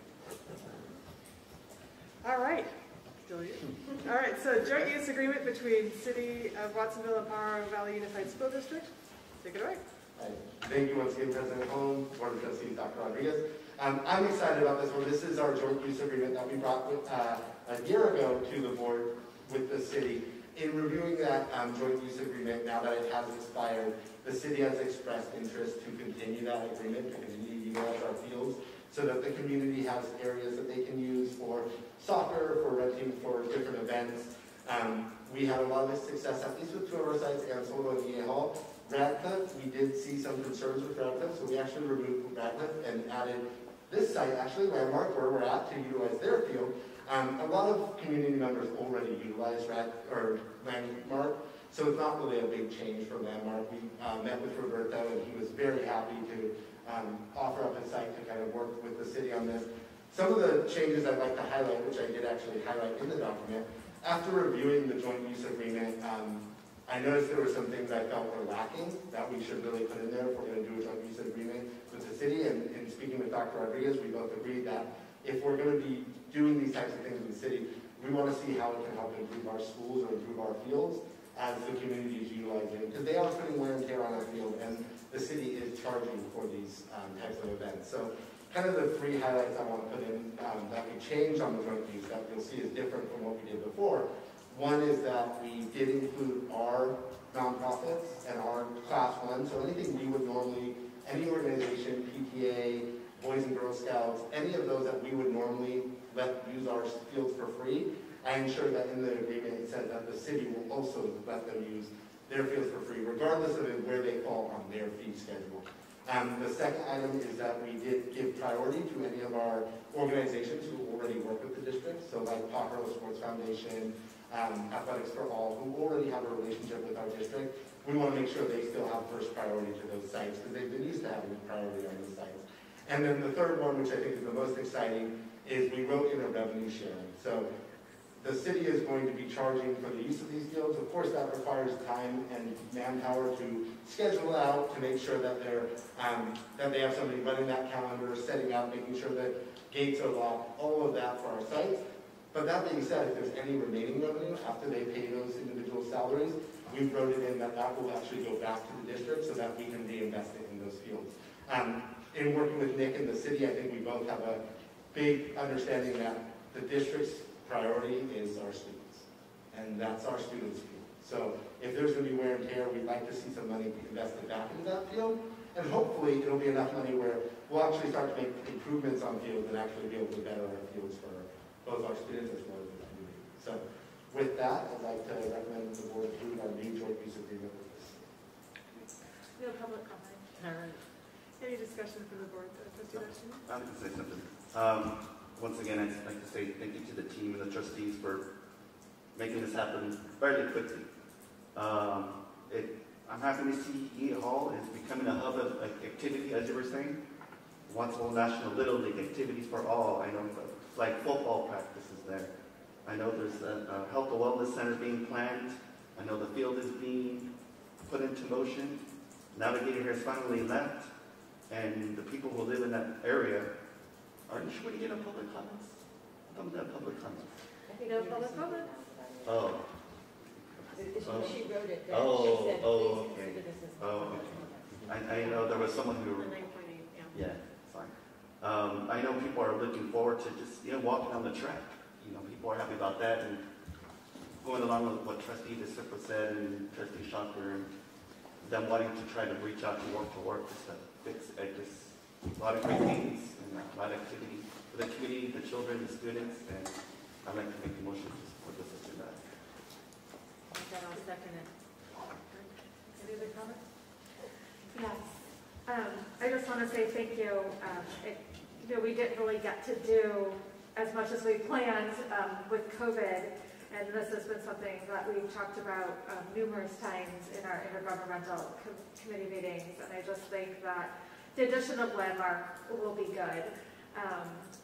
All right. Still you. All right, so joint use agreement between City of Watsonville and Pajaro Valley Unified School District. Take it away. Right. Thank you once again, President Holmes, Board of Trustees, Doctor Rodriguez. Um, I'm excited about this one. This is our joint use agreement that we brought with, uh, a year ago to the board with the city. In reviewing that um, joint use agreement, now that it has expired, the city has expressed interest to continue that agreement, to continue to utilize our fields, so that the community has areas that they can use for soccer, for renting, for different events. Um, we had a lot of success, at least with two of our sites, Ansel and E A Hall. Radcliffe, we did see some concerns with Radcliffe, so we actually removed Radcliffe and added this site, actually, Landmark, where we're at, to utilize their field. Um, a lot of community members already utilize Rad, or Landmark, so it's not really a big change for Landmark. We uh, met with Roberto, and he was very happy to um, offer up his site to kind of work with the city on this. Some of the changes I'd like to highlight, which I did actually highlight in the document, after reviewing the joint use agreement, um, I noticed there were some things I felt were lacking that we should really put in there if we're going to do a joint use agreement with the city. And in speaking with Doctor Rodriguez, we both agreed that if we're going to be doing these types of things in the city, we want to see how it can help improve our schools or improve our fields as the community is utilizing it. Because they are putting wear and tear on our field, and the city is charging for these um, types of events. So kind of the three highlights I want to put in um, that we changed on the joint use that you'll see is different from what we did before. One is that we did include our nonprofits and our class one, so anything we would normally, any organization, P T A, Boys and Girl Scouts, any of those that we would normally let use our fields for free, I ensure that in the agreement it said that the city will also let them use their fields for free, regardless of where they fall on their fee schedule. Um, the second item is that we did give priority to any of our organizations who already work with the district, so like Pajaro Sports Foundation, um, Athletics for All, who already have a relationship with our district. We want to make sure they still have first priority to those sites because they've been used to having priority on those sites. And then the third one, which I think is the most exciting, is we wrote in a revenue sharing. So the city is going to be charging for the use of these fields. Of course, that requires time and manpower to schedule out, to make sure that they're um, that they have somebody running that calendar, setting up, making sure that gates are locked, all of that for our sites. But that being said, if there's any remaining revenue after they pay those individual salaries, we wrote it in that that will actually go back to the district so that we can reinvest it in those fields. Um, in working with Nick and the city, I think we both have a big understanding that the district's priority is our students, and that's our students' field. So if there's going to be wear and tear, we'd like to see some money invested back into that field, and hopefully it'll be enough money where we'll actually start to make improvements on fields and actually be able to better our fields for both our students as well as the community. So with that, I'd like to recommend the board approve our new joint use agreement with this. No public comment. All right. Any discussion from the board? Trustee Dutton? I'm going to say something. Um, once again, I'd like to say thank you to the team and the trustees for making this happen fairly quickly. Um, it, I'm happy to see E Hall is becoming a hub of like, activity, as you were saying. Once all national Little League activities for all. I know like football practices there. I know there's a, a health and wellness center being planned. I know the field is being put into motion. Navigator has finally left. And the people who live in that area, are you sure to get a public comments? I thought we got public comments. No public comment. Oh. She Oh. she wrote it there. Oh, She said, oh, please okay. consider this as Oh, okay. I, I know there was someone who. The nine point eight, yeah. Yeah, fine. Um, I know people are looking forward to just, you know, walking on the track. You know, people are happy about that, and going along with what Trustee DeSipa said and Trustee Shocker, and them wanting to try to reach out to work to work just to fix it. Just a lot of great things and a lot of activity for the community, the children, the students, and I'd like to make the motion to support this agenda. I'll second it. Any other comments? Yes. Um, I just want to say thank you. Um, it, you know, we didn't really get to do as much as we planned um, with COVID, and this has been something that we've talked about um, numerous times in our intergovernmental co committee meetings, and I just think that the addition of Landmark will be good. Um,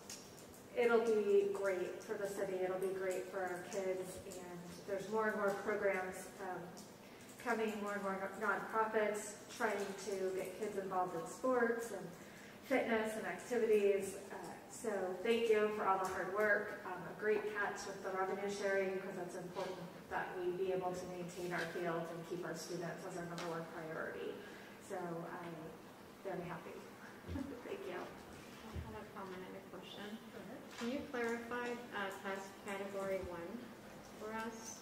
it'll be great for the city. It'll be great for our kids, and there's more and more programs um, coming, more and more nonprofits trying to get kids involved in sports and fitness and activities. Uh, so thank you for all the hard work. Um, a great catch with the revenue sharing, because it's important that we be able to maintain our fields and keep our students as our number one priority. So I'm very happy. Thank you. I have a comment and a question. Can you clarify uh, class category one for us?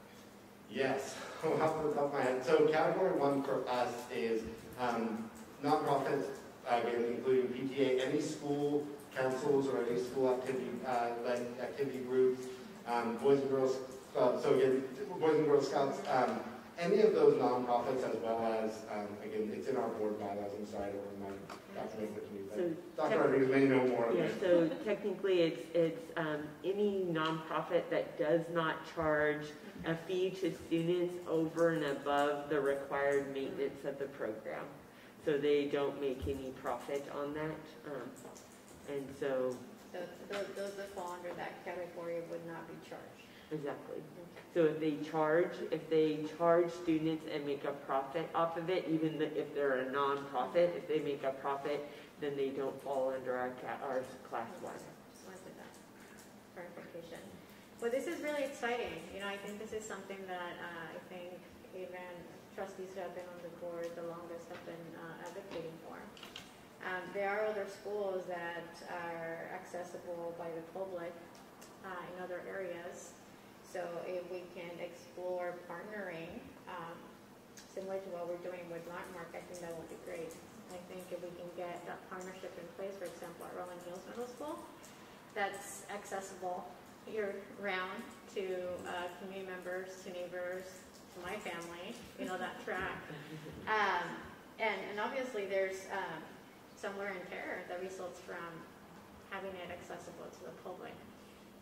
Yes, off the top of my head. So category one for us is um, nonprofits, again, including P T A, any school councils or any school activity, uh, like activity groups, um, Boys and Girls Clubs, so again, Boys and Girl Scouts, um, any of those nonprofits, as well as, um, again, it's in our board bylaws. I'm sorry, I don't have my document with me, but So Doctor Rodriguez may know more. Yeah, so technically it's, it's um, any nonprofit that does not charge a fee to students over and above the required maintenance of the program. So they don't make any profit on that. Um, and so... So those, those that fall under that category would not be charged. Exactly. So if they charge, if they charge students and make a profit off of it, even if they're a non-profit, if they make a profit, then they don't fall under our, ca our class one. Just wanted that clarification. Well, this is really exciting. You know, I think this is something that uh, I think even trustees who have been on the board the longest have been uh, advocating for. Um, there are other schools that are accessible by the public uh, in other areas. So if we can explore partnering, um, similar to what we're doing with Landmark, I think that will be great. I think if we can get that partnership in place, for example, at Rolling Hills Middle School, that's accessible year-round to uh, community members, to neighbors, to my family, you know, that track. Um, and, and obviously there's um, some wear and tear that results from having it accessible to the public.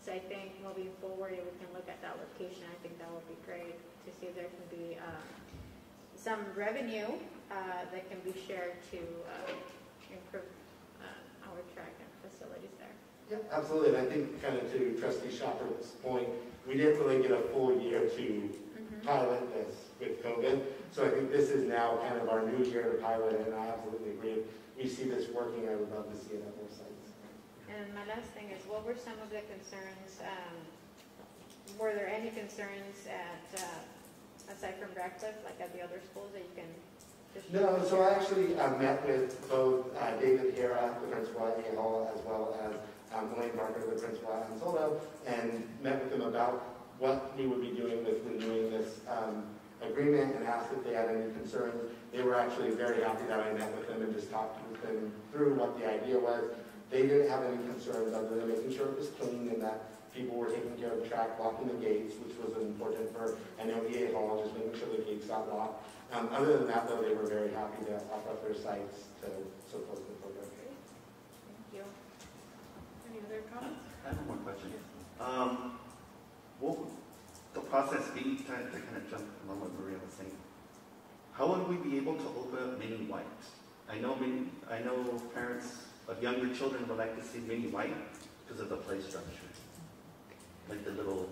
So I think moving forward, if we can look at that location, I think that would be great to see if there can be uh, some revenue uh, that can be shared to uh, improve uh, our track and facilities there. Yeah, absolutely. And I think kind of to Trustee Shopper's point, we didn't really get a full year to mm-hmm. pilot this with COVID. So I think this is now kind of our new year to pilot it, and I absolutely agree. If we see this working, I would love to see it at more sites. And my last thing is, what were some of the concerns? Um, were there any concerns at, uh, aside from Radcliffe, like at the other schools that you can just... No, so I actually uh, met with both uh, David Hera, the principal at A Hall, as well as um, Elaine Barker, the principal at Ansola, and met with them about what we would be doing with renewing this um, agreement and asked if they had any concerns. They were actually very happy that I met with them and just talked with them through what the idea was. They didn't have any concerns other than making sure it was clean and that people were taking care of the track, locking the gates, which was important for an O E A Hall, just making sure the gates got locked. Um, other than that, though, they were very happy to offer up their sites to support the program. Thank you. Any other comments? I have one more question. Um, what would the process be, to, to kind of jump along what Maria was saying? How would we be able to open up mini white? I know many, I know parents of younger children would like to see mini white because of the play structure, like the little.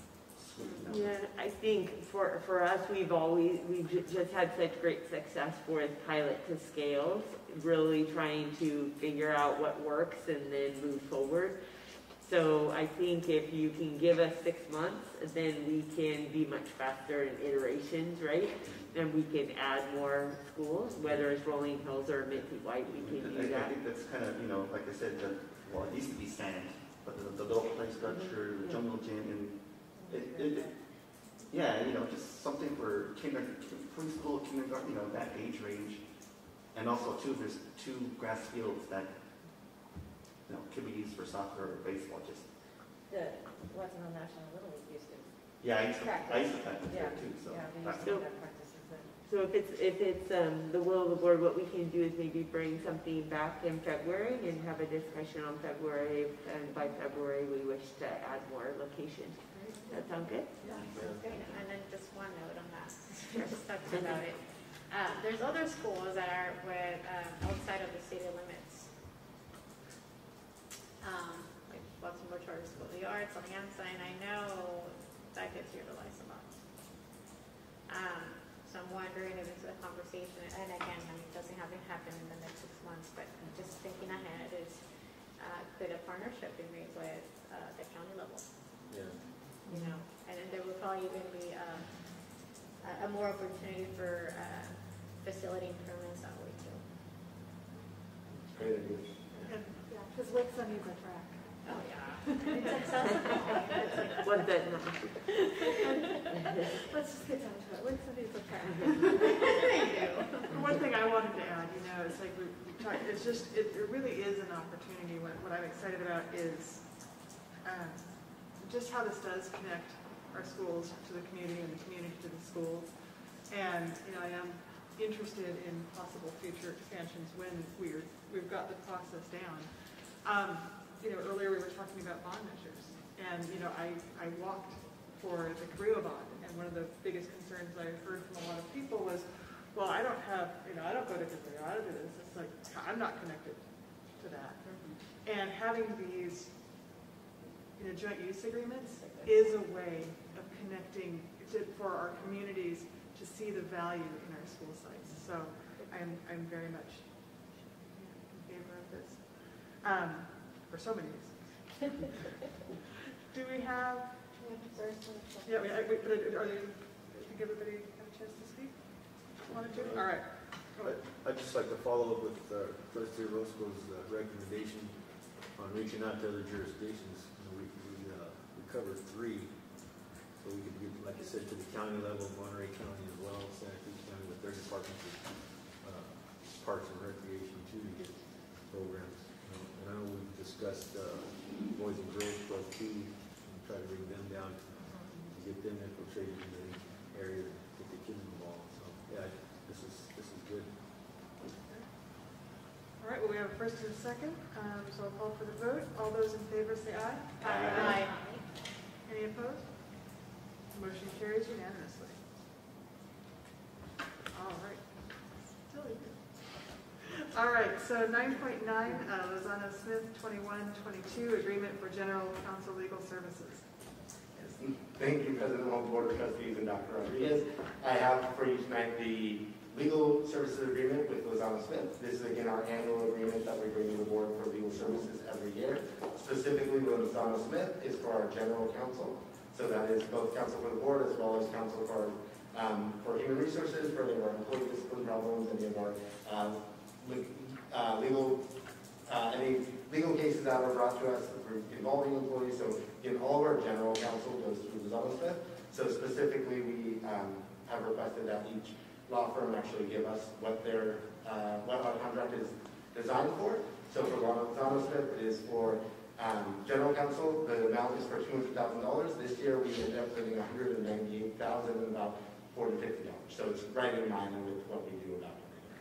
You know. Yeah, I think for for us, we've always we've j just had such great success with pilot to scales, really trying to figure out what works and then move forward. So I think if you can give us six months, then we can be much faster in iterations, right? And we can add more schools, whether it's Rolling Hills or Minty White, we can do I, that. I think that's kind of, you know, like I said, the, well, it used to be sand, but the, the little play structure, the jungle gym, and it, it, it, yeah, you know, just something for kinder, preschool, kindergarten, you know, that age range. And also, too, there's two grass fields that, you know, could be used for soccer or baseball, just. The Watson Hill National Little League used to. Yeah, I used to, I used to practice yeah. there, too, so. Yeah, we that's used to cool. have practices then. So if it's if it's um, the will of the board, what we can do is maybe bring something back in February and have a discussion on February, and by February we wish to add more locations. Does that sound good? Yeah, sounds good. And then just one note on that, just talking about it. Uh, there's other schools that are with um, outside of the city limits. Um, like Watsonville Charter School of the Arts, Alianza, and I know that gets utilized a lot. Um, so I'm wondering if it's a conversation, and again, I mean, it doesn't have to happen in the next six months, but just thinking ahead is, uh, could a partnership be made with uh, the county level? Yeah. You know, and then there will probably even be uh, a, a more opportunity for uh, facility improvements that way too. Great idea. And, yeah, because Wixon needs a track. Oh, yeah. It's accessible. What that? Let's just get down to it. Wixon needs a track. Thank you. One thing I wanted to add, you know, it's like we, we talked, it's just, it, it really is an opportunity. What, what I'm excited about is um, just how this does connect our schools to the community and the community to the schools. And, you know, I am interested in possible future expansions when we're, we've got the process down. Um, you know, earlier we were talking about bond measures. And, you know, I, I walked for the Carrillo bond, and one of the biggest concerns I heard from a lot of people was, well, I don't have, you know, I don't go to Carrillo, I don't do this. It's like, I'm not connected to that. Mm-hmm. And having these, you know, joint use agreements is a way of connecting to, for our communities to see the value in our school sites. So I'm, I'm very much in favor of this, um, for so many reasons. Do we have? Yeah, we, I, we, but are they, I think everybody have a chance to speak? Wanted to? All right. I'd, I'd just like to follow up with uh, Trustee Roscoe's uh, recommendation on reaching out to other jurisdictions. You know, we we, uh, we covered three, so we could get, like I said, to the county level, Monterey County as well, Santa Cruz County, with their departments of uh, parks and recreation too, to get programs. You know, and I know we've discussed uh, Boys and Girls Club too, and try to bring them down to get them infiltrated in the area, get the kids involved. So yeah, this is this is good. All right. well, we have a first and a second, um, so I'll call for the vote. All those in favor say aye. Aye. Any opposed? Motion carries unanimously. All right. Still you. All right, so nine point nine, uh, Lozano Smith, twenty-one twenty-two, Agreement for General Counsel Legal Services. Thank you, President Holmes, Board of Trustees, and Doctor Rodriguez. I have for you tonight the legal services agreement with Lozano Smith. This is again our annual agreement that we bring to the board for legal services every year. Specifically, Lozano Smith is for our general counsel. So that is both counsel for the board as well as counsel for um, for human resources, for any of our employee discipline problems, any of our uh, uh, legal uh, any legal cases that are brought to us involving employees. So in all of our general counsel goes through Lozano Smith. So specifically, we um, have requested that each law firm actually give us what their uh, what our contract is designed for. So for Lozano Smith, it is for um, general counsel. The amount is for two hundred thousand dollars. This year, we ended up spending one hundred ninety-eight thousand dollars and about four hundred fifty dollars. So it's right in line with what we do about every year.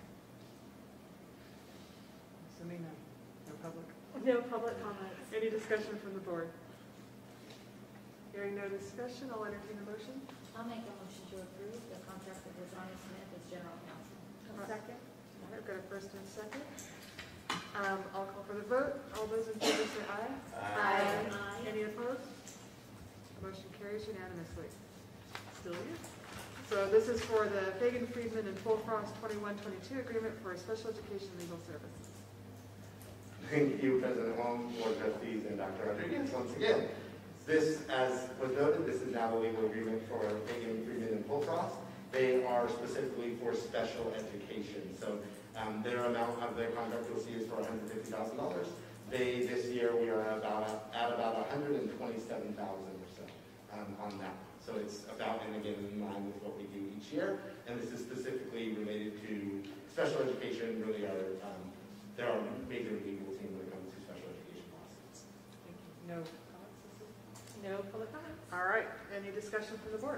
Assuming no, no public. No public comments. Any discussion from the board? Hearing no discussion, I'll entertain a motion. I'll make a motion to approve the contract with Lozano Smith as general counsel. Second. All right, we've got a first and a second. Um, I'll call for the vote. All those in favor say aye. Aye. Aye. Any opposed? Motion carries unanimously. Still you. So this is for the Fagan, Friedman, and Full Frost twenty-one twenty-two agreement for special education legal services. Thank you, President Holmes, Board of Trustees, and Doctor Rodriguez. Once again, this, as was noted, this is now the legal agreement for Fagan, Friedman, and Full Frost. They are specifically for special education. So um, their amount of their contract you'll see is for one hundred fifty thousand dollars. They, this year, we are about at about one hundred twenty-seven thousand dollars or so um, on that. So it's about, and again, in line with what we do each year. And this is specifically related to special education, really our, um, there are major legal team when it comes to special education lawsuits. Thank you. No comments? No public comments. All right. Any discussion from the board?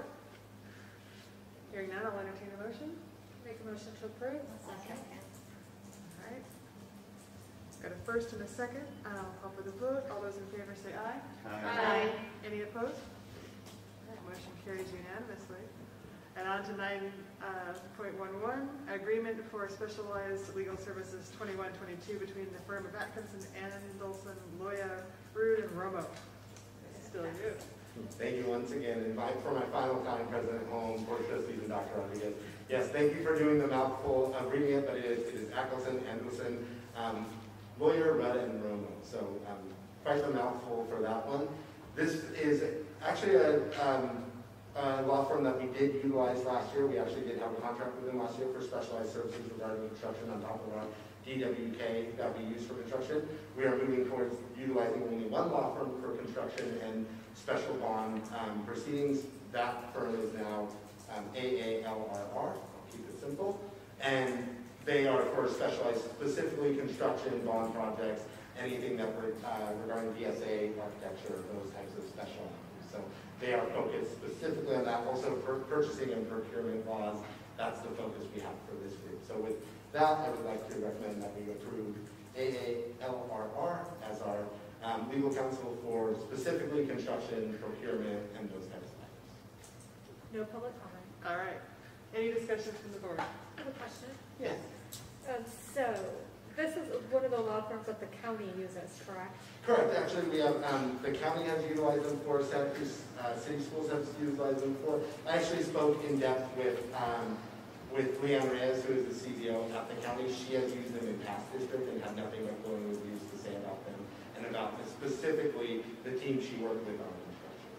Hearing none, I'll entertain a motion. Make a motion to approve. Second. All right. Got a first and a second. I'll call for the vote. All those in favor say aye. Aye. Any opposed? All right, motion carries unanimously. And on to nine point one one, agreement for specialized legal services twenty-one twenty-two between the firm of Atkinson, Andelson, Loya, Rude, and Romo. Still you. Thank you once again. And my, for my final time, President Holmes, Board of Trustees, and Doctor Rodriguez. Yes, thank you for doing the mouthful of reading it, but it is, it is Atkinson, Andelson, um, Lawyer, Rudd, and Romo. So um, quite a mouthful for that one. This is actually a um, Uh, law firm that we did utilize last year. We actually did have a contract with them last year for specialized services regarding construction on top of our D W K that we use for construction. We are moving towards utilizing only one law firm for construction and special bond um, proceedings. That firm is now um, A A L R R, I'll keep it simple. And they are for specialized, specifically construction, bond projects, anything that we're uh, regarding D S A, architecture, those types of special items. So they are focused specifically on that. Also, for purchasing and procurement laws, that's the focus we have for this group. So with that, I would like to recommend that we approve A A L R R as our um, legal counsel for specifically construction, procurement, and those types of items. No public comment. All right. Any discussion from the board? I have a question. Yes. Um, so, this is one of the law firms that the county uses, correct? Correct. Actually, we have um, the county has utilized them for. Santa Cruz uh, City Schools have utilized them for. I actually spoke in depth with um, with Leanne Reyes, who is the C B O at the county. She has used them in past district and had nothing but glowing reviews to say about them and about the, specifically the team she worked with on construction.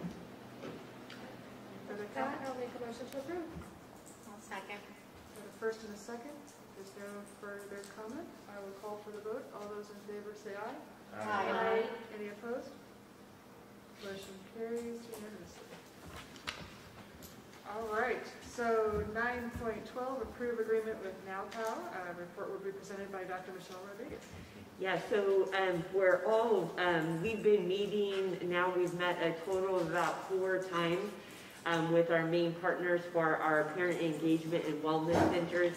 Further That, comment? I'll make a motion to approve. I'll second. Got a first and a second. If there's no further comment, I will call for the vote. All those in favor say aye. Aye. Any opposed? Motion carries unanimously. All right, so nine point twelve, approve agreement with NowPow. Uh, report will be presented by Doctor Michelle Rodriguez. Yeah, so um, we're all, um, we've been meeting, now we've met a total of about four times um, with our main partners for our parent engagement and wellness centers.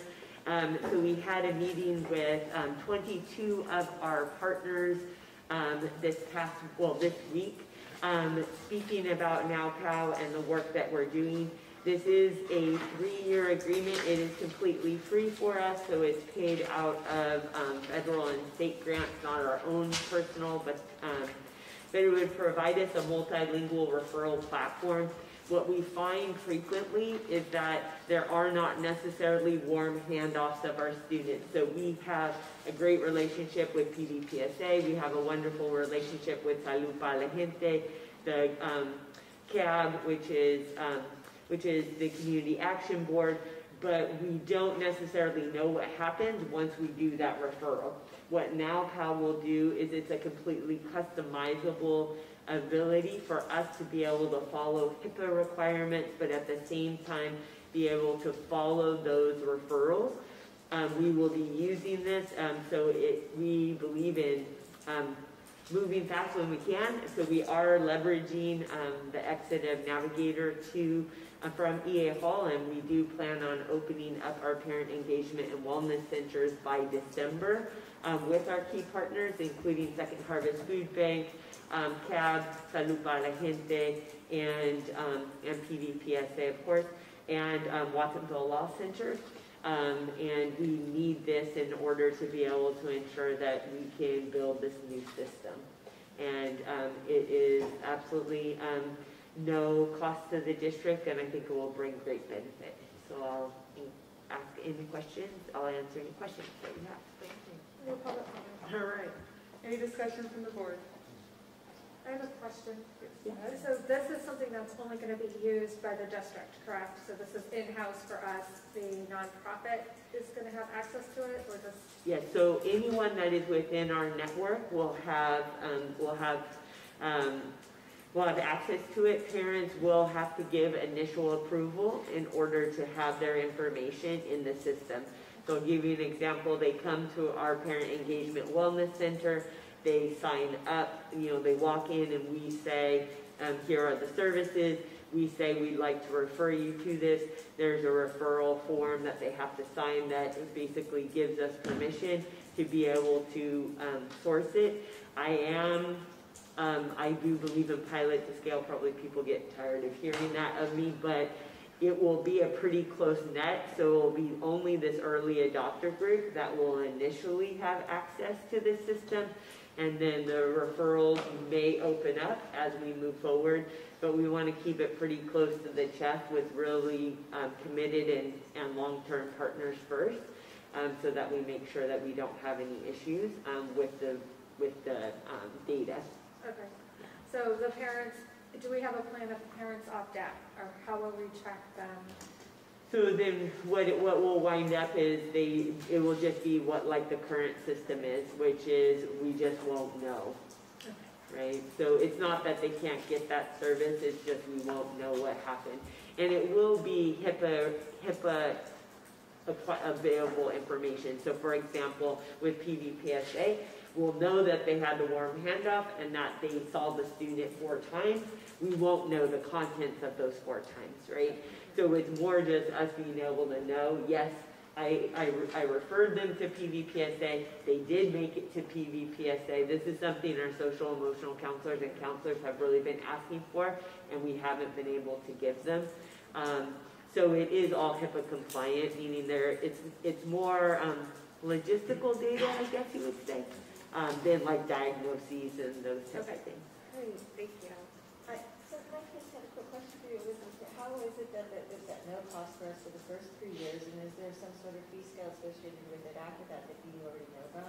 Um, so we had a meeting with um, twenty-two of our partners um, this past, well, this week, um, speaking about NowPow and the work that we're doing. This is a three-year agreement. It is completely free for us, so it's paid out of um, federal and state grants, not our own personal, but, um, but it would provide us a multilingual referral platform. What we find frequently is that there are not necessarily warm handoffs of our students. So we have a great relationship with P V P S A. We have a wonderful relationship with Salud para la Gente, the um, C A B, which is um, which is the Community Action Board, but we don't necessarily know what happens once we do that referral. What NowPow will do is it's a completely customizable ability for us to be able to follow HIPAA requirements, but at the same time be able to follow those referrals. Um, we will be using this, um, so it, we believe in um, moving fast when we can. So we are leveraging um, the exit of Navigator to uh, from E A Hall, and we do plan on opening up our parent engagement and wellness centers by December um, with our key partners, including Second Harvest Food Bank, um, C A B, Salud para la Gente, and, um, and P V P S A, of course, and um, Watsonville Law Center. Um, and we need this in order to be able to ensure that we can build this new system. And um, it is absolutely um, no cost to the district, and I think it will bring great benefit. So I'll ask any questions. I'll answer any questions that you have. Thank you. No public comment. All right. Any discussion from the board? I have a question. Yeah. So this is something that's only going to be used by the district, correct? So this is in-house for us. The nonprofit is going to have access to it, or just? Yes. So anyone that is within our network will have um, will have um, will have access to it. Parents will have to give initial approval in order to have their information in the system. So I'll give you an example. They come to our Parent Engagement Wellness Center. They sign up, you know, they walk in and we say, um, here are the services. We say we'd like to refer you to this. There's a referral form that they have to sign that basically gives us permission to be able to um, source it. I am, um, I do believe in pilot to scale. Probably people get tired of hearing that of me, but it will be a pretty close net. So it will be only this early adopter group that will initially have access to this system. And then the referrals may open up as we move forward, but we want to keep it pretty close to the chest with really um, committed and, and long-term partners first, um, so that we make sure that we don't have any issues um, with the with the um, data. Okay. So the parents, do we have a plan if the parents opt out, or how will we track them? So then what it, what will wind up is they, it will just be what like the current system is, which is we just won't know, right? So it's not that they can't get that service, it's just we won't know what happened. And it will be HIPAA, HIPAA available information. So for example, with P V P S A, we'll know that they had the warm handoff and that they saw the student four times. We won't know the contents of those four times, right? So it's more just us being able to know, yes, I, I, I referred them to P V P S A. They did make it to P V P S A. This is something our social emotional counselors and counselors have really been asking for, and we haven't been able to give them. Um, so it is all HIPAA compliant, meaning there it's it's more um, logistical data, I guess you would say, um, than like diagnoses and those types Okay. of things. Great, thank you. Hi, so I just had a quick question for you. Is it- How is it that that there's that no cost for us for the first three years, and is there some sort of fee scale associated with it after that that you already know about?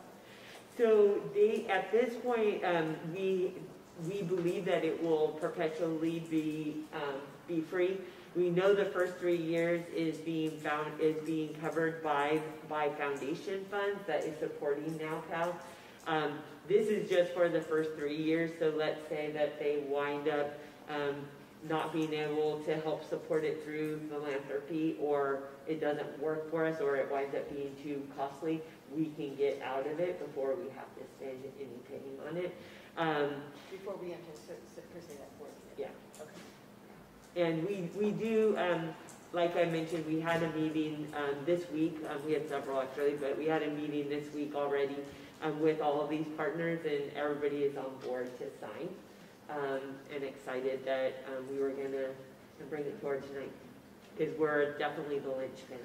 So they, at this point, um, we we believe that it will perpetually be um, be free. We know the first three years is being found is being covered by by foundation funds that is supporting NowPow. Um, this is just for the first three years. So let's say that they wind up um, not being able to help support it through philanthropy, or it doesn't work for us, or it winds up being too costly, we can get out of it before we have to spend any penny on it. Um, Before we enter, so, so per se, that fourth year? Yeah. Okay. and we, we do, um, like I mentioned, we had a meeting um, this week. Um, we had several actually, but we had a meeting this week already um, with all of these partners, and everybody is on board to sign. Um, and excited that um, we were going to bring it forward tonight, because we're definitely the linchpin.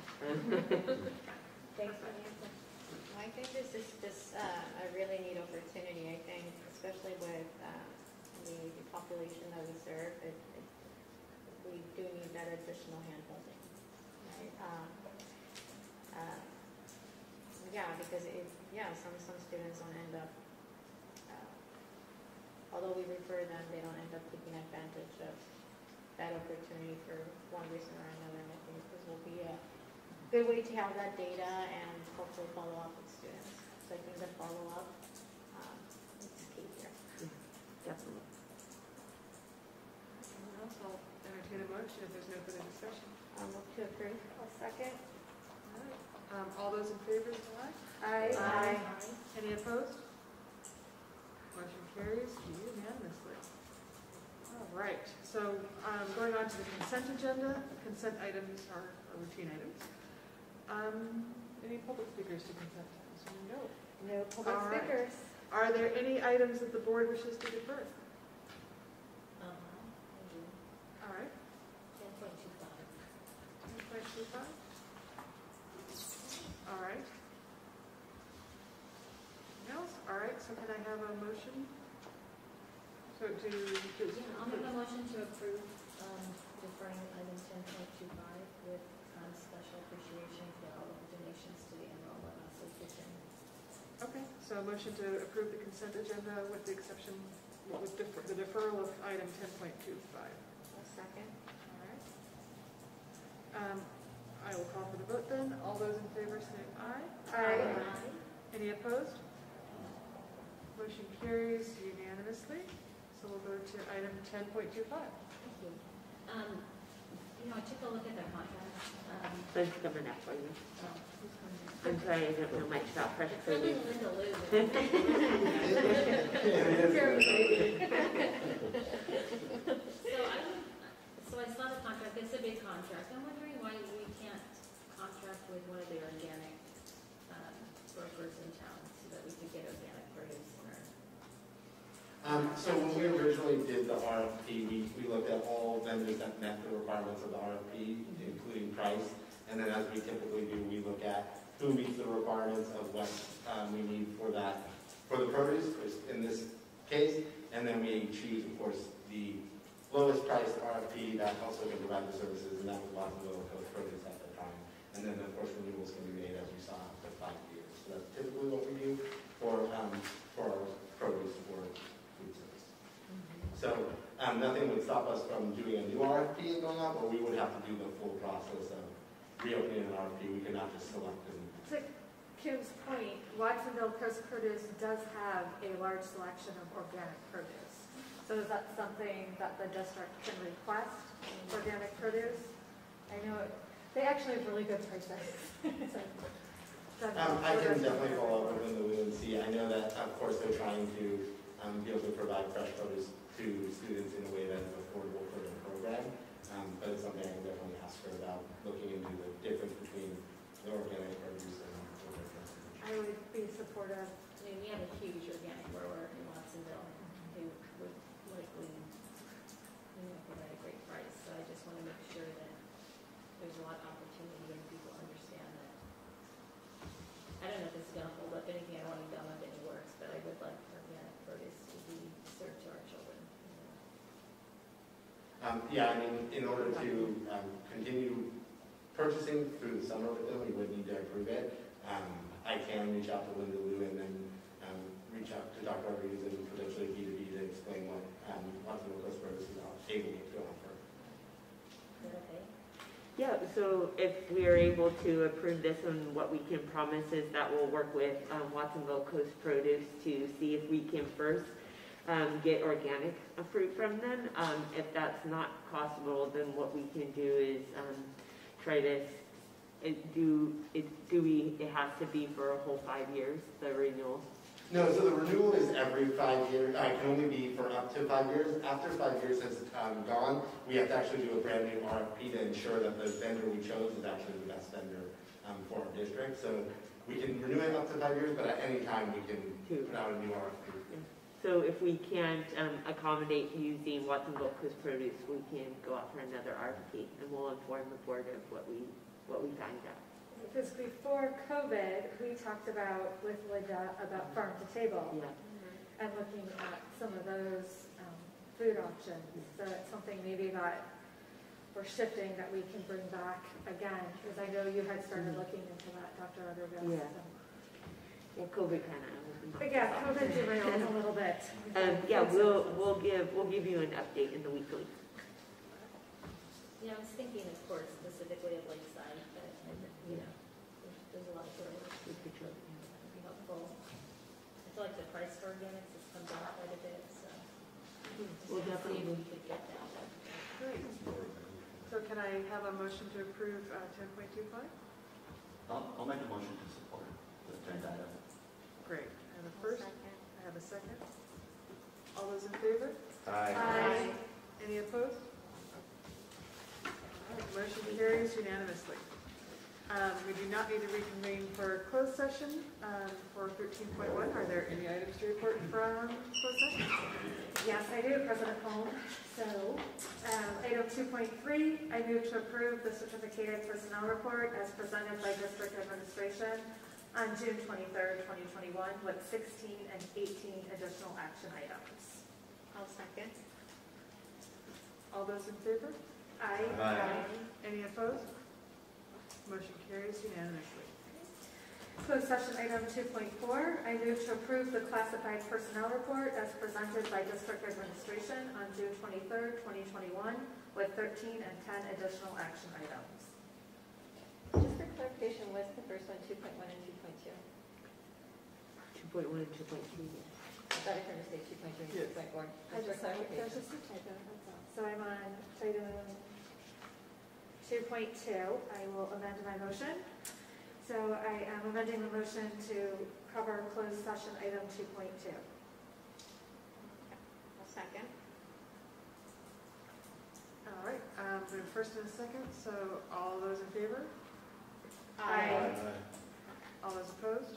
Thanks, Vanessa. I think this is just uh, a really neat opportunity. I think, especially with uh, the, the population that we serve, it, it, we do need that additional hand-holding, right? Um, uh, yeah, because it, yeah, some some students don't end up, uh, although we refer them, they don't end up taking advantage of that opportunity for one reason or another. And I think this will be a good way to have that data and hopefully follow up with students. So I think the follow-up um, is key here. Definitely. Anyone else? I'll entertain a motion if there's no further discussion. I'll move to approve. I'll second. All right. Um, all those in favor, say aye. Aye. Aye. Any opposed? Motion carries unanimously. All right. So um, going on to the consent agenda. Consent items are, are routine items. Um, any public speakers to consent items? No. No public All right. speakers. Are there any items that the board wishes to defer? Uh-huh. All right. ten point two five. ten point two five. All right. Anything else? All right. So can I have a motion? So to, to Yeah, I'll make a motion to approve um, deferring item ten point two five with um, special appreciation for all of the donations to the Enrollment Association. okay. So a motion to approve the consent agenda with the exception, with defer, the deferral of item ten point two five. A second. All right. Um, I will call for the vote then. All those in favor say aye. Aye. Any opposed? Motion carries unanimously. So we'll go to item ten point two five. Thank you. Um, you know, I took a look at their contract. Um, That's coming up for you. oh, who's coming in? I'm sorry, I don't know much about fresh It's really produce. Linda Lou. So I, so I saw the contract, it's a big contract. I'm wondering why we can't contract with one of the organic um, brokers in town so that we could get organic produce in our. Um, so when we originally did the R F P, we, we looked at all vendors that met the requirements of the R F P, including price. And then as we typically do, we look at who meets the requirements of what um, we need for that, for the produce in this case. And then we choose, of course, the lowest priced R F P that also can provide the services, and that was Watsonville Coast Produce at the time. And then, of course, renewals can be made, as we saw, for five years. So that's typically what we do for, um, for our produce for food service. So um, nothing would stop us from doing a new R F P and going out, but we would have to do the full process of reopening an R F P. We could not just select and. To Kim's point, Watsonville Coast Produce does have a large selection of organic produce. So is that something that the district can request, organic produce? I know it, they actually have really good prices. Um, I can definitely follow up with Linda Lou and see. I know that, of course, they're trying to um, be able to provide fresh produce to students in a way that is affordable for their program. Um, but it's something I can definitely ask her about, looking into the difference between the organic produce and organic. I would be supportive. I mean, we have a huge organic grower in Watsonville who would likely, you know, provide a great price. So I just want to make sure that there's a lot of opportunity and people understand that. I don't know if this is going to hold up anything. I don't want to gum up any works, but I would like organic produce to be served to our children. Um, yeah, I mean, in order to um, continue purchasing through the summer with them, we would need to approve it. Um, I can reach out to Linda Lou and then um, reach out to Doctor Rodriguez and potentially B two B to explain what um, Watsonville Coast Produce is able to offer. Okay. Yeah, so if we are able to approve this, and what we can promise is that we'll work with um, Watsonville Coast Produce to see if we can first um, get organic fruit from them. Um, if that's not possible, then what we can do is um, try to it do it do we it has to be for a whole five years, the renewal. No, so the renewal is every five years, uh, can only be for up to five years. After five years has um, gone, we have to actually do a brand new R F P to ensure that the vendor we chose is actually the best vendor um, for our district. So we can renew it up to five years, but at any time we can put out a new R F P. So if we can't um, accommodate using Watsonville Cruz Produce, we can go out for another R F P, and we'll inform the board of what we what we find out. Because before COVID, we talked about with Linda about farm to table. Yeah. And looking at some of those um, food options. So it's something maybe that we're shifting that we can bring back again, because I know you had started Mm-hmm. looking into that, Doctor Rodriguez. Yeah. So. Yeah, COVID kind of. But yeah, COVID derailed a little bit. Um, yeah, we'll we'll give we'll give you an update in the weekly. Yeah, I was thinking, of course, specifically of Lakeside, but, you know, there's, there's a lot of sort of would be helpful. I feel like the price for organics has come down quite a bit, so. We'll definitely. See if we could get that. Great. So can I have a motion to approve uh, ten point two five? I'll, I'll make a motion to support the agenda item. Great. I have a first. I have a second. All those in favor? Aye. Aye. Any opposed? All right, motion carries unanimously. Um, we do not need to reconvene for closed session um, for thirteen point one. Are there any items to report from closed session? Yes, I do, President Holm. So, um, item two point three, I move to approve the certificated personnel report as presented by district administration on June twenty-third, twenty twenty-one, with sixteen and eighteen additional action items. I'll second. All those in favor? Aye. Aye. Any opposed? Motion carries unanimously. Closed session item two point four, I move to approve the classified personnel report as presented by district administration on June twenty-third, twenty twenty-one, with thirteen and ten additional action items. Just for clarification, what's the first one, two point one and two point two? Two point one and two point two. I thought I heard you say two point three and two point four. I just, there's just a typo, that's all. So I'm on item two point two, I will amend my motion. So I am amending the motion to cover closed session item two point two. I'll second. All right, um, we have a first and a second, so all those in favor? Aye. All those opposed?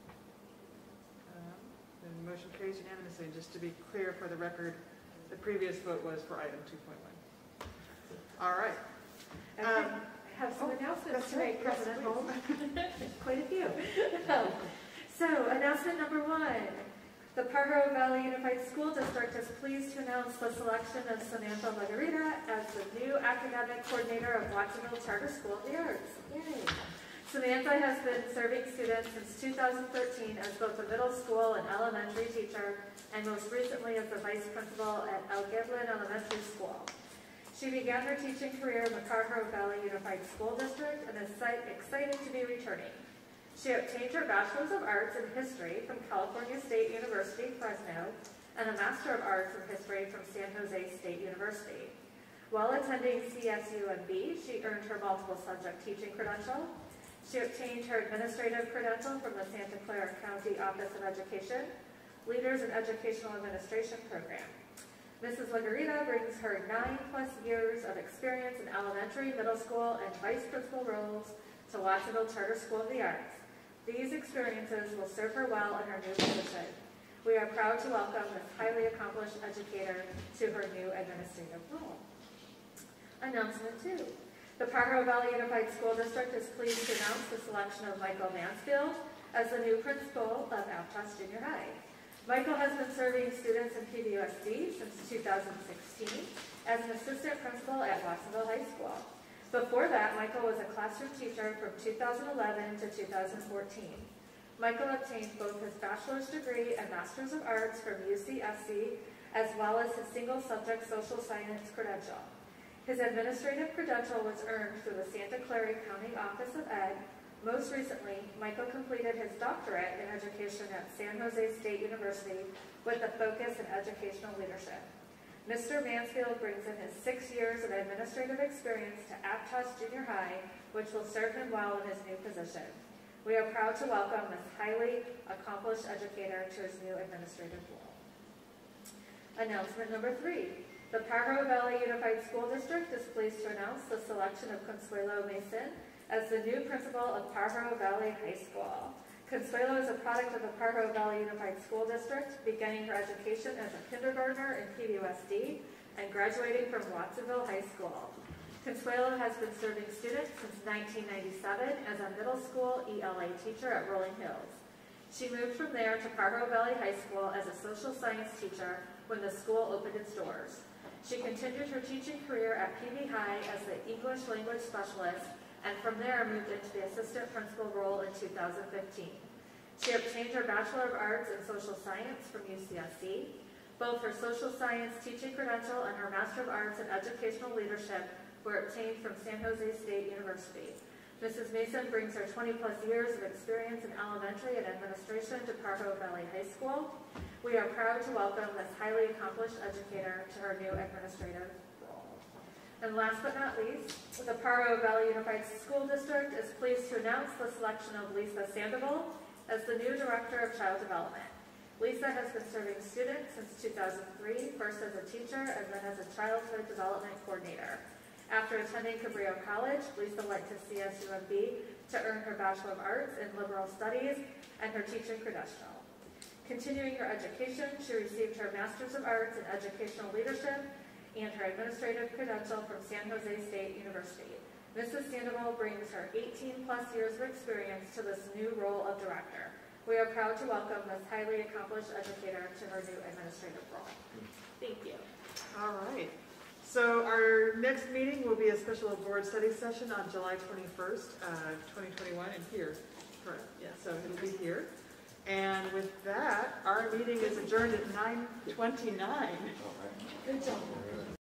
Um, The motion carries unanimously. Just to be clear for the record, the previous vote was for item two point one. All right. Okay. Um, I have some oh, announcements that's to make, right. Yes, President please. Holm. Quite a few. Um, So, announcement number one. The Pajaro Valley Unified School District is pleased to announce the selection of Samantha Margarita as the new academic coordinator of Watsonville Charter School of the Arts. Yay! Samantha has been serving students since two thousand thirteen as both a middle school and elementary teacher, and most recently as the vice principal at El Giblin Elementary School. She began her teaching career in the Pajaro Valley Unified School District and is excited to be returning. She obtained her Bachelor's of Arts in History from California State University, Fresno, and a Master of Arts in History from San Jose State University. While attending C S U M B, she earned her multiple subject teaching credential. She obtained her administrative credential from the Santa Clara County Office of Education, Leaders in Educational Administration program. Missus Lagarita brings her nine plus years of experience in elementary, middle school, and vice principal roles to Watsonville Charter School of the Arts. These experiences will serve her well in her new position. We are proud to welcome this highly accomplished educator to her new administrative role. Announcement two. The Pajaro Valley Unified School District is pleased to announce the selection of Michael Mansfield as the new principal of Aptos Junior High. Michael has been serving students in P B U S D since two thousand sixteen as an assistant principal at Watsonville High School. Before that, Michael was a classroom teacher from two thousand eleven to two thousand fourteen. Michael obtained both his bachelor's degree and master's of arts from U C S C, as well as his single subject social science credential. His administrative credential was earned through the Santa Clara County Office of Ed. Most recently, Michael completed his doctorate in education at San Jose State University with a focus in educational leadership. Mister Mansfield brings in his six years of administrative experience to Aptos Junior High, which will serve him well in his new position. We are proud to welcome this highly accomplished educator to his new administrative role. Announcement number three. The Pajaro Valley Unified School District is pleased to announce the selection of Consuelo Mason as the new principal of Pajaro Valley High School. Consuelo is a product of the Pajaro Valley Unified School District, beginning her education as a kindergartner in P B U S D and graduating from Watsonville High School. Consuelo has been serving students since nineteen ninety-seven as a middle school E L A teacher at Rolling Hills. She moved from there to Pajaro Valley High School as a social science teacher when the school opened its doors. She continued her teaching career at P V High as the English language specialist, and from there moved into the assistant principal role in two thousand fifteen. She obtained her Bachelor of Arts in Social Science from U C S C. Both her social science teaching credential and her Master of Arts in Educational Leadership were obtained from San Jose State University. Missus Mason brings her twenty plus years of experience in elementary and administration to Pajaro Valley High School. We are proud to welcome this highly accomplished educator to her new administrative role. And last but not least, the Pajaro Valley Unified School District is pleased to announce the selection of Lisa Sandoval as the new Director of Child Development. Lisa has been serving students since two thousand three, first as a teacher and then as a childhood development coordinator. After attending Cabrillo College, Lisa went to C S U M B to earn her Bachelor of Arts in Liberal Studies and her teaching credential. Continuing her education, she received her Master's of Arts in Educational Leadership and her administrative credential from San Jose State University. Missus Sandoval brings her eighteen plus years of experience to this new role of director. We are proud to welcome this highly accomplished educator to her new administrative role. Thank you. All right. So our next meeting will be a special board study session on July twenty-first, uh, twenty twenty-one, and here. Correct. Yeah, so it'll be here. And with that, our meeting is adjourned at nine twenty-nine. Good job.